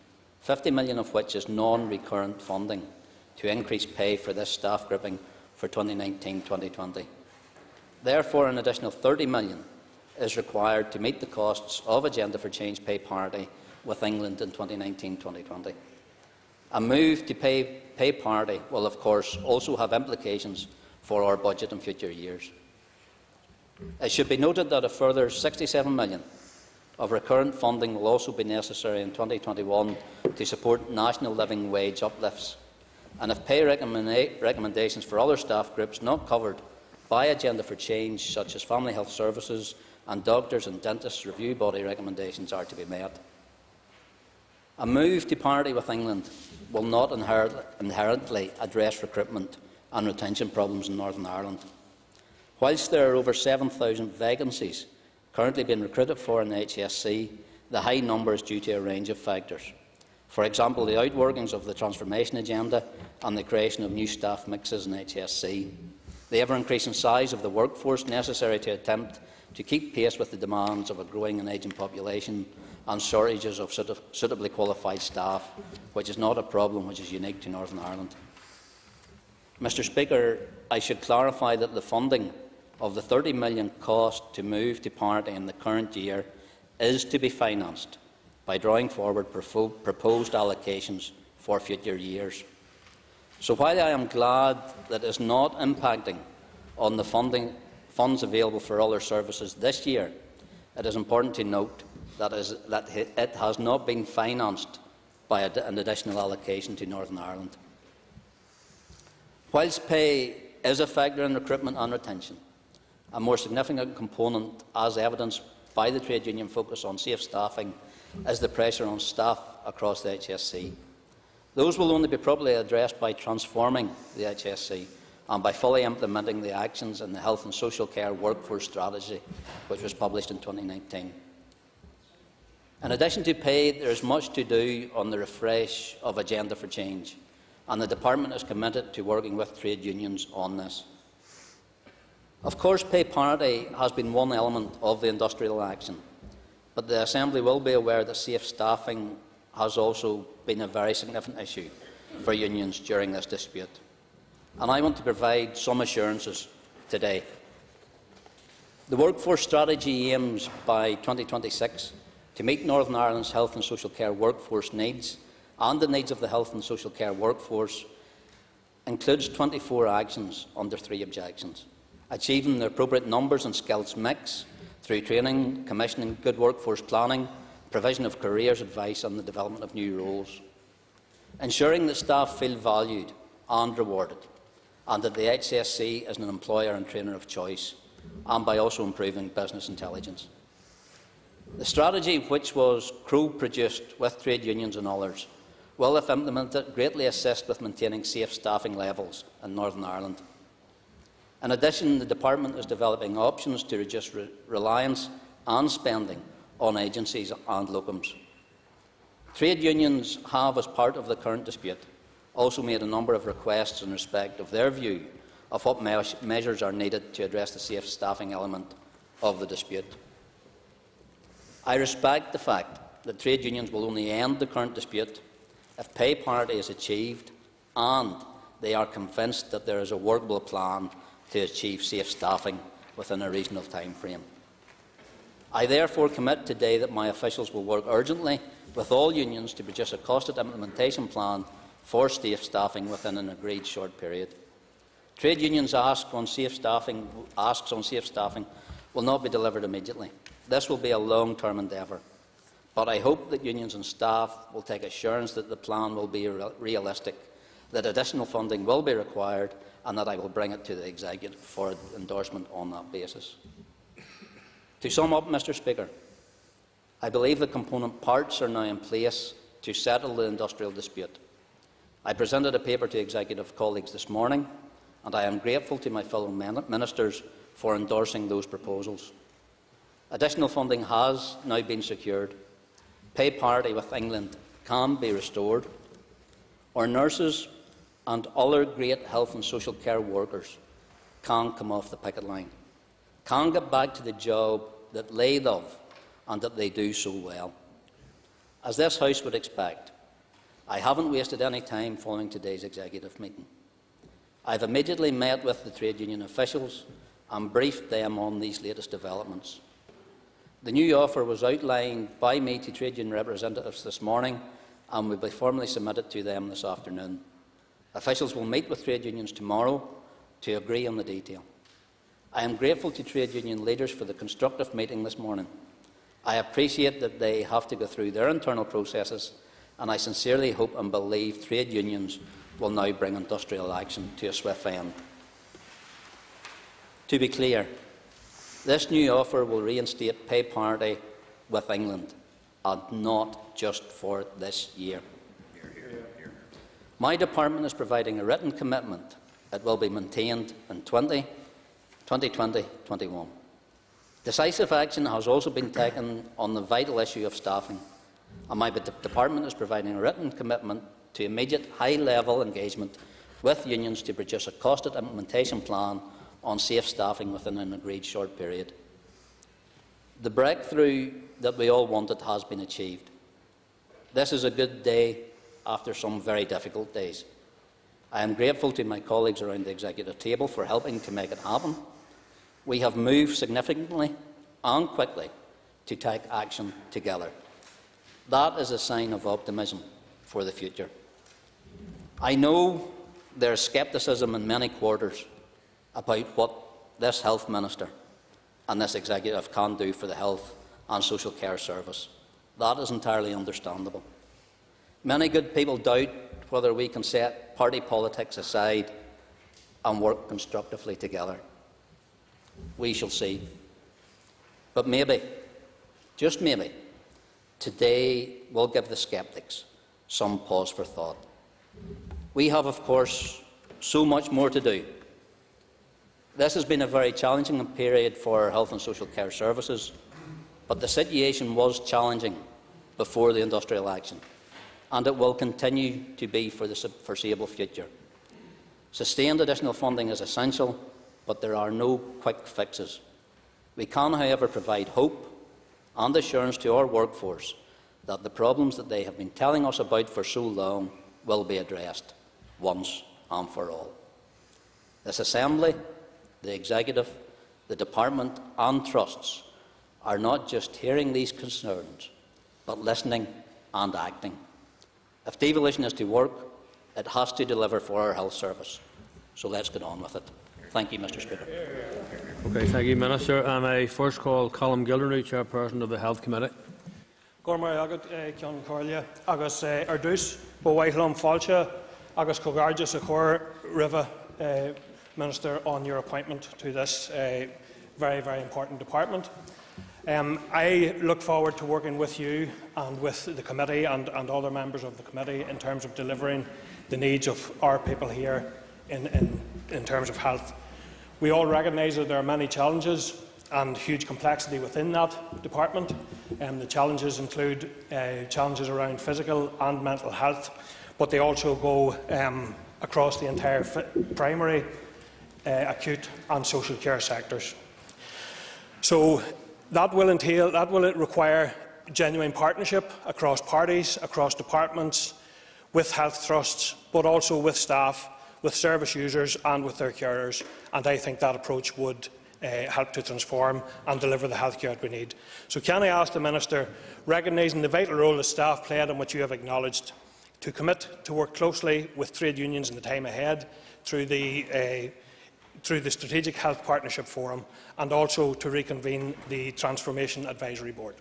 fifty million pounds of which is non-recurrent funding to increase pay for this staff grouping for twenty nineteen twenty twenty. Therefore, an additional thirty million pounds is required to meet the costs of Agenda for Change pay parity with England in twenty nineteen twenty twenty. A move to pay, pay parity will, of course, also have implications for our budget in future years. It should be noted that a further sixty-seven million pounds of recurrent funding will also be necessary in twenty twenty-one to support national living wage uplifts, and if pay recommenda recommendations for other staff groups not covered by Agenda for Change, such as family health services and doctors and dentists' review body recommendations, are to be met. A move to parity with England will not inherit inherently address recruitment and retention problems in Northern Ireland. Whilst there are over seven thousand vacancies currently being recruited for in the H S C, the high number is due to a range of factors. For example, the outworkings of the transformation agenda and the creation of new staff mixes in H S C, the ever-increasing size of the workforce necessary to attempt to keep pace with the demands of a growing and ageing population, and shortages of suitably qualified staff, which is not a problem which is unique to Northern Ireland. Mr Speaker, I should clarify that the funding of the thirty million pounds cost to move to parity in the current year is to be financed by drawing forward proposed allocations for future years. So while I am glad that it is not impacting on the funding, funds available for other services this year, it is important to note that, is, that it has not been financed by a, an additional allocation to Northern Ireland. Whilst pay is a factor in recruitment and retention, a more significant component, as evidenced by the trade union focus on safe staffing, is the pressure on staff across the H S C. Those will only be properly addressed by transforming the H S C and by fully implementing the actions in the Health and Social Care Workforce Strategy, which was published in twenty nineteen. In addition to pay, there is much to do on the refresh of Agenda for Change, and the Department is committed to working with trade unions on this. Of course, pay parity has been one element of the industrial action, but the Assembly will be aware that safe staffing has also been a very significant issue for unions during this dispute, and I want to provide some assurances today. The workforce strategy aims by twenty twenty-six to meet Northern Ireland's health and social care workforce needs and the needs of the health and social care workforce includes twenty-four actions under three objectives: achieving the appropriate numbers and skills mix through training, commissioning, good workforce planning, provision of careers advice and the development of new roles; ensuring that staff feel valued and rewarded, and that the H S C is an employer and trainer of choice, and by also improving business intelligence. The strategy, which was co-produced with trade unions and others, will, if implemented, greatly assist with maintaining safe staffing levels in Northern Ireland. In addition, the Department is developing options to reduce re reliance and spending on agencies and locums. Trade unions have, as part of the current dispute, also made a number of requests in respect of their view of what me measures are needed to address the safe staffing element of the dispute. I respect the fact that trade unions will only end the current dispute if pay parity is achieved and they are convinced that there is a workable plan to achieve safe staffing within a reasonable time frame. I therefore commit today that my officials will work urgently with all unions to produce a costed implementation plan for safe staffing within an agreed short period. Trade unions' ask on safe staffing, asks on safe staffing will not be delivered immediately. This will be a long-term endeavour, but I hope that unions and staff will take assurance that the plan will be re realistic, that additional funding will be required, and that I will bring it to the Executive for endorsement on that basis. To sum up, Mr Speaker, I believe the component parts are now in place to settle the industrial dispute. I presented a paper to Executive colleagues this morning, and I am grateful to my fellow ministers for endorsing those proposals. Additional funding has now been secured. Pay parity with England can be restored. Our nurses and other great health and social care workers can come off the picket line, can get back to the job that they love and that they do so well. As this House would expect, I haven't wasted any time following today's executive meeting. I've immediately met with the trade union officials and briefed them on these latest developments. The new offer was outlined by me to trade union representatives this morning and will be formally submitted to them this afternoon. Officials will meet with trade unions tomorrow to agree on the detail. I am grateful to trade union leaders for the constructive meeting this morning. I appreciate that they have to go through their internal processes, and I sincerely hope and believe trade unions will now bring industrial action to a swift end. To be clear, this new offer will reinstate pay parity with England, and not just for this year. My department is providing a written commitment that will be maintained in twenty twenty twenty-one. Decisive action has also been taken on the vital issue of staffing, and my department is providing a written commitment to immediate high-level engagement with unions to produce a costed implementation plan on safe staffing within an agreed short period. The breakthrough that we all wanted has been achieved. This is a good day after some very difficult days. I am grateful to my colleagues around the executive table for helping to make it happen. We have moved significantly and quickly to take action together. That is a sign of optimism for the future. I know there is scepticism in many quarters about what this Health Minister and this Executive can do for the health and social care service. That is entirely understandable. Many good people doubt whether we can set party politics aside and work constructively together. We shall see. But maybe, just maybe, today will give the sceptics some pause for thought. We have, of course, so much more to do. This has been a very challenging period for health and social care services, but the situation was challenging before the industrial action, and it will continue to be for the foreseeable future. Sustained additional funding is essential, but there are no quick fixes. We can, however, provide hope and assurance to our workforce that the problems that they have been telling us about for so long will be addressed once and for all. This Assembly, the Executive, the Department and Trusts are not just hearing these concerns, but listening and acting. If devolution is to work, it has to deliver for our health service. So let's get on with it. Thank you, Mr Speaker. Okay, thank you, Minister. And I first call Colm Gildernew, Chairperson of the Health Committee. Gormar agad Ceann Corlia agus ar dús bhhaithlam fáilte agus cogardas a chur riva Minister on your appointment to this uh, very, very important department. Um, I look forward to working with you and with the committee and, and other members of the committee in terms of delivering the needs of our people here in, in, in terms of health. We all recognise that there are many challenges and huge complexity within that department. Um, the challenges include uh, challenges around physical and mental health, but they also go um, across the entire primary, uh, acute and social care sectors. So that will entail, that will require genuine partnership across parties, across departments, with health trusts, but also with staff, with service users and with their carers. And I think that approach would uh, help to transform and deliver the healthcare that we need. So can I ask the Minister, recognising the vital role that staff played and which you have acknowledged, to commit to work closely with trade unions in the time ahead through the, uh, through the Strategic Health Partnership Forum, and also to reconvene the Transformation Advisory Board?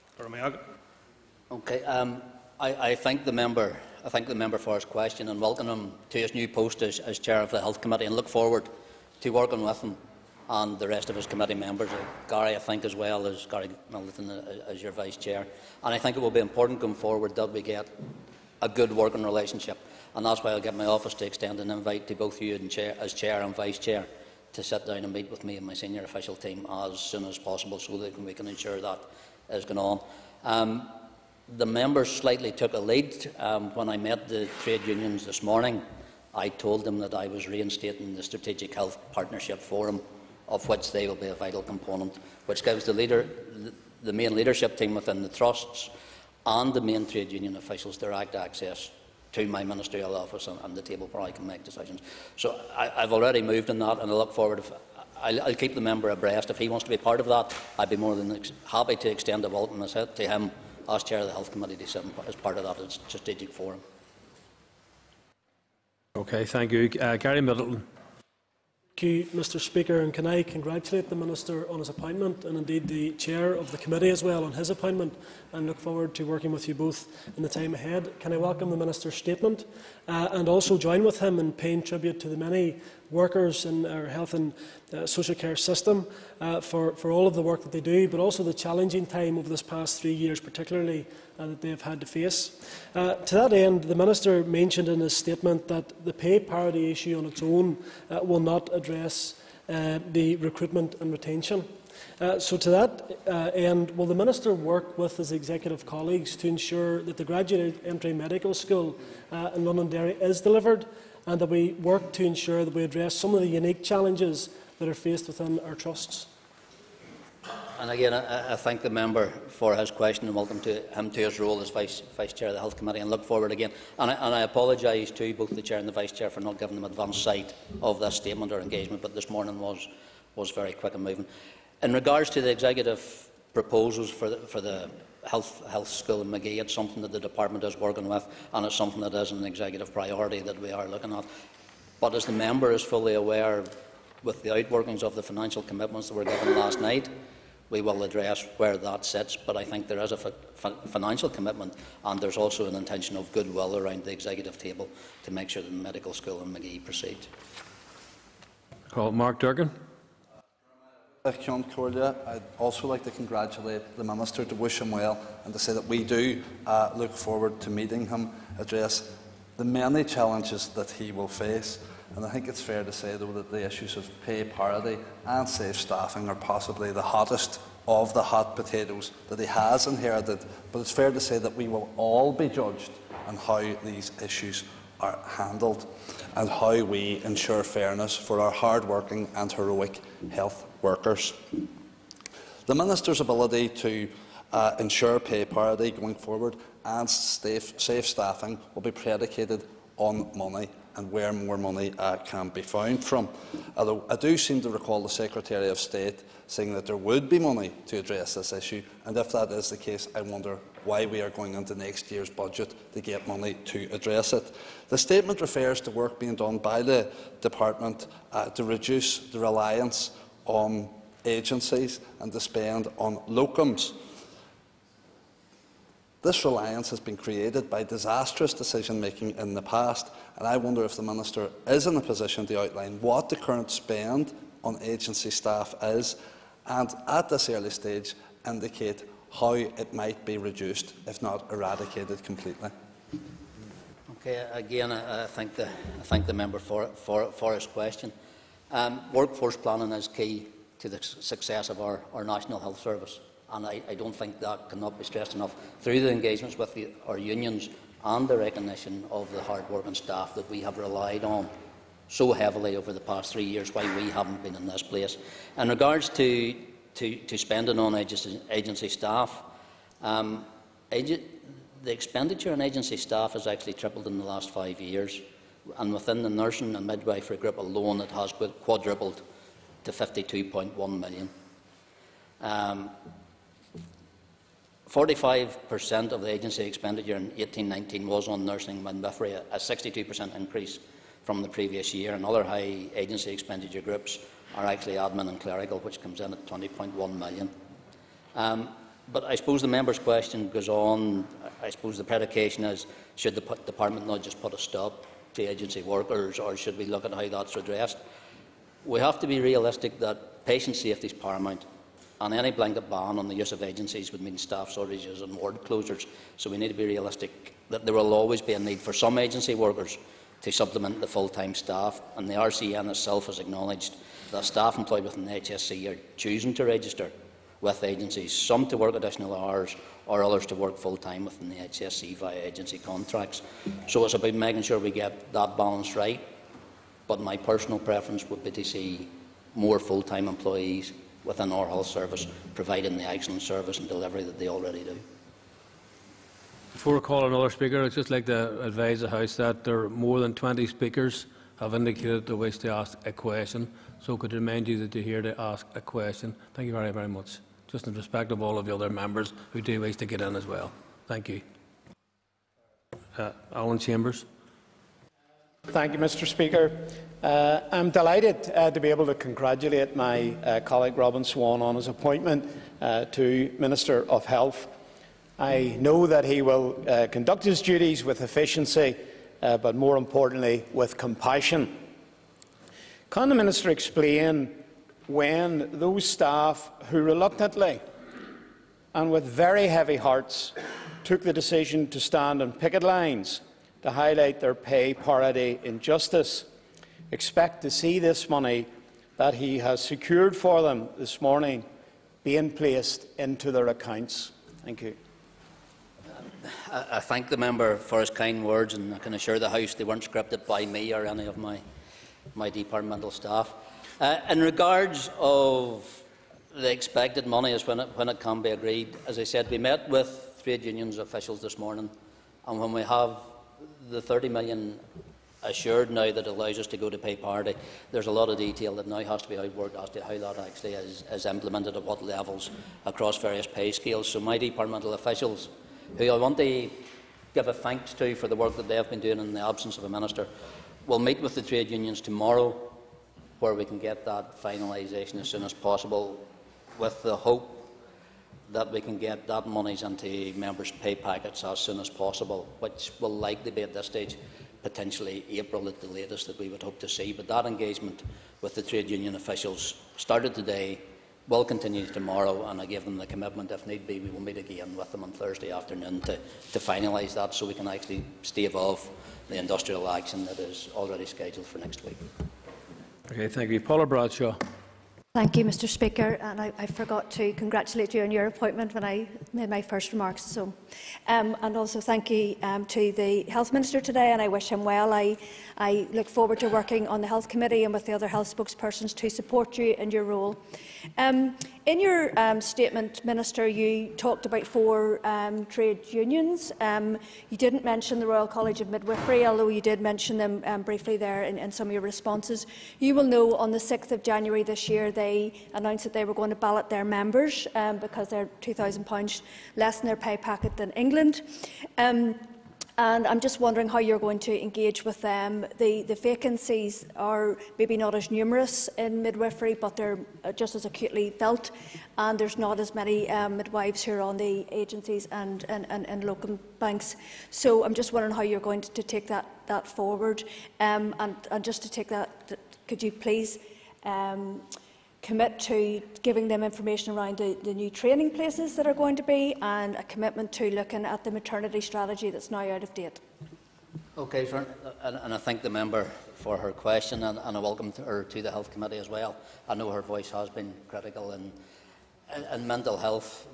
Okay, um, I, I thank the member. I thank the member for his question and welcome him to his new post as, as Chair of the Health Committee, and look forward to working with him and the rest of his committee members. Gary, I think, as well as Gary Middleton as your Vice Chair. And I think it will be important going forward that we get a good working relationship, and that's why I'll get my office to extend an invite to both you and chair, as Chair and Vice Chair, to sit down and meet with me and my senior official team as soon as possible, so that we can ensure that is going on. Um, the members slightly took a lead. Um, when I met the trade unions this morning, I told them that I was reinstating the Strategic Health Partnership Forum, of which they will be a vital component, which gives the, leader, the main leadership team within the trusts and the main trade union officials direct access to my ministerial office and, and the table where I can make decisions. So I, I've already moved in that, and I look forward to. I'll, I'll keep the member abreast. If he wants to be part of that, I'd be more than ex happy to extend the welcome to him as Chair of the Health Committee to sit as part of that strategic forum. Okay, thank you. Uh, Gary Middleton. Thank you, Mr Speaker, and can I congratulate the Minister on his appointment, and indeed the Chair of the Committee as well on his appointment, and look forward to working with you both in the time ahead. Can I welcome the Minister's statement uh, and also join with him in paying tribute to the many workers in our health and uh, social care system uh, for, for all of the work that they do, but also the challenging time over this past three years particularly uh, that they have had to face. Uh, to that end, the Minister mentioned in his statement that the pay parity issue on its own uh, will not address uh, the recruitment and retention. Uh, so to that uh, end, will the Minister work with his executive colleagues to ensure that the graduate entry medical school uh, in Londonderry is delivered, and that we work to ensure that we address some of the unique challenges that are faced within our trusts? And again, I, I thank the member for his question and welcome to him to his role as Vice, Vice Chair of the Health Committee, and look forward again. And I, and I apologise to both the Chair and the Vice Chair for not giving them advance sight of this statement or engagement, but this morning was, was very quick and moving. In regards to the executive proposals for the, for the health, health school in Magee, it's something that the department is working with, and it's something that is an executive priority that we are looking at. But as the member is fully aware, with the outworkings of the financial commitments that were given last night, we will address where that sits. But I think there is a financial commitment, and there's also an intention of goodwill around the executive table to make sure that the medical school in Magee proceeds. Call Mark Durgan. Ceann Comhairle, I'd also like to congratulate the Minister, to wish him well, and to say that we do uh, look forward to meeting him, address the many challenges that he will face. And I think it's fair to say, though, that the issues of pay parity and safe staffing are possibly the hottest of the hot potatoes that he has inherited. But it's fair to say that we will all be judged on how these issues are handled and how we ensure fairness for our hard-working and heroic health workers. The Minister's ability to uh, ensure pay parity going forward and safe, safe staffing will be predicated on money and where more money uh, can be found from. Although I do seem to recall the Secretary of State saying that there would be money to address this issue, and if that is the case, I wonder why we are going into next year's budget to get money to address it. The statement refers to work being done by the Department uh, to reduce the reliance on agencies and to spend on locums. This reliance has been created by disastrous decision-making in the past, and I wonder if the Minister is in a position to outline what the current spend on agency staff is, and at this early stage indicate how it might be reduced, if not eradicated completely. Okay, again, I, I, thank, the, I thank the member for, for, for his question. Um, workforce planning is key to the success of our, our National Health Service. And I, I don't think that cannot be stressed enough through the engagements with the, our unions and the recognition of the hard-working staff that we have relied on so heavily over the past three years, why we haven't been in this place. In regards to, to, to spending on agency, agency staff, um, ag the expenditure on agency staff has actually tripled in the last five years. And within the nursing and midwifery group alone, it has quadrupled to fifty-two point one million. Um, forty-five percent of the agency expenditure in eighteen nineteen was on nursing and midwifery, a sixty-two percent increase from the previous year, and other high agency expenditure groups are actually admin and clerical, which comes in at twenty point one million. Um, but I suppose the member's question goes on. I suppose the predication is, should the department not just put a stop to agency workers, or should we look at how that's addressed? We have to be realistic that patient safety is paramount, and any blanket ban on the use of agencies would mean staff shortages and ward closures. So we need to be realistic that there will always be a need for some agency workers to supplement the full-time staff, and the R C N itself has acknowledged that staff employed within the H S C are choosing to register with agencies, some to work additional hours or others to work full-time within the H S C via agency contracts. So it's about making sure we get that balance right, but my personal preference would be to see more full-time employees within our health service, providing the excellent service and delivery that they already do. Before I call another speaker, I'd just like to advise the House that there are more than twenty speakers have indicated they wish to ask a question. So could I remind you that you're here to ask a question. Thank you very, very much. Just in respect of all of the other members who do wish to get in as well. Thank you. Uh, Alan Chambers. Thank you, Mr Speaker. Uh, I'm delighted uh, to be able to congratulate my uh, colleague Robin Swan on his appointment uh, to Minister of Health. I know that he will uh, conduct his duties with efficiency, uh, but more importantly with compassion. Can the Minister explain when those staff who reluctantly and with very heavy hearts took the decision to stand on picket lines to highlight their pay parity injustice expect to see this money that he has secured for them this morning being placed into their accounts? Thank you. I, I thank the member for his kind words, and I can assure the House they weren't scripted by me or any of my, my departmental staff. Uh, in regards of the expected money is when it, when it can be agreed, as I said, we met with trade unions officials this morning, and when we have the thirty million assured now that allows us to go to pay parity, there's a lot of detail that now has to be outworked as to how that actually is, is implemented at what levels across various pay scales. So my departmental officials, who I want to give a thanks to for the work that they have been doing in the absence of a minister, will meet with the trade unions tomorrow, where we can get that finalisation as soon as possible, with the hope that we can get that monies into members' pay packets as soon as possible, which will likely be at this stage potentially April at the latest that we would hope to see. But that engagement with the trade union officials started today, will continue tomorrow, and I give them the commitment, if need be, we will meet again with them on Thursday afternoon to, to finalise that, so we can actually stave off the industrial action that is already scheduled for next week. Okay, thank you. Paula Bradshaw. Thank you, Mr Speaker, and I, I forgot to congratulate you on your appointment when I made my first remarks. So, um, and also thank you um, to the Health Minister today, and I wish him well. I, I look forward to working on the Health Committee and with the other health spokespersons to support you in your role. Um, in your um, statement, Minister, you talked about four um, trade unions. Um, you didn't mention the Royal College of Midwifery, although you did mention them um, briefly there in, in some of your responses. You will know on the sixth of January this year they announced that they were going to ballot their members um, because they're two thousand pounds less in their pay packet than England. Um, And I'm just wondering how you're going to engage with them. The, the vacancies are maybe not as numerous in midwifery, but they're just as acutely felt, and there's not as many um, midwives who are on the agencies and, and, and, and locum banks. So I'm just wondering how you're going to, to take that, that forward. Um, and, and just to take that, could you please um, commit to giving them information around the, the new training places that are going to be, and a commitment to looking at the maternity strategy that's now out of date? Okay, sir. And, and I thank the member for her question, and, and I welcome her to the Health Committee as well. I know her voice has been critical in, in, in mental health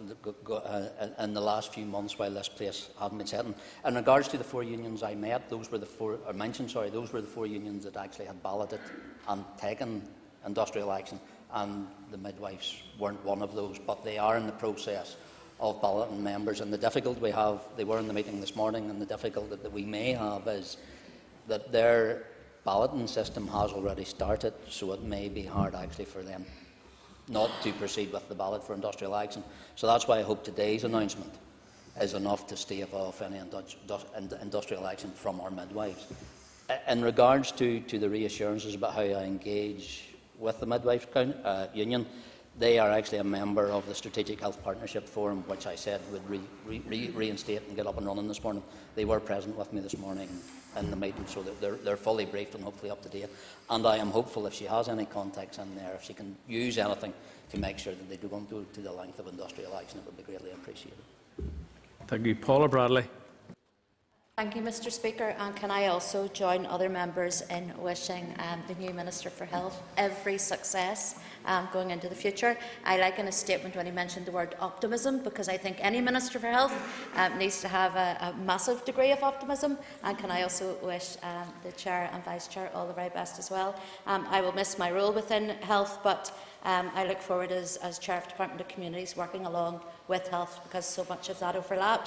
uh, in the last few months while this place hadn't been setting. In regards to the four unions I met, those were the four, or mentioned, sorry, those were the four unions that actually had balloted and taken industrial action, and the midwives weren't one of those, but they are in the process of balloting members. And the difficulty we have, they were in the meeting this morning, and the difficulty that we may have is that their balloting system has already started, so it may be hard actually for them not to proceed with the ballot for industrial action. So that's why I hope today's announcement is enough to stave off any industrial action from our midwives. In regards to, to the reassurances about how I engage with the Midwives uh, Union, they are actually a member of the Strategic Health Partnership Forum, which I said would re re re reinstate and get up and running this morning. They were present with me this morning in the meeting, so that they're, they're fully briefed and hopefully up to date. And I am hopeful, if she has any contacts in there, if she can use anything to make sure that they do go to, to the length of industrial action, it would be greatly appreciated. Thank you. Paula Bradley. Thank you, Mr Speaker, and can I also join other members in wishing um, the new Minister for Health every success um, going into the future. I like in his statement when he mentioned the word optimism, because I think any Minister for Health um, needs to have a, a massive degree of optimism, and can I also wish um, the Chair and Vice Chair all the very best as well. Um, I will miss my role within health, but um, I look forward as, as Chair of the Department of Communities working along with health, because so much of that overlaps.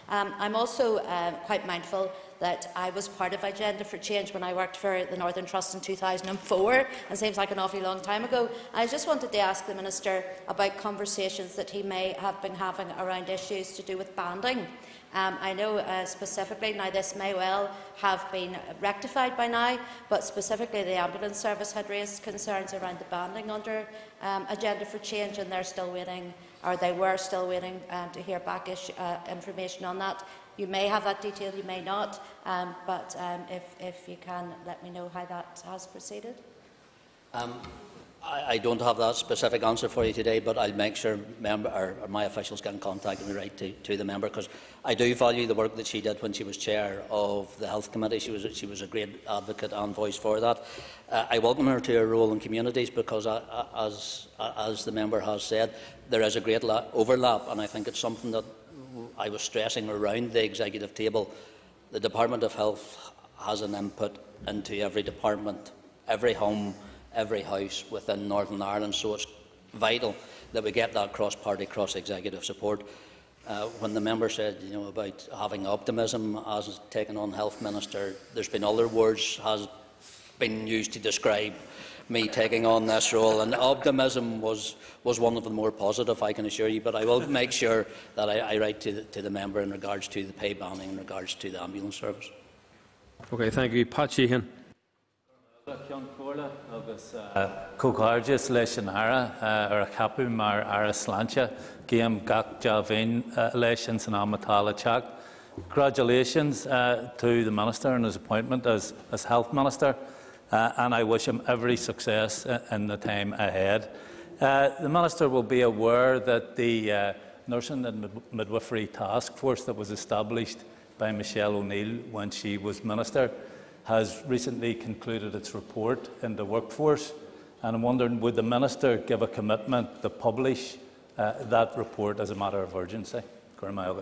Um, I'm also uh, quite mindful that I was part of Agenda for Change when I worked for the Northern Trust in two thousand four, and seems like an awfully long time ago. I just wanted to ask the Minister about conversations that he may have been having around issues to do with banding. Um, I know uh, specifically, now this may well have been rectified by now, but specifically the ambulance service had raised concerns around the banding under um, Agenda for Change, and they're still waiting, or they were still waiting um, to hear back issue, uh, information on that. You may have that detail, you may not, um, but um, if, if you can let me know how that has proceeded. Um, I, I don't have that specific answer for you today, but I'll make sure member, or, or my officials get in contact with me right to, to the member, because I do value the work that she did when she was chair of the Health Committee. She was, she was a great advocate and voice for that. Uh, I welcome her to her role in communities because, uh, as, as the member has said, there is a great overlap, and I think it's something that I was stressing around the executive table. The Department of Health has an input into every department, every home, every house within Northern Ireland, so it's vital that we get that cross-party, cross-executive support. Uh, when the member said, you know, about having optimism as taken on Health Minister, there's been other words has been used to describe me taking on this role, and optimism was, was one of the more positive, I can assure you, but I will make sure that I, I write to the, to the member in regards to the pay banding, in regards to the ambulance service. Okay, thank you. Pat Sheehan. Cógáirdeas leis an ara ar a capú mar ara sláinte géam gach javin leis an san amatala teag. Congratulations uh, to the Minister in his appointment as, as Health Minister, uh, and I wish him every success in the time ahead. Uh, the Minister will be aware that the uh, Nursing and Midwifery Task Force that was established by Michelle O'Neill when she was Minister has recently concluded its report in the workforce, and I'm wondering, would the Minister give a commitment to publish uh, that report as a matter of urgency? Uh,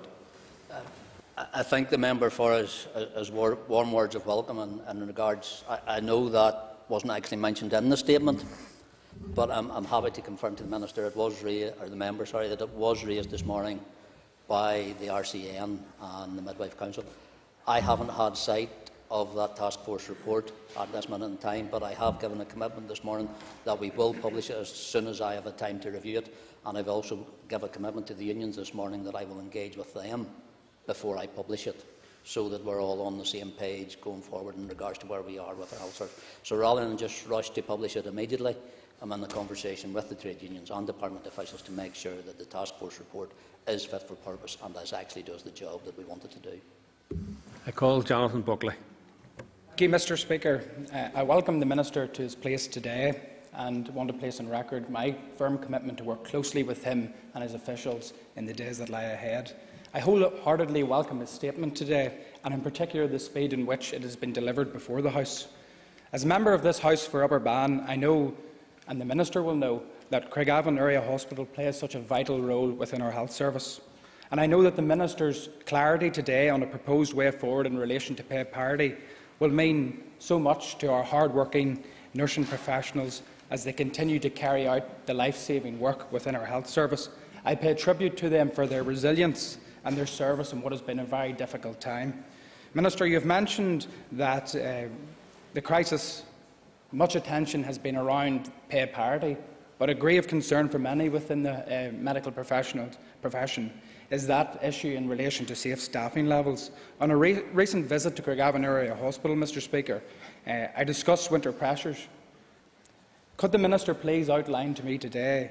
I thank the member for his, his warm words of welcome, and, and in regards, I, I know that wasn't actually mentioned in the statement, but I'm, I'm happy to confirm to the Minister it was raised, or the member, sorry, that it was raised this morning by the R C N and the Midwife Council. I haven't had sight of that task force report at this minute in time, but I have given a commitment this morning that we will publish it as soon as I have a time to review it, and I've also given a commitment to the unions this morning that I will engage with them before I publish it, so that we're all on the same page going forward in regards to where we are with our health service. So rather than just rush to publish it immediately, I'm in the conversation with the trade unions and department officials to make sure that the task force report is fit for purpose and as actually does the job that we want it to do. I call Jonathan Buckley. Thank you, Mister Speaker. Uh, I welcome the Minister to his place today and want to place on record my firm commitment to work closely with him and his officials in the days that lie ahead. I wholeheartedly welcome his statement today, and in particular the speed in which it has been delivered before the House. As a member of this House for Upper Bann, I know, and the Minister will know, that Craigavon Area Hospital plays such a vital role within our health service. And I know that the Minister's clarity today on a proposed way forward in relation to pay parity will mean so much to our hard-working nursing professionals as they continue to carry out the life-saving work within our health service. I pay tribute to them for their resilience and their service in what has been a very difficult time. Minister, you have mentioned that uh, the crisis, much attention has been around pay parity, but a degree of concern for many within the uh, medical professional profession is that issue in relation to safe staffing levels. On a re recent visit to Craigavon Area Hospital, Mister Speaker, uh, I discussed winter pressures. Could the Minister please outline to me today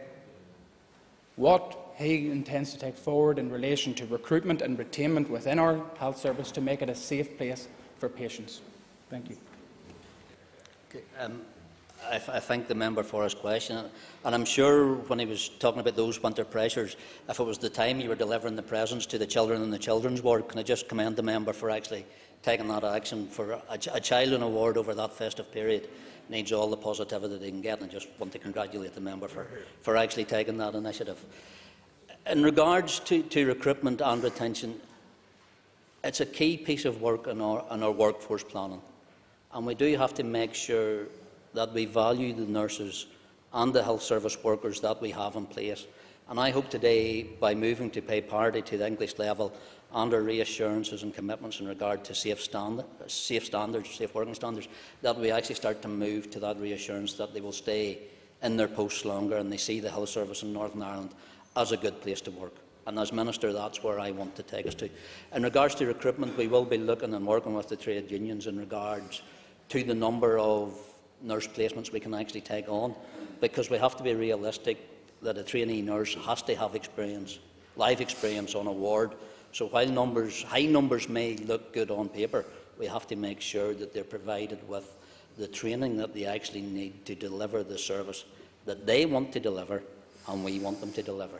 what he intends to take forward in relation to recruitment and retainment within our health service to make it a safe place for patients? Thank you. Okay, um, I, I thank the member for his question, and I'm sure when he was talking about those winter pressures, if it was the time you were delivering the presents to the children in the children's ward, can I just commend the member for actually taking that action? For a, a child in a ward over that festive period needs all the positivity they can get, and I just want to congratulate the member for, for actually taking that initiative. In regards to, to recruitment and retention, it's a key piece of work in our, in our workforce planning, and we do have to make sure that we value the nurses and the health service workers that we have in place, And I hope today, by moving to pay parity to the English level and our reassurances and commitments in regard to safe, stand safe standards, safe working standards, that we actually start to move to that reassurance that they will stay in their posts longer and they see the health service in Northern Ireland as a good place to work. And as Minister, that's where I want to take us to. In regards to recruitment, we will be looking and working with the trade unions in regards to the number of nurse placements we can actually take on, because we have to be realistic that a trainee nurse has to have experience, live experience on a ward. So while numbers, high numbers may look good on paper, we have to make sure that they're provided with the training that they actually need to deliver the service that they want to deliver and we want them to deliver.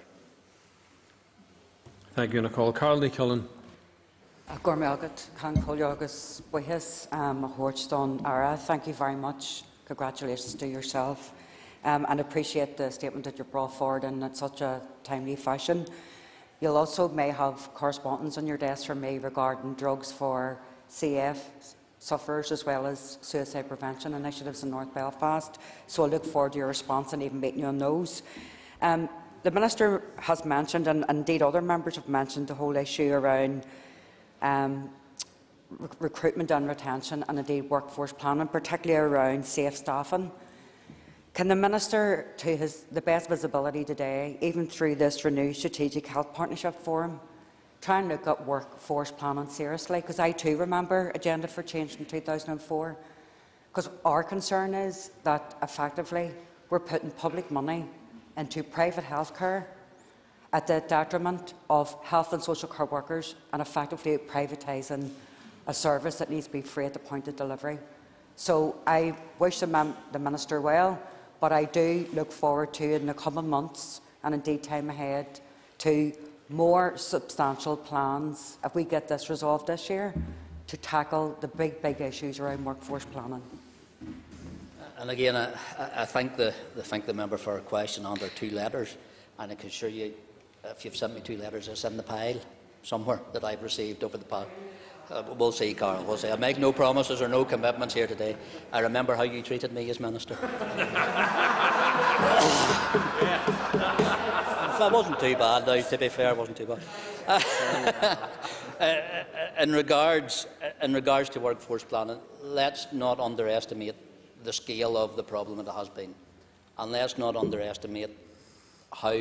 Thank you, Nicole. Carl D. Cullen. Thank you very much. Congratulations to yourself. Um, and appreciate the statement that you brought forward in such a timely fashion. You'll also may have correspondence on your desk from me regarding drugs for C F sufferers as well as suicide prevention initiatives in North Belfast. So I look forward to your response and even meeting you on those. Um, the Minister has mentioned, and indeed other members have mentioned, the whole issue around um, rec recruitment and retention and indeed workforce planning, particularly around safe staffing. Can the Minister, to his, the best visibility today, even through this renewed Strategic Health Partnership Forum, try and look at workforce planning seriously? Because I too remember Agenda for Change from two thousand four. Because our concern is that effectively we're putting public money into private healthcare at the detriment of health and social care workers and effectively privatising a service that needs to be free at the point of delivery. So I wish the, mem the Minister well, but I do look forward to, in the coming months and indeed time ahead, to more substantial plans, if we get this resolved this year, to tackle the big, big issues around workforce planning. And again, I, I thank the, I thank the member for her question on their two letters, and I can assure you, if you've sent me two letters, it's in the pile somewhere that I've received over the past. Uh, we'll see, Carl. We'll see. I make no promises or no commitments here today. I remember how you treated me as Minister. That wasn't too bad, though. To be fair, it wasn't too bad. Uh, in regards, in regards to workforce planning, let's not underestimate the scale of the problem that it has been, and let's not underestimate how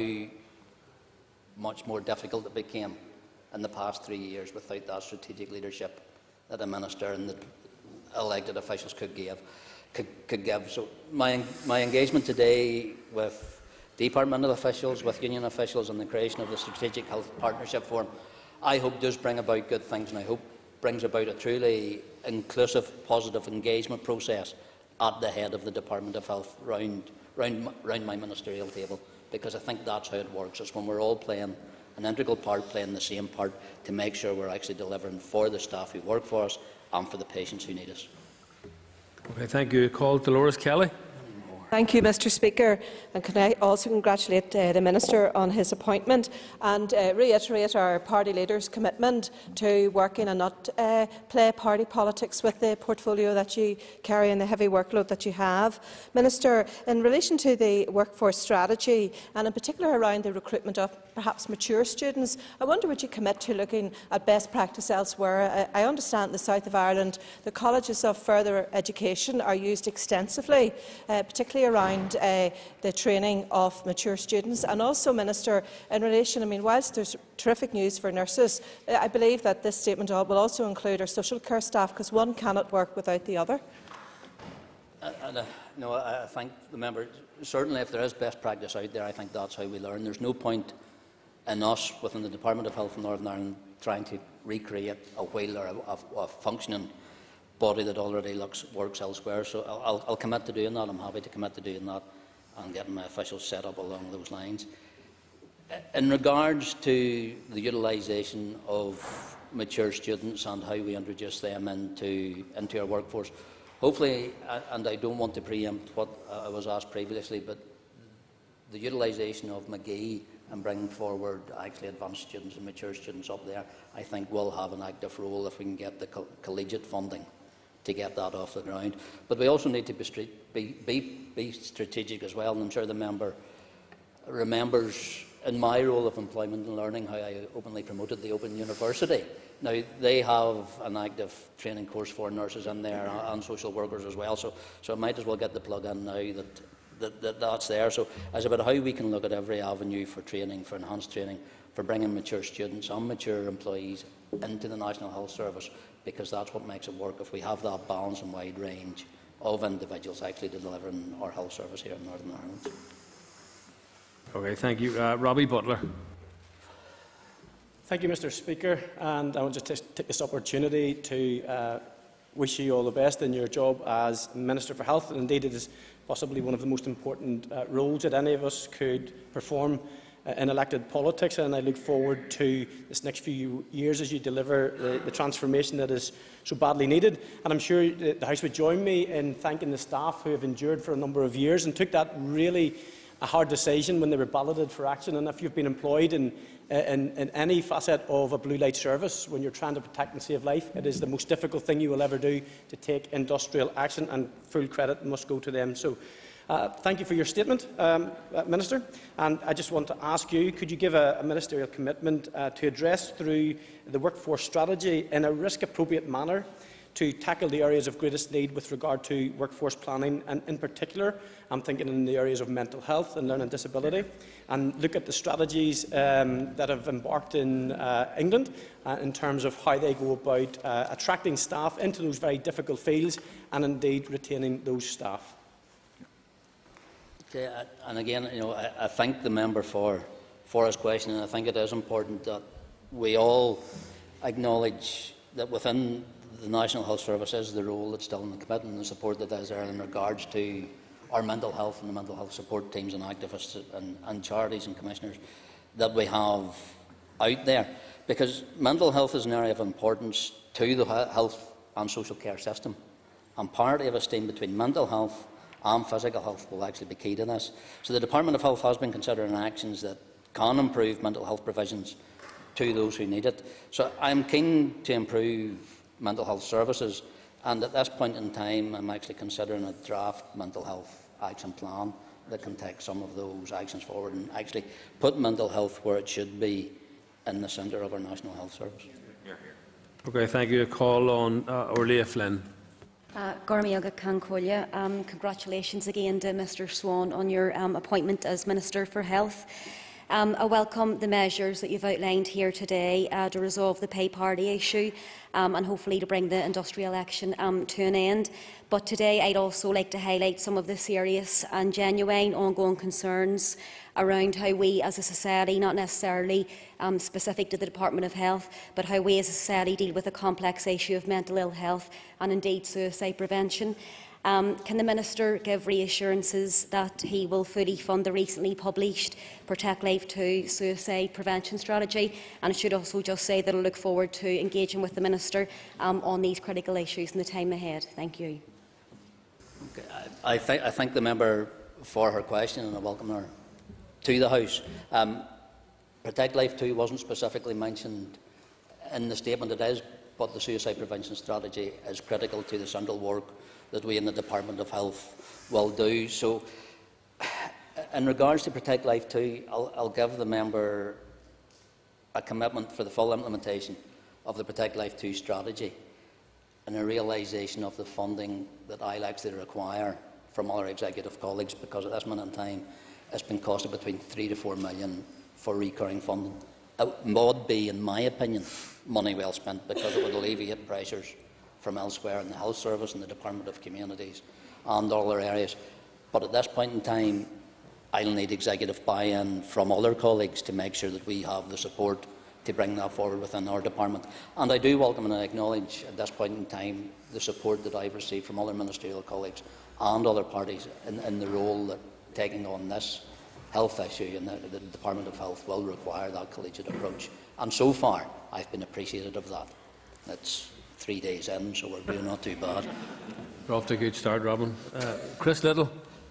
much more difficult it became in the past three years without that strategic leadership that a minister and the elected officials could give. Could, could give. So my, my engagement today with departmental officials, with union officials, and the creation of the Strategic Health Partnership Forum, I hope does bring about good things, and I hope brings about a truly inclusive, positive engagement process at the head of the Department of Health round, round, round my ministerial table, because I think that's how it works. It's when we're all playing an integral part, playing the same part, to make sure we're actually delivering for the staff who work for us and for the patients who need us. Okay, thank you. Call Dolores Kelly. Thank you, Mr Speaker, and can I also congratulate uh, the Minister on his appointment and uh, reiterate our party leader's commitment to working and not uh, play party politics with the portfolio that you carry and the heavy workload that you have. Minister, in relation to the workforce strategy and in particular around the recruitment of perhaps mature students, I wonder would you commit to looking at best practice elsewhere? I, I understand in the south of Ireland the colleges of further education are used extensively, uh, particularly around uh, the training of mature students. And also, Minister, in relation, I mean, whilst there's terrific news for nurses, uh, I believe that this statement will also include our social care staff, because one cannot work without the other. Uh, and, uh, no, I thank the member. Certainly, if there is best practice out there, I think that's how we learn. There's no point in us within the Department of Health in Northern Ireland trying to recreate a wheel or a, a, a functioning body that already looks, works elsewhere. So I'll, I'll commit to doing that. I'm happy to commit to doing that and getting my officials set up along those lines. In regards to the utilisation of mature students and how we introduce them into, into our workforce, hopefully, and I don't want to preempt what I was asked previously, but the utilisation of McGee and bringing forward actually advanced students and mature students up there, I think will have an active role if we can get the co collegiate funding to get that off the ground. But we also need to be, be, be, be strategic as well, and I'm sure the member remembers in my role of employment and learning, how I openly promoted the Open University. Now, they have an active training course for nurses in there and social workers as well, so, so I might as well get the plug in now that, that, that that's there. So it's about how we can look at every avenue for training, for enhanced training, for bringing mature students and mature employees into the National Health Service, because that's what makes it work, if we have that balance and wide range of individuals actually delivering our health service here in Northern Ireland. Okay, thank you. Uh, Robbie Butler. Thank you, Mr Speaker, and I want to take this opportunity to uh, wish you all the best in your job as Minister for Health. And indeed, it is possibly one of the most important uh, roles that any of us could perform uh, in elected politics, and I look forward to this next few years as you deliver the, the transformation that is so badly needed. And I'm sure the, the House would join me in thanking the staff who have endured for a number of years and took that really a hard decision when they were balloted for action. And if you've been employed in, in, in any facet of a blue light service, when you're trying to protect and save life, it is the most difficult thing you will ever do to take industrial action, and full credit must go to them. So uh, thank you for your statement, um, uh, Minister. And I just want to ask you, could you give a, a ministerial commitment uh, to address through the workforce strategy in a risk-appropriate manner to tackle the areas of greatest need with regard to workforce planning, and in particular I'm thinking in the areas of mental health and learning disability, and look at the strategies um, that have embarked in uh, England uh, in terms of how they go about uh, attracting staff into those very difficult fields and indeed retaining those staff. Okay, and again, you know, I, I thank the member for, for his question, and I think it is important that we all acknowledge that within the National Health Service is the role that's still in the commitment and the support that is there in regards to our mental health and the mental health support teams and activists and, and charities and commissioners that we have out there. Because mental health is an area of importance to the health and social care system. And parity of esteem between mental health and physical health will actually be key to this. So the Department of Health has been considering actions that can improve mental health provisions to those who need it. So I'm keen to improve mental health services, and at this point in time I'm actually considering a draft mental health action plan that can take some of those actions forward and actually put mental health where it should be, in the centre of our National Health Service. Okay, thank you. A call on uh, Orlia Flynn. Uh, um, congratulations again to Mr Swan on your um, appointment as Minister for Health. Um, I welcome the measures that you've outlined here today uh, to resolve the pay parity issue um, and hopefully to bring the industrial action um, to an end. But today I'd also like to highlight some of the serious and genuine ongoing concerns around how we as a society, not necessarily um, specific to the Department of Health, but how we as a society deal with the complex issue of mental ill health and indeed suicide prevention. Um, can the Minister give reassurances that he will fully fund the recently published Protect Life two suicide prevention strategy? And I should also just say that I look forward to engaging with the Minister um, on these critical issues in the time ahead. Thank you. Okay, I, I, th I thank the member for her question, and I welcome her to the House. Um, Protect Life two wasn't specifically mentioned in the statement. It is, but the suicide prevention strategy is critical to the central work that we in the Department of Health will do. So, in regards to Protect Life two, I'll, I'll give the member a commitment for the full implementation of the Protect Life two strategy and a realisation of the funding that I'll actually require from other executive colleagues, because at this minute in time it's been costing between three to four million for recurring funding. It would be, in my opinion, money well spent, because it would alleviate pressures from elsewhere in the Health Service and the Department of Communities and other areas. But at this point in time, I'll need executive buy-in from other colleagues to make sure that we have the support to bring that forward within our department. And I do welcome and acknowledge at this point in time the support that I've received from other ministerial colleagues and other parties in, in the role that taking on this health issue and the, the Department of Health will require that collegiate approach. And so far, I've been appreciative of that. It's three days in, so we're doing not too bad. We're off to a good start, Robin. Uh, Chris Little.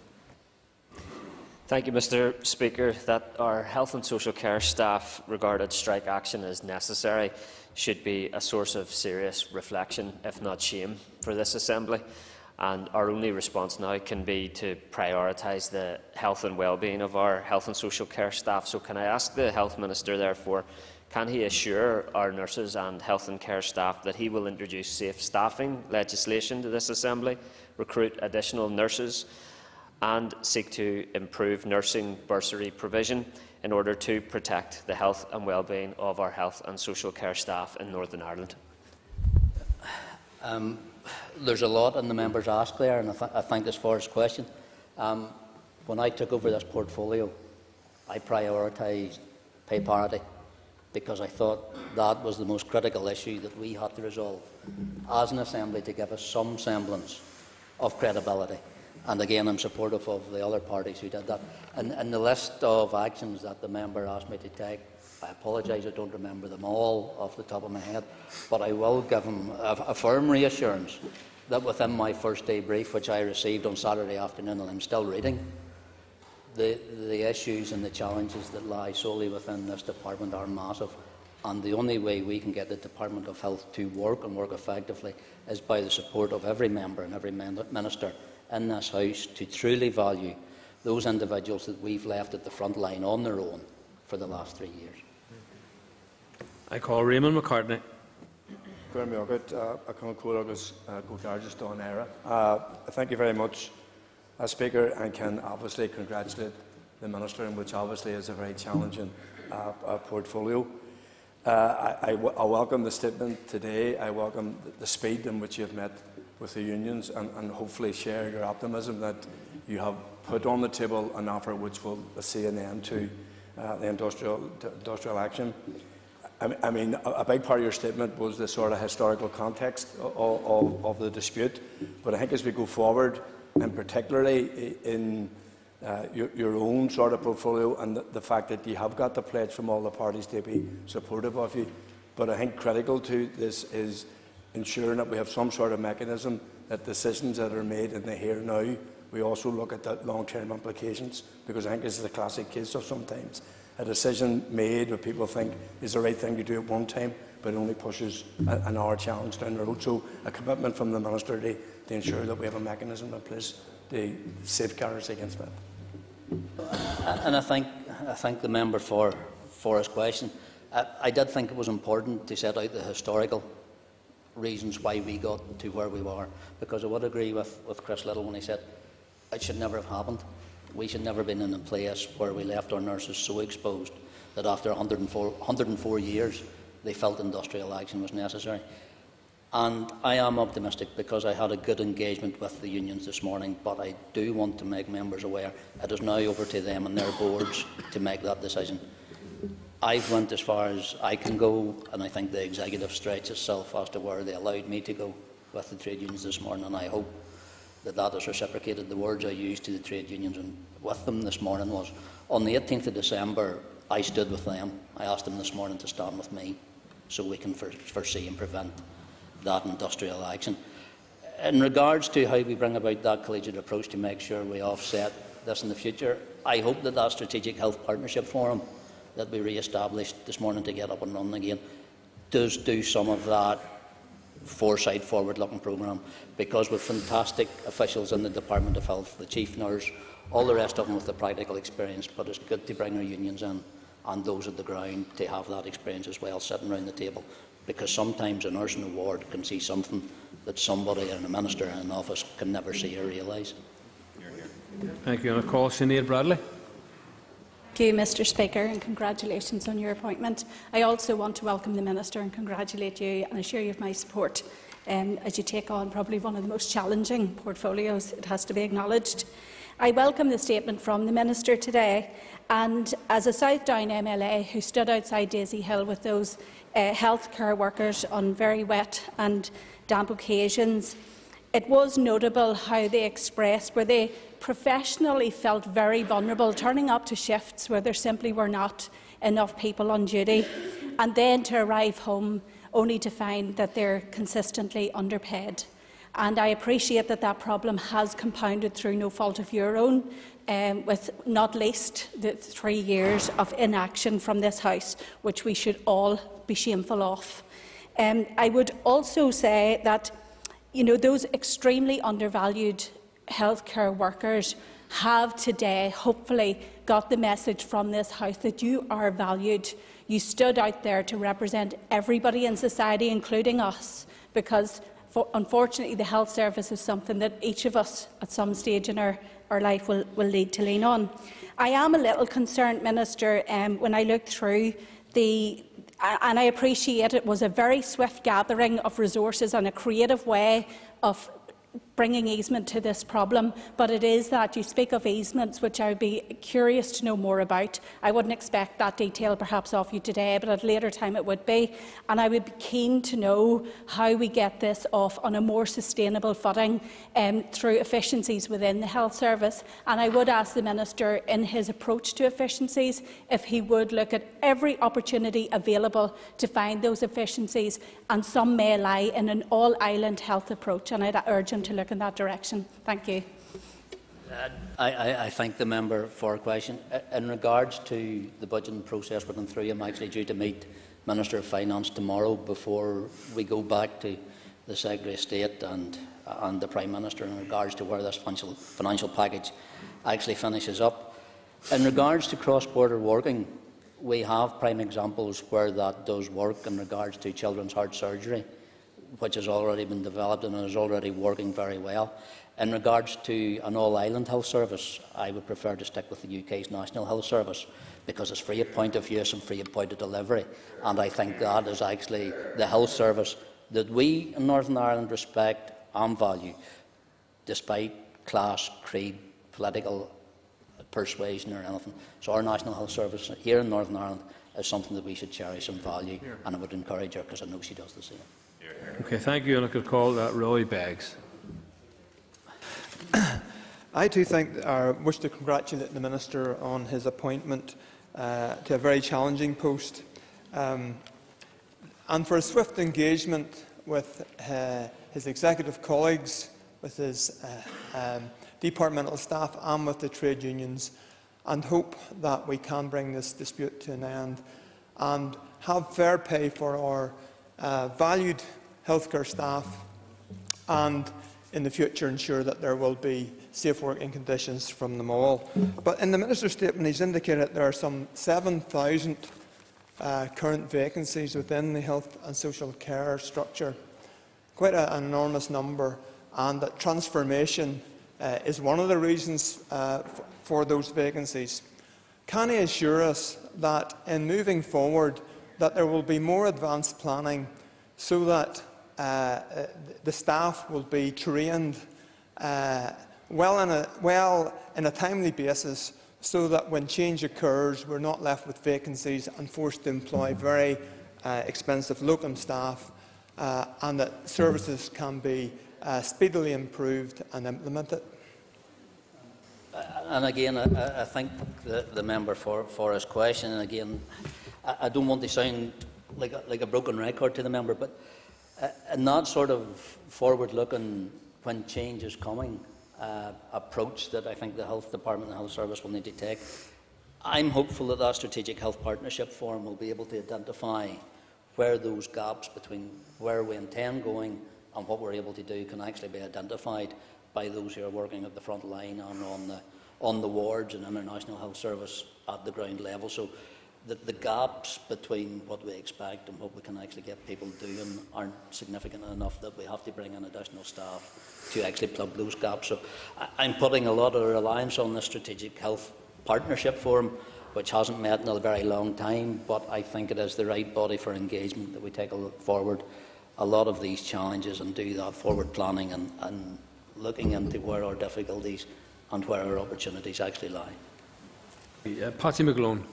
Thank you, Mr Speaker. That our health and social care staff regarded strike action as necessary should be a source of serious reflection, if not shame, for this Assembly. and our only response now can be to prioritise the health and well-being of our health and social care staff. So can I ask the Health Minister, therefore, can he assure our nurses and health and care staff that he will introduce safe staffing legislation to this Assembly, recruit additional nurses and seek to improve nursing bursary provision in order to protect the health and well-being of our health and social care staff in Northern Ireland? Um, there's a lot in the member's ask there, and I, th I think as far as question, um, when I took over this portfolio, I prioritised pay parity because I thought that was the most critical issue that we had to resolve as an Assembly to give us some semblance of credibility. And again, I'm supportive of the other parties who did that. And, and the list of actions that the member asked me to take, I apologise, I don't remember them all off the top of my head, but I will give him a, a firm reassurance that within my first day brief, which I received on Saturday afternoon, and I'm still reading, the, the issues and the challenges that lie solely within this department are massive. And the only way we can get the Department of Health to work and work effectively is by the support of every member and every minister in this House to truly value those individuals that we've left at the front line on their own for the last three years. I call Raymond McCartney. Thank you very much, uh, Speaker, and can obviously congratulate the Minister, in which obviously is a very challenging uh, uh, portfolio. Uh, I, I, w I welcome the statement today. I welcome the, the speed in which you have met with the unions, and, and hopefully share your optimism that you have put on the table an offer which will see an end to uh, the industrial, industrial action. I, I mean, a, a big part of your statement was the sort of historical context of, of, of the dispute, but I think as we go forward, and particularly in uh, your, your own sort of portfolio, and the, the fact that you have got the pledge from all the parties to be supportive of you, but I think critical to this is ensuring that we have some sort of mechanism that decisions that are made in the here and now, we also look at the long-term implications, because I think this is a classic case of sometimes a decision made where people think is the right thing to do at one time, but it only pushes a, an hour challenge down the road. So a commitment from the Minister to, to ensure that we have a mechanism in place to safeguard us against that. And I think, I thank the member for, for his question. I, I did think it was important to set out the historical reasons why we got to where we were, because I would agree with, with Chris Little when he said it should never have happened. We should never have been in a place where we left our nurses so exposed that after one hundred and four, one hundred and four years they felt industrial action was necessary. And I am optimistic because I had a good engagement with the unions this morning, but I do want to make members aware it is now over to them and their boards to make that decision. I've went as far as I can go, and I think the executive stretches itself as to where they allowed me to go with the trade unions this morning, and I hope that that is reciprocated. The words I used to the trade unions and with them this morning was, on the eighteenth of December, I stood with them. I asked them this morning to stand with me so we can foresee and prevent that industrial action. In regards to how we bring about that collegiate approach to make sure we offset this in the future, I hope that that Strategic Health Partnership Forum that we re-established this morning to get up and running again does do some of that foresight, forward-looking programme, because with fantastic officials in the Department of Health, the Chief Nurse, all the rest of them with the practical experience, but it's good to bring our unions in and those at the ground to have that experience as well, sitting around the table, because sometimes a nurse in a ward can see something that somebody and a minister in an office can never see or realise. Thank you. And I call Sinead Bradley. Thank you, Mr Speaker, and congratulations on your appointment. I also want to welcome the Minister and congratulate you and assure you of my support um, as you take on probably one of the most challenging portfolios, it has to be acknowledged. I welcome the statement from the Minister today, and as a South Down M L A who stood outside Daisy Hill with those uh, health care workers on very wet and damp occasions, it was notable how they expressed where they professionally felt very vulnerable, turning up to shifts where there simply were not enough people on duty, and then to arrive home only to find that they're consistently underpaid. And I appreciate that that problem has compounded through no fault of your own, um, with not least the three years of inaction from this House, which we should all be shameful of. Um, I would also say that you know, those extremely undervalued healthcare workers have today hopefully got the message from this House that you are valued. You stood out there to represent everybody in society, including us, because for, unfortunately the health service is something that each of us at some stage in our, our life will, will need to lean on. I am a little concerned, Minister, um, when I look through the and I appreciate it was a very swift gathering of resources and a creative way of bringing easement to this problem, but it is that you speak of easements, which I would be curious to know more about. I wouldn't expect that detail perhaps off you today, but at a later time it would be. And I would be keen to know how we get this off on a more sustainable footing um, through efficiencies within the health service. And I would ask the Minister, in his approach to efficiencies, if he would look at every opportunity available to find those efficiencies, and some may lie in an all-island health approach, and I'd urge him to look in that direction. Thank you. Uh, I, I, I thank the member for a question. In regards to the budgeting process we're going through, I'm actually due to meet Minister of Finance tomorrow before we go back to the Secretary of State and, and the Prime Minister in regards to where this financial, financial package actually finishes up. In regards to cross-border working, we have prime examples where that does work in regards to children's heart surgery, which has already been developed and is already working very well. In regards to an all-island health service, I would prefer to stick with the U K's National Health Service because it's free at point of use and free at point of delivery. And I think that is actually the health service that we in Northern Ireland respect and value, despite class, creed, political persuasion or anything. So our National Health Service here in Northern Ireland is something that we should cherish and value, and I would encourage her because I know she does the same. Okay, thank you, and I could call that Roy Beggs. I too think, uh, wish to congratulate the Minister on his appointment uh, to a very challenging post, um, and for a swift engagement with uh, his executive colleagues, with his uh, um, departmental staff and with the trade unions, and hope that we can bring this dispute to an end and have fair pay for our uh, valued healthcare staff, and in the future ensure that there will be safe working conditions from them all. But in the Minister's statement, he's indicated that there are some seven thousand uh, current vacancies within the health and social care structure, quite a, an enormous number, and that transformation uh, is one of the reasons uh, for those vacancies. Can he assure us that in moving forward that there will be more advanced planning so that uh, the staff will be trained uh, well, in a, well in a timely basis, so that when change occurs we're not left with vacancies and forced to employ very uh, expensive locum staff, uh, and that services can be uh, speedily improved and implemented? And again, I, I thank the, the member for, for his question. And again, I, I don't want to sound like a, like a broken record to the member, but uh, in that sort of forward-looking, when change is coming, uh, approach that I think the Health Department and the Health Service will need to take, I'm hopeful that that Strategic Health Partnership Forum will be able to identify where those gaps between where we intend going and what we're able to do can actually be identified by those who are working at the front line and on the, on the wards and in our National Health Service at the ground level. So the, the gaps between what we expect and what we can actually get people doing aren't significant enough that we have to bring in additional staff to actually plug those gaps. So I, I'm putting a lot of reliance on the Strategic Health Partnership Forum, which hasn't met in a very long time, but I think it is the right body for engagement, that we take a look forward a lot of these challenges and do that forward planning and, and looking into where our difficulties and where our opportunities actually lie. Uh, Patsy McGlone.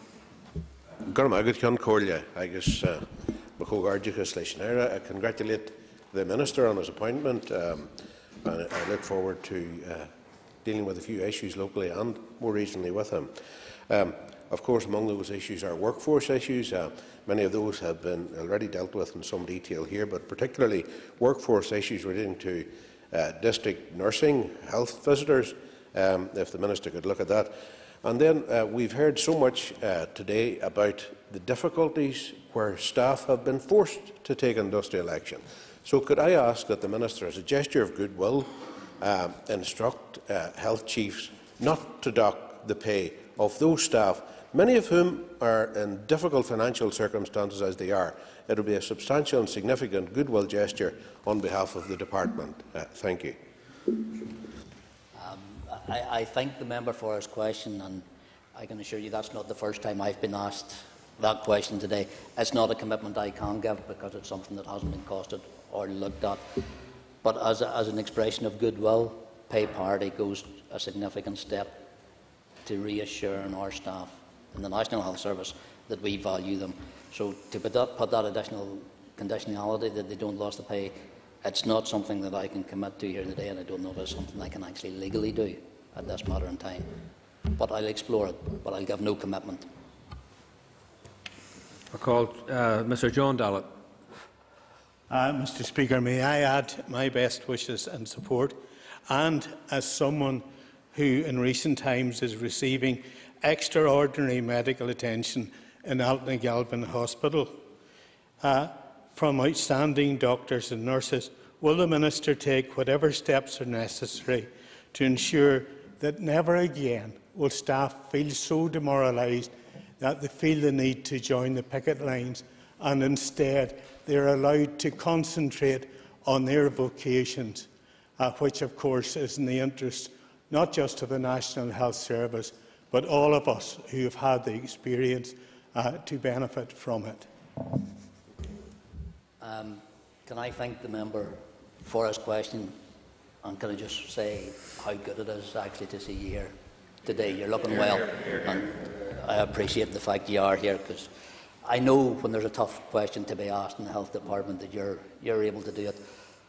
I congratulate the Minister on his appointment, um, and I look forward to uh, dealing with a few issues locally and more regionally with him. Um, of course, among those issues are workforce issues. Uh, many of those have been already dealt with in some detail here, but particularly workforce issues relating to uh, district nursing, health visitors, um, if the Minister could look at that. And then uh, we've heard so much uh, today about the difficulties where staff have been forced to take industrial action. So could I ask that the Minister, as a gesture of goodwill, uh, instruct uh, health chiefs not to dock the pay of those staff, many of whom are in difficult financial circumstances as they are? It will be a substantial and significant goodwill gesture on behalf of the Department. Uh, thank you. Um, I, I thank the member for his question, and I can assure you that's not the first time I've been asked that question today. It's not a commitment I can give because it's something that hasn't been costed or looked at. But as, a, as an expression of goodwill, pay parity goes a significant step to reassuring our staff in the National Health Service that we value them. So to put that, put that additional conditionality that they don't lose the pay, it's not something that I can commit to here today, and I don't know if it's something I can actually legally do at this matter in time. But I'll explore it, but I'll give no commitment. I call uh, Mr John Dallett. Uh, Mr Speaker, may I add my best wishes and support, and as someone who in recent times is receiving extraordinary medical attention in Altona-Galvin Hospital uh, from outstanding doctors and nurses, will the Minister take whatever steps are necessary to ensure that never again will staff feel so demoralised that they feel the need to join the picket lines, and instead they are allowed to concentrate on their vocations, uh, which of course is in the interest not just of the National Health Service, but all of us who have had the experience uh, to benefit from it. Um, can I thank the member for his question, and can I just say how good it is actually to see you here today. You're looking well, and I appreciate the fact you are here, because I know when there's a tough question to be asked in the Health Department that you're, you're able to do it.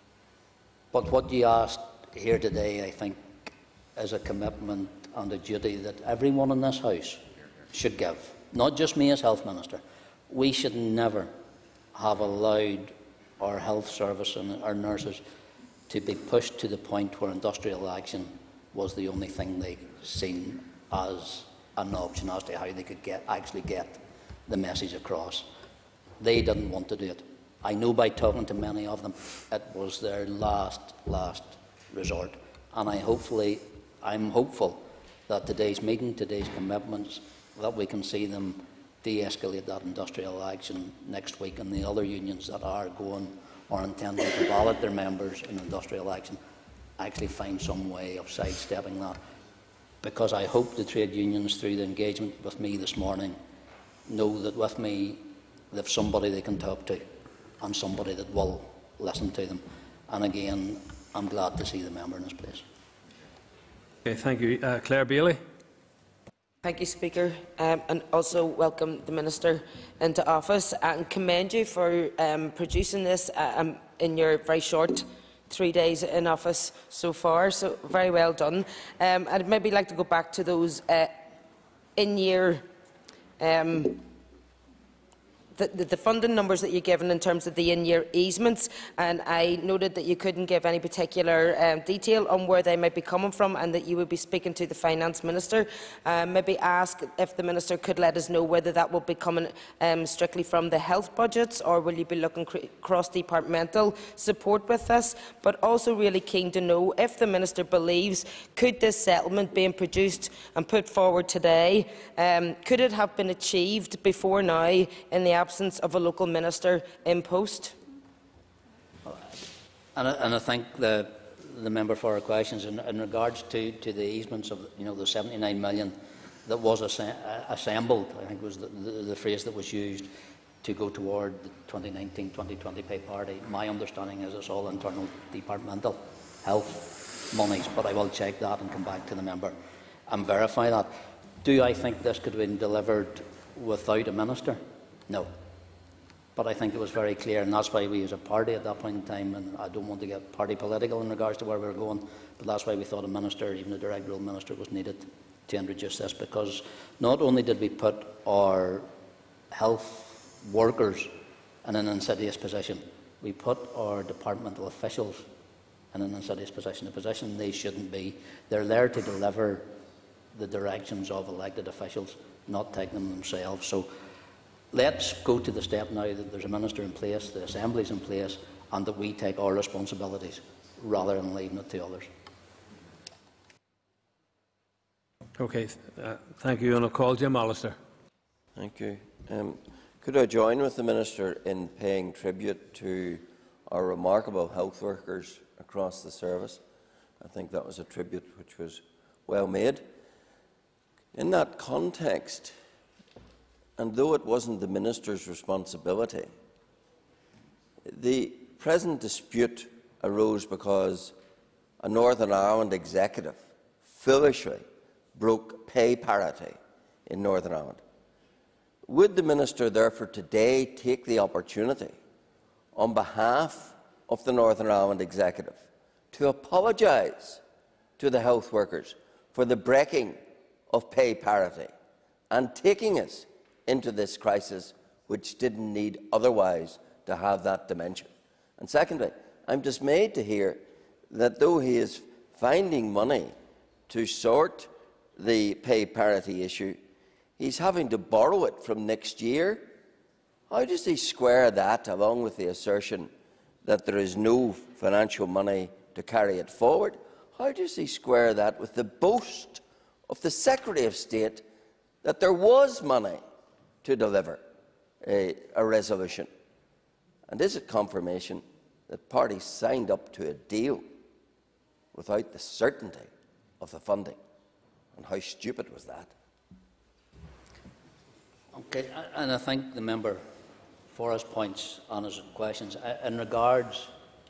But what you asked here today, I think, is a commitment and a duty that everyone in this House should give, not just me as Health Minister. We should never have allowed our health service and our nurses to be pushed to the point where industrial action was the only thing they seen as an option as to how they could get, actually get the message across. They didn't want to do it. I know by talking to many of them, it was their last, last resort. And I hopefully, I'm hopeful that today's meeting, today's commitments, that we can see them de-escalate that industrial action next week, and the other unions that are going or intending to ballot their members in industrial action actually find some way of sidestepping that. Because I hope the trade unions, through the engagement with me this morning, know that with me they've somebody they can talk to and somebody that will listen to them. And again, I'm glad to see the member in his place. Okay, thank you. Uh, Claire Bailey. Thank you, Speaker, um, and also welcome the Minister into office and commend you for um, producing this uh, um, in your very short three days in office so far, so very well done. Um, I'd maybe like to go back to those uh, in-year um, The, the, the funding numbers that you've given in terms of the in-year easements, and I noted that you couldn't give any particular um, detail on where they might be coming from, and that you would be speaking to the Finance Minister. Um, maybe ask if the Minister could let us know whether that will be coming um, strictly from the health budgets, or will you be looking cross-departmental support with this? But also really keen to know if the Minister believes, could this settlement being produced and put forward today, um, could it have been achieved before now in the absence of a local minister in post? And I, and I thank the, the member for her questions in, in regards to, to the easements of, you know, the seventy-nine million that was asse assembled. I think was the, the, the phrase that was used to go toward the twenty nineteen twenty twenty pay party. My understanding is it's all internal departmental health monies, but I will check that and come back to the member and verify that. Do I think this could have been delivered without a minister? No. But I think it was very clear, and that's why we as a party at that point in time, and I don't want to get party political in regards to where we were going, but that's why we thought a minister, even a direct role minister, was needed to introduce this, because not only did we put our health workers in an insidious position, we put our departmental officials in an insidious position, a position they shouldn't be. They're there to deliver the directions of elected officials, not take them themselves. So let's go to the step now that there's a minister in place, the Assembly's in place, and that we take our responsibilities rather than leaving it to others. Okay, uh, thank you. And I'll call Jim Allister. Thank you. Um, could I join with the Minister in paying tribute to our remarkable health workers across the service? I think that was a tribute which was well made. In that context, and though it wasn't the Minister's responsibility, the present dispute arose because a Northern Ireland executive foolishly broke pay parity in Northern Ireland. Would the Minister therefore today take the opportunity, on behalf of the Northern Ireland executive, to apologise to the health workers for the breaking of pay parity and taking us into this crisis which didn't need otherwise to have that dimension? And secondly, I'm dismayed to hear that though he is finding money to sort the pay parity issue, he's having to borrow it from next year. How does he square that along with the assertion that there is no financial money to carry it forward? How does he square that with the boast of the Secretary of State that there was money to deliver a, a resolution? And is it confirmation that parties signed up to a deal without the certainty of the funding? And how stupid was that? Okay, and I thank the member for his points and his questions. In regards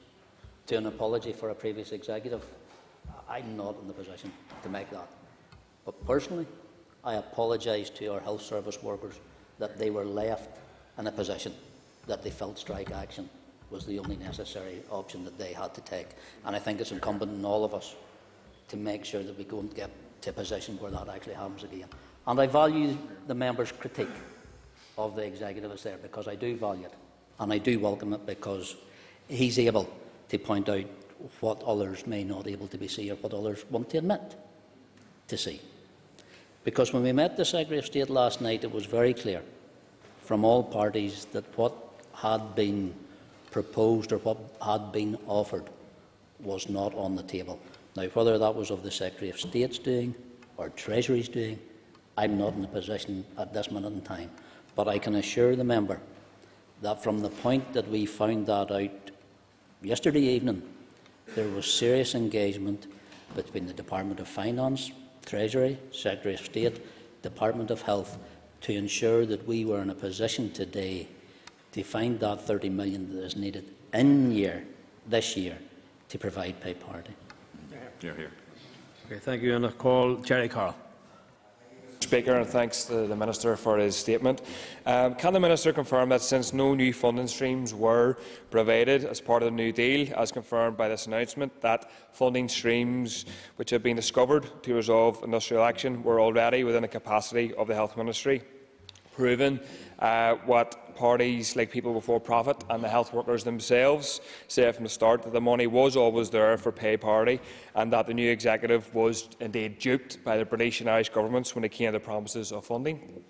to an apology for a previous executive, I'm not in the position to make that. But personally, I apologise to our health service workers that they were left in a position that they felt strike action was the only necessary option that they had to take. And I think it's incumbent on all of us to make sure that we go and get to a position where that actually happens again. And I value the member's critique of the executive is there, because I do value it, and I do welcome it, because he's able to point out what others may not be able to be see, or what others want to admit to see. Because when we met the Secretary of State last night, it was very clear from all parties that what had been proposed or what had been offered was not on the table. Now, whether that was of the Secretary of State's doing or Treasury's doing, I'm not in a position at this minute in time. But I can assure the member that from the point that we found that out yesterday evening, there was serious engagement between the Department of Finance, Treasury, Secretary of State, Department of Health, to ensure that we were in a position today to find that thirty million that is needed in year, this year, to provide pay parity. Here, here. Okay, thank you. And I call Jerry Carroll. Speaker, and thanks to the Minister for his statement. Um, can the Minister confirm that since no new funding streams were provided as part of the New Deal, as confirmed by this announcement, that funding streams which have been discovered to resolve industrial action were already within the capacity of the Health Ministry, proving uh, what parties like People Before Profit and the health workers themselves said from the start, that the money was always there for pay parity, and that the new executive was indeed duped by the British and Irish governments when it came to promises of funding?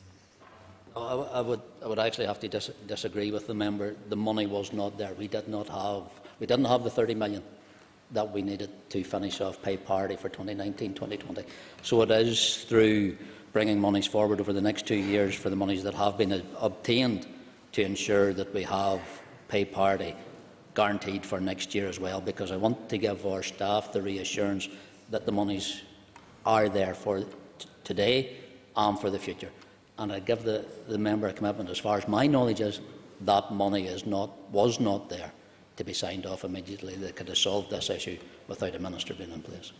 Oh, I, I, would, I would actually have to dis disagree with the member. The money was not there. We did not have, we didn't have the thirty million that we needed to finish off pay parity for twenty nineteen twenty twenty. So it is through bringing monies forward over the next two years for the monies that have been obtained to ensure that we have pay parity guaranteed for next year as well, because I want to give our staff the reassurance that the monies are there for today and for the future. And I give the, the member a commitment, as far as my knowledge is, that money is not, was not there to be signed off immediately that could have solved this issue without a minister being in place.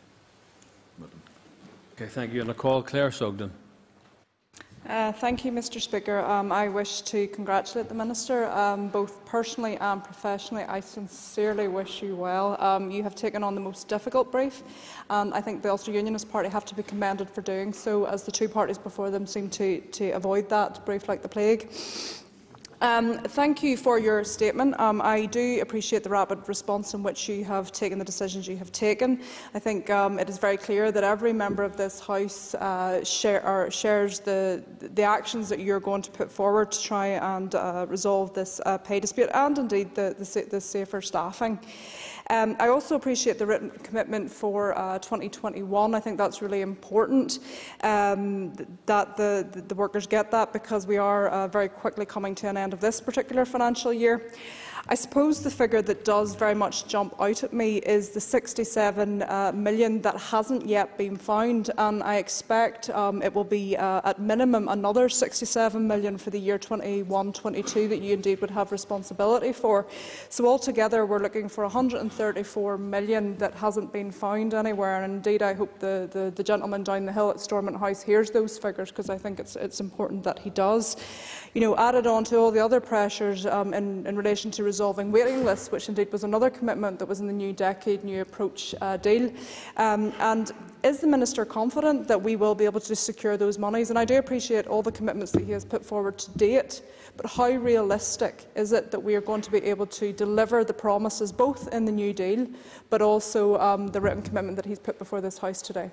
Okay, thank you. And I call Claire Sugden. Uh, thank you, Mr Speaker. Um, I wish to congratulate the Minister, um, both personally and professionally. I sincerely wish you well. Um, you have taken on the most difficult brief, and I think the Ulster Unionist Party have to be commended for doing so, as the two parties before them seem to, to avoid that brief like the plague. Um, thank you for your statement. Um, I do appreciate the rapid response in which you have taken the decisions you have taken. I think um, it is very clear that every member of this House uh, share, or shares the, the actions that you are going to put forward to try and uh, resolve this uh, pay dispute and indeed the, the, the safer staffing. Um, I also appreciate the written commitment for uh, twenty twenty-one. I think that's really important um, that the, the workers get that, because we are uh, very quickly coming to an end of this particular financial year. I suppose the figure that does very much jump out at me is the sixty-seven uh, million that hasn't yet been found, and I expect um, it will be uh, at minimum another sixty-seven million for the year twenty-one twenty-two that you indeed would have responsibility for. So altogether we're looking for one hundred thirty-four million that hasn't been found anywhere, and indeed I hope the, the, the gentleman down the hill at Stormont House hears those figures, because I think it's, it's important that he does. You know, added on to all the other pressures um, in, in relation to resolving waiting lists, which indeed was another commitment that was in the New Decade, New Approach uh, deal. Um, and is the Minister confident that we will be able to secure those monies? And I do appreciate all the commitments that he has put forward to date, but how realistic is it that we are going to be able to deliver the promises, both in the New Deal, but also um, the written commitment that he's put before this House today?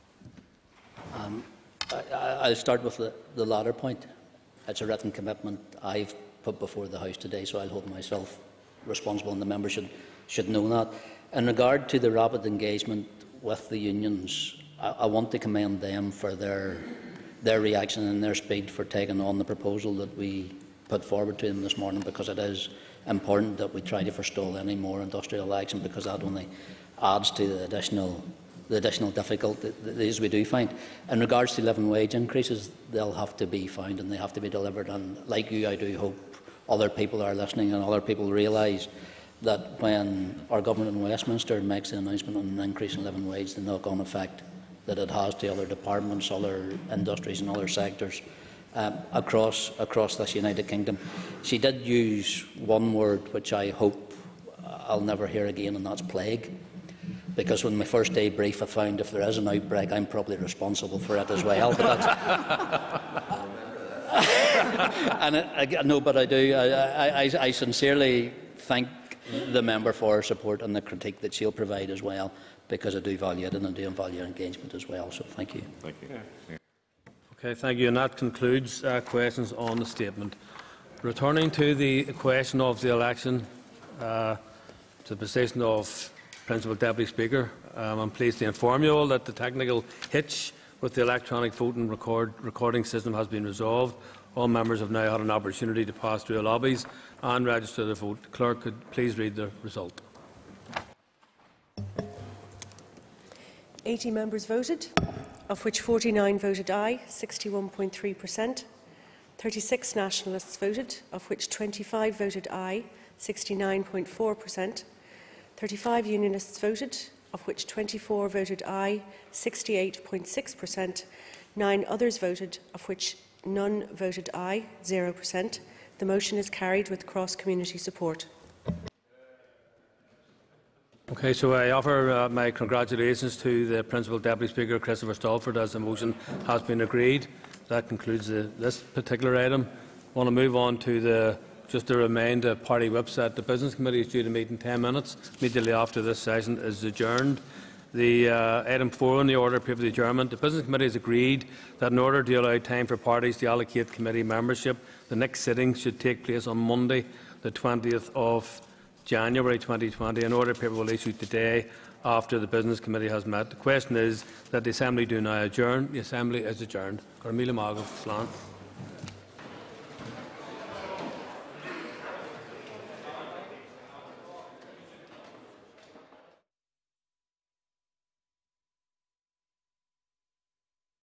Um, I, I'll start with the, the latter point. It's a written commitment I've put before the House today, so I'll hold myself responsible, and the members should, should know that. In regard to the rapid engagement with the unions, I, I want to commend them for their, their reaction and their speed for taking on the proposal that we put forward to them this morning, because it is important that we try to forestall any more industrial action, because that only adds to the additional the additional difficulties we do find. In regards to living wage increases, they'll have to be found and they have to be delivered, and like you, I do hope other people are listening and other people realise that when our government in Westminster makes the announcement on an increase in living wage, the knock-on effect that it has to other departments, other industries and other sectors um, across, across this United Kingdom. She did use one word which I hope I'll never hear again, and that's plague. Because when my first day brief I found if there is an outbreak, I'm probably responsible for it as well. But that's and it, I, no, but I do. I, I, I sincerely thank the member for her support and the critique that she'll provide as well, because I do value it and I do value her engagement as well. So thank you. Thank you. Okay, thank you. And that concludes uh, questions on the statement. Returning to the question of the election uh, to the position of Principal Deputy Speaker, um, I'm pleased to inform you all that the technical hitch with the electronic voting record, recording system has been resolved. All members have now had an opportunity to pass through the lobbies and register their vote. The Clerk could please read the result. eighty members voted, of which forty-nine voted aye, sixty-one point three per cent. thirty-six nationalists voted, of which twenty-five voted aye, sixty-nine point four per cent. thirty-five unionists voted, of which twenty-four voted aye, sixty-eight point six per cent. Nine others voted, of which none voted aye, zero per cent. The motion is carried with cross-community support. Okay, so I offer uh, my congratulations to the Principal Deputy Speaker, Christopher Stalford, as the motion has been agreed. That concludes the, this particular item. I want to move on to the Just to remind the party whips that the Business Committee is due to meet in ten minutes. Immediately after this session is adjourned. The uh, item four on the order of the adjournment. The Business Committee has agreed that in order to allow time for parties to allocate committee membership, the next sitting should take place on Monday, the twentieth of January twenty twenty. An order of paper will issue today after the Business Committee has met. The question is that the Assembly do now adjourn. The Assembly is adjourned. Gormila Maga Flan.